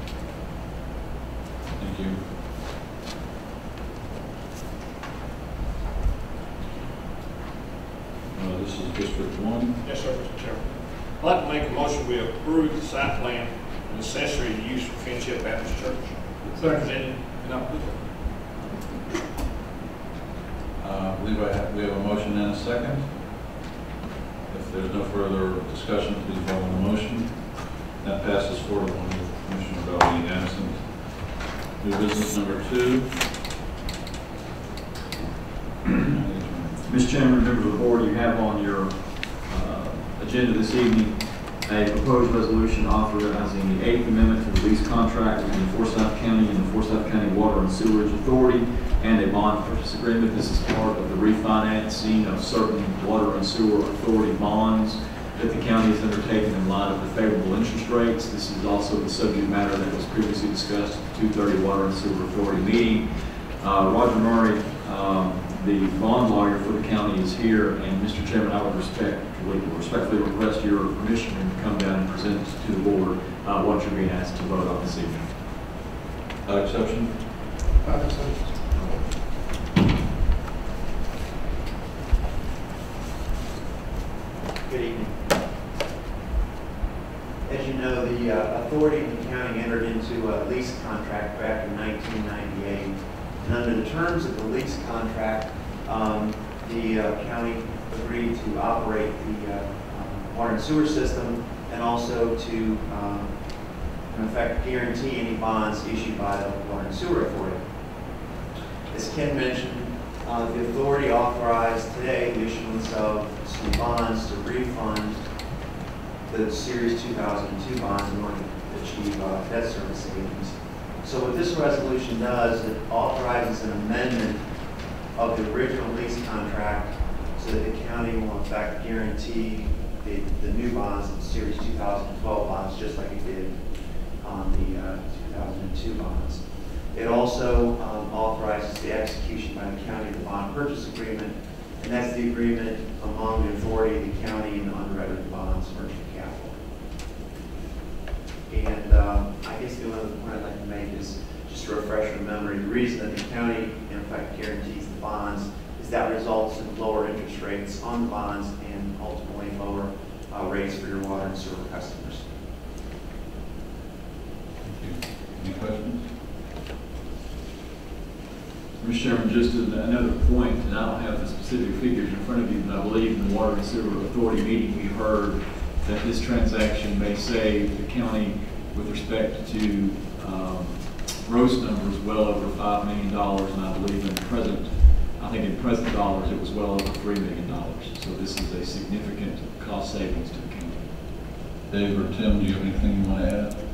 Thank you. This is District 1. Yes, sir, Mr. Chairman. I'd like to make a motion we approve the site plan and accessory use for Friendship Baptist Church. Presented and approved. I believe we have a motion and a second. If there's no further discussion, please vote on the motion. That passes 4-1 with Commissioner Bell being absent. New business number 2. Mr. Chairman, members of the board, you have on your agenda this evening a proposed resolution authorizing the 8th Amendment to the lease contract between Forsyth County and the Forsyth County Water and Sewerage Authority and a bond purchase agreement. This is part of the refinancing of certain water and sewer authority bonds that the county has undertaken in light of the favorable interest rates. This is also the subject matter that was previously discussed at the 2:30 Water and Sewer Authority meeting. Roger Murray, the bond lawyer for the county, is here, and Mr. Chairman, I would respectfully request your permission to come down and present to the board what you're being asked to vote on this evening. Exception? Good evening. As you know, the authority and the county entered into a lease contract back in 1998. And under the terms of the lease contract, the county agreed to operate the water and sewer system and also to, in effect, guarantee any bonds issued by the Water and Sewer Authority. As Ken mentioned, the authority authorized today the issuance of some bonds to refund the Series 2002 bonds in order to achieve debt service savings. So what this resolution does, it authorizes an amendment of the original lease contract so that the county will in fact guarantee the new bonds, the Series 2012 bonds, just like it did on the 2002 bonds. It also authorizes the execution by the county of the bond purchase agreement, and that's the agreement among the authority, the county, and the underwriter of the bonds, merchant capital. And I guess the only other point I'd like to make is just to refresh your memory. The reason that the county, in effect, guarantees the bonds is that results in lower interest rates on the bonds and ultimately lower rates for your water and sewer customers. Thank you. Any questions? Mr. Chairman, just another point, and I don't have the specific figures in front of you, but I believe in the Water and Sewer Authority meeting we heard that this transaction may save the county with respect to gross numbers well over $5 million, and I believe in present dollars it was well over $3 million. So this is a significant cost savings to the county. Dave or Tim, do you have anything you want to add?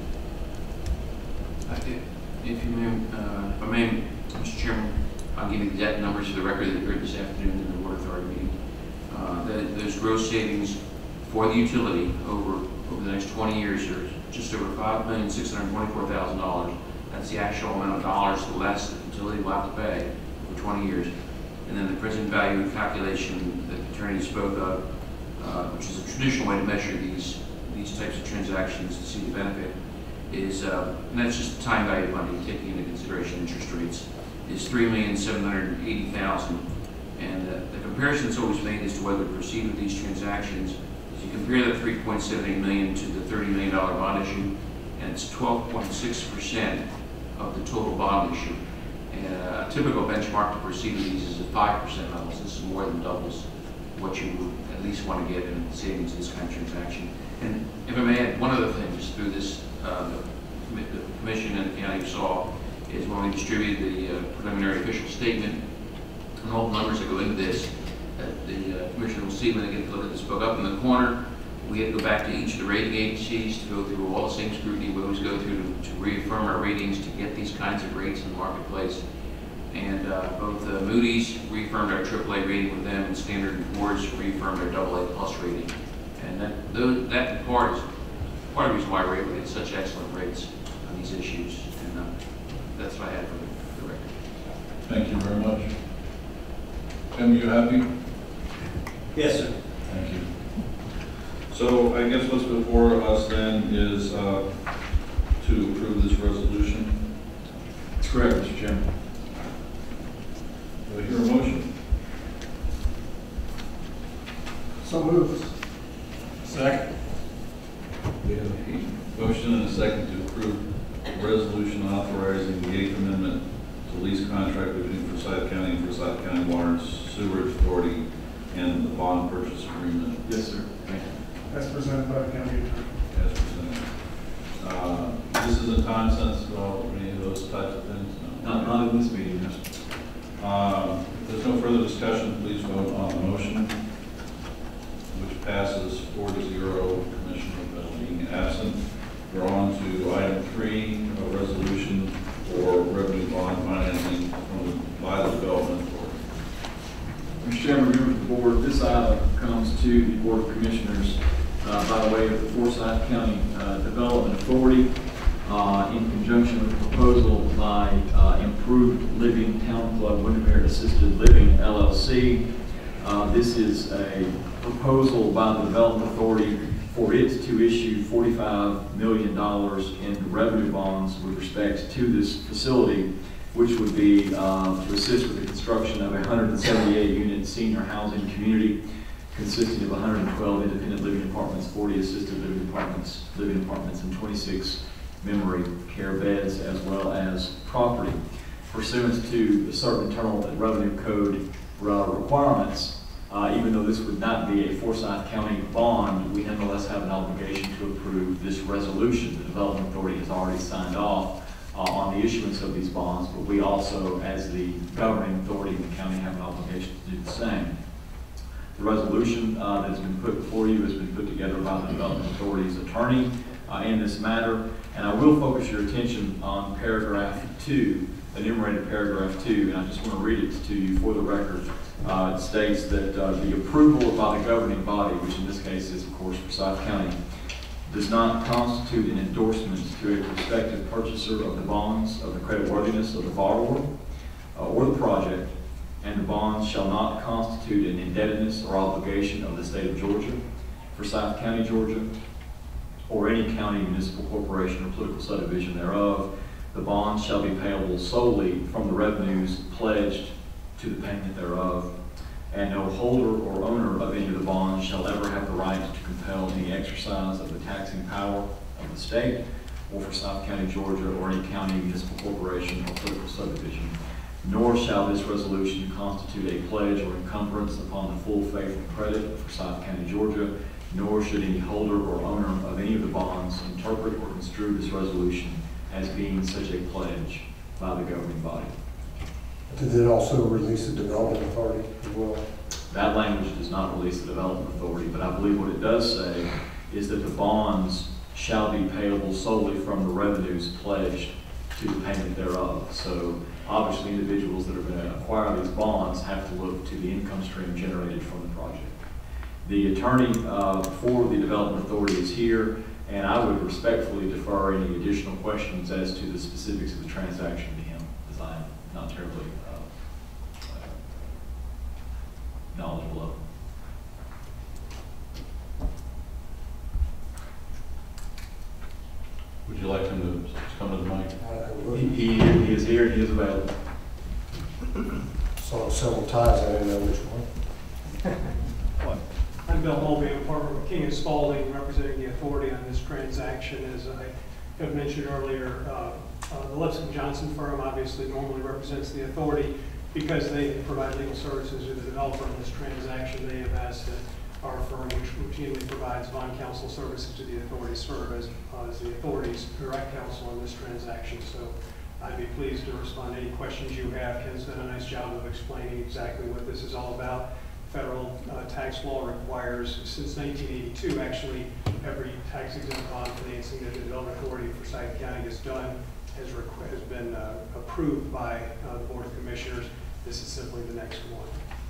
I do. If I may, Mr. Chairman, I'll give you the debt numbers for the record that occurred this afternoon in the Water Authority meeting. There's gross savings for the utility over the next 20 years are just over $5,624,000. That's the actual amount of dollars less that the utility will have to pay for 20 years. And then the present value calculation that the attorney spoke of, which is a traditional way to measure these types of transactions to see the benefit, is, and that's just time value of money taking into consideration interest rates, is $3,780,000. And the comparison that's always made as to whether to proceed with these transactions is you compare that $3.78 million to the $30 million bond issue, and it's 12.6% of the total bond issue. And a typical benchmark to proceed with these is at 5% levels. This is more than doubles what you would at least want to get in savings in this kind of transaction. And if I may add one other thing, just through this, the commission and the county saw, is when we distributed the preliminary official statement and all the numbers that go into this, the commissioner will see when they get to look at this book. Up in the corner, we had to go back to each of the rating agencies to go through all the same scrutiny we always go through to reaffirm our ratings to get these kinds of rates in the marketplace. And both Moody's reaffirmed our AAA rating with them, and Standard & Poor's reaffirmed our AA+ rating. And that in part is part of the reason why we're able to get such excellent rates on these issues. And that's what I had for the record. Thank you very much. Tim, are you happy? Yes, sir. Thank you. So I guess what's before us then is to approve this resolution. That's correct, Mr. Chairman. Do I hear a motion? So moved. Second. We have a motion and a second to approve a resolution authorizing the 8th Amendment to lease contract between Forsyth County and Forsyth County Water and Sewerage Authority and the bond purchase agreement. Yes, sir. Thank you. As presented by the county attorney. As presented. This isn't time sensitive or any of those types of things? No. Not in this meeting, yes. If there's no further discussion, please vote on the motion, which passes 4-0, Commissioner Bell being absent. We're on to item 3, a resolution for revenue bond financing by the Development Authority. Mr. Chairman, members of the board, this item comes to the Board of Commissioners by way of the Forsyth County Development Authority in conjunction with a proposal by Improved Living Town Club Windermere Assisted Living LLC. This is a proposal by the Development Authority for it to issue $45 million in revenue bonds with respect to this facility, which would be to assist with the construction of a 178-unit senior housing community consisting of 112 independent living apartments, 40 assisted living apartments, and 26 memory care beds, as well as property. Pursuant to certain internal revenue code requirements, even though this would not be a Forsyth County bond, we nonetheless have an obligation to approve this resolution. The Development Authority has already signed off on the issuance of these bonds, but we also, as the governing authority in the county, have an obligation to do the same. The resolution that has been put before you has been put together by the Development Authority's attorney in this matter, and I will focus your attention on paragraph 2, enumerated paragraph 2, and I just want to read it to you for the record. It states that the approval by the governing body, which in this case is, of course, Forsyth County, does not constitute an endorsement to a prospective purchaser of the bonds of the creditworthiness of the borrower or the project, and the bonds shall not constitute an indebtedness or obligation of the state of Georgia, Forsyth County, Georgia, or any county, municipal corporation, or political subdivision thereof. The bonds shall be payable solely from the revenues pledged to the payment thereof, and no holder or owner of any of the bonds shall ever have the right to compel any exercise of the taxing power of the state or Forsyth County, Georgia, or any county, municipal corporation, or political subdivision. Nor shall this resolution constitute a pledge or encumbrance upon the full faith and credit of Forsyth County, Georgia, nor should any holder or owner of any of the bonds interpret or construe this resolution as being such a pledge by the governing body. Did it also release the Development Authority as well? That language does not release the Development Authority, but I believe what it does say is that the bonds shall be payable solely from the revenues pledged to the payment thereof. So obviously individuals that are going to acquire these bonds have to look to the income stream generated from the project. The attorney for the Development Authority is here, and I would respectfully defer any additional questions as to the specifics of the transaction to him, as I'm not terribly knowledgeable of. Would you like him to come to the mic? He is here and he is available. Saw several times, I didn't know which one. I'm Bill Mulvey, I'm partner with King & Spalding, representing the authority on this transaction. As I have mentioned earlier, the Lipson Johnson firm obviously normally represents the authority because they provide legal services to the developer in this transaction. They have asked that our firm firm which routinely provides bond counsel services to the authority, serve as the authority's direct counsel in this transaction. So I'd be pleased to respond to any questions you have. Ken's done a nice job of explaining exactly what this is all about. Federal tax law requires, since 1982, actually, every tax-exempt bond financing that the Development Authority of Forsyth County has done has been approved by the Board of Commissioners. This is simply the next one.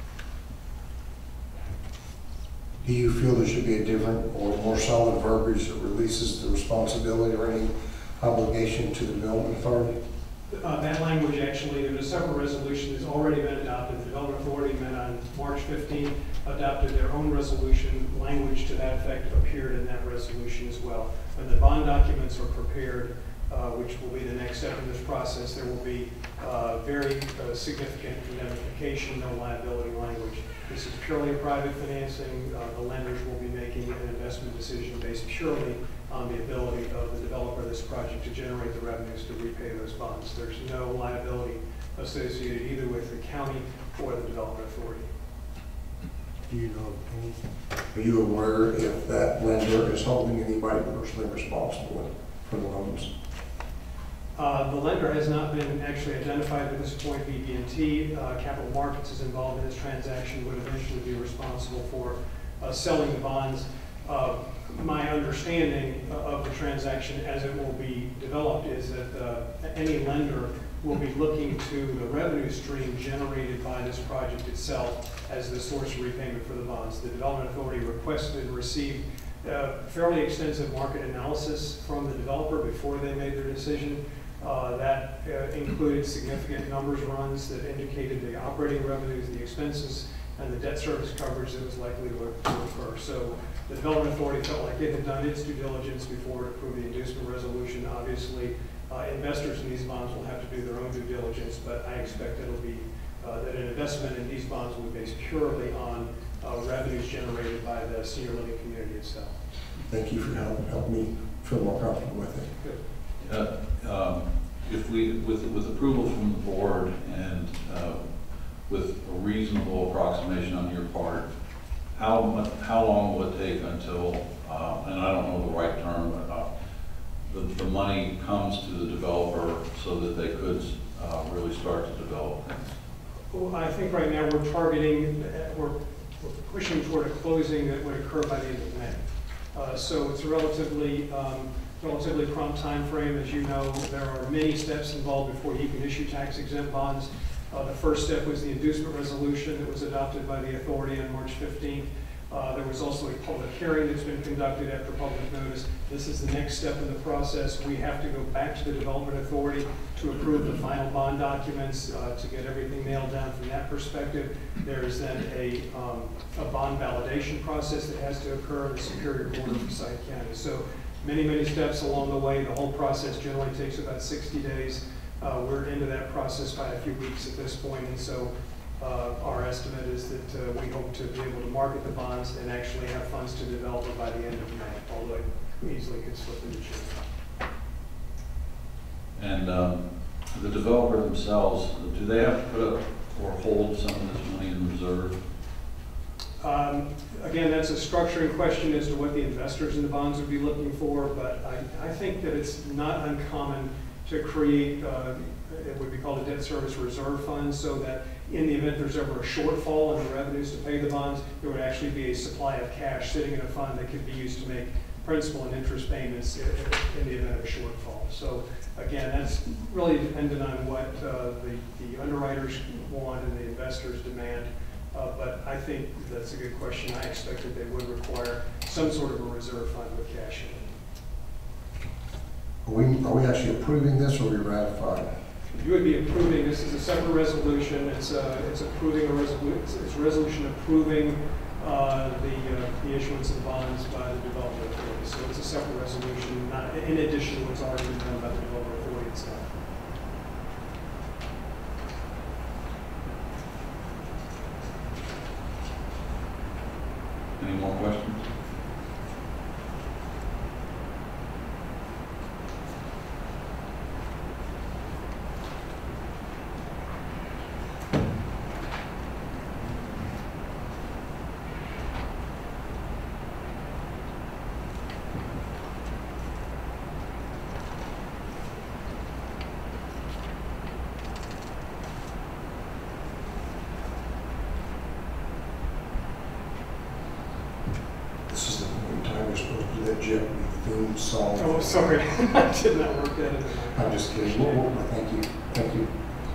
Do you feel there should be a different or more solid verbiage that releases the responsibility or any obligation to the Development Authority? That language, actually, there's a separate resolution that's already been adopted. The Development Authority met on March 15, adopted their own resolution. Language to that effect appeared in that resolution as well. When the bond documents are prepared, which will be the next step in this process, there will be very significant indemnification, no liability language. This is purely a private financing. The lenders will be making an investment decision based purely on the ability of the developer of this project to generate the revenues to repay those bonds. There's no liability associated either with the county or the Development Authority. Do you know any? Are you aware if that lender is holding anybody personally responsible for the loans? The lender has not been actually identified at this point. BB&T Capital Markets is involved in this transaction, would eventually be responsible for selling the bonds. My understanding of the transaction as it will be developed is that any lender will be looking to the revenue stream generated by this project itself as the source of repayment for the bonds. The Development Authority requested and received fairly extensive market analysis from the developer before they made their decision. That included significant numbers runs that indicated the operating revenues, the expenses, and the debt service coverage that was likely to occur. So the Development Authority felt like it had done its due diligence before it approved the inducement resolution. Obviously, investors in these bonds will have to do their own due diligence, but I expect it'll be that an investment in these bonds will be based purely on revenues generated by the senior living community itself. Thank you for helping me feel more comfortable with it. Good. If we, with approval from the board and with a reasonable approximation on your part, how long will it take until, and I don't know the right term, but the money comes to the developer so that they could really start to develop things? Well, I think right now we're targeting, we're pushing toward a closing that would occur by the end of May. So it's a relatively prompt time frame. As you know, there are many steps involved before you can issue tax-exempt bonds. The first step was the inducement resolution that was adopted by the authority on March 15th. There was also a public hearing that's been conducted after public notice. This is the next step in the process. We have to go back to the Development Authority to approve the final bond documents to get everything nailed down from that perspective. There is then a bond validation process that has to occur in the Superior Court of Forsyth County. So many steps along the way. The whole process generally takes about 60 days. We're into that process by a few weeks at this point, and so our estimate is that we hope to be able to market the bonds and actually have funds to develop it by the end of May, although it easily could slip into June. And the developer themselves, do they have to put up or hold some of this money in reserve? Again, that's a structuring question as to what the investors in the bonds would be looking for, but I think that it's not uncommon to create, it would be called a debt service reserve fund, so that in the event there's ever a shortfall in the revenues to pay the bonds, there would actually be a supply of cash sitting in a fund that could be used to make principal and interest payments in the event of a shortfall. So again, that's really dependent on what the underwriters want and the investors demand. But I think that's a good question. I expect that they would require some sort of a reserve fund with cash in it. Are we actually approving this or are we ratifying it? You would be approving, this is a separate resolution. It's approving a resolution. It's a resolution approving the issuance of bonds by the Development Authority. So it's a separate resolution, not in addition to what's already been done by the Development Authority itself. Any more questions? This is the point in time we're supposed to do that Jeopardy theme song. Oh, sorry, I did not work that in. I'm just kidding. Thank you. Thank you.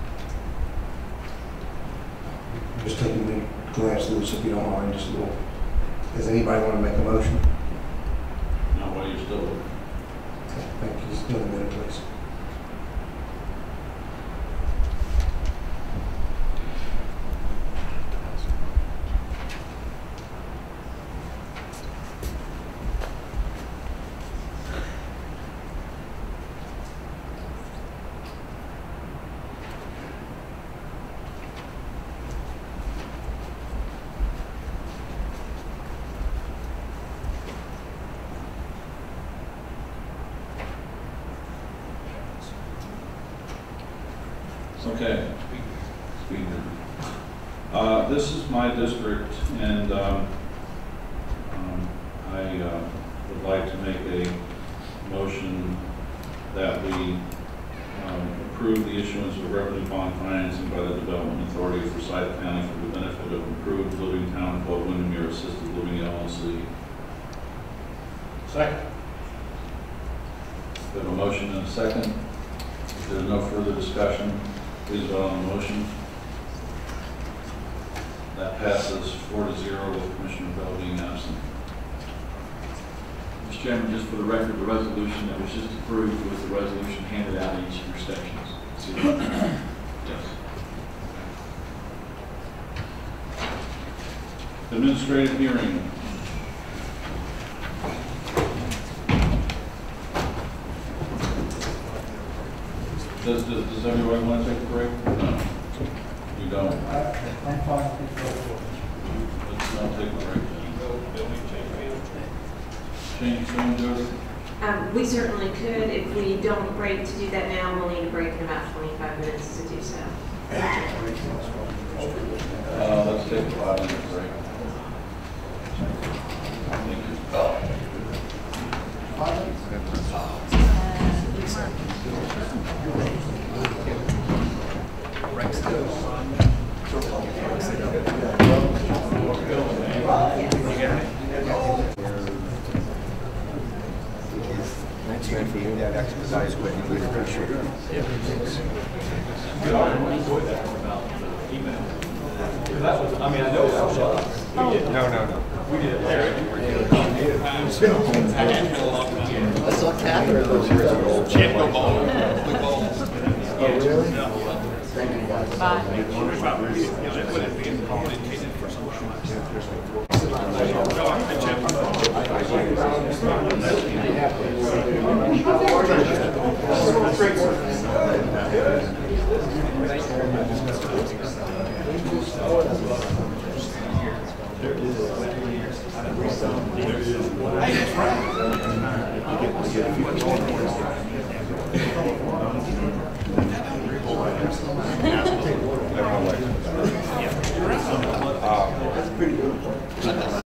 Just taking a glance through this, if you don't mind, just a little. Does anybody want to make a motion? Now, while you're still. Okay, thank you. Just another minute, please. Okay. This is my district, and I would like to make a motion that we approve the issuance of revenue bond financing by the Development Authority of Forsyth County for the benefit of improved living town called Windermere Assisted Living LLC. Second. We have a motion and a second. If there's no further discussion, please vote on the motion. That passes 4-0 with Commissioner Bell being absent. Mr. Chairman, just for the record, the resolution that was just approved was the resolution handed out in each of your sections. Yes. Administrative hearing. Does everybody want to take a break? No. You don't? I'm fine. Let's not take a break then. Change soon, Jody? We certainly could. If we don't break to do that now, we'll need a break in about 25 minutes to do so. Let's take a 5-minute break. Thank you. That's right for you. That expedites what you would appreciate. Yeah. That was, I mean, I know that was No. We did it. I saw Catherine. Chip ball. Oh, really? Thank you, guys. Hey, that's right.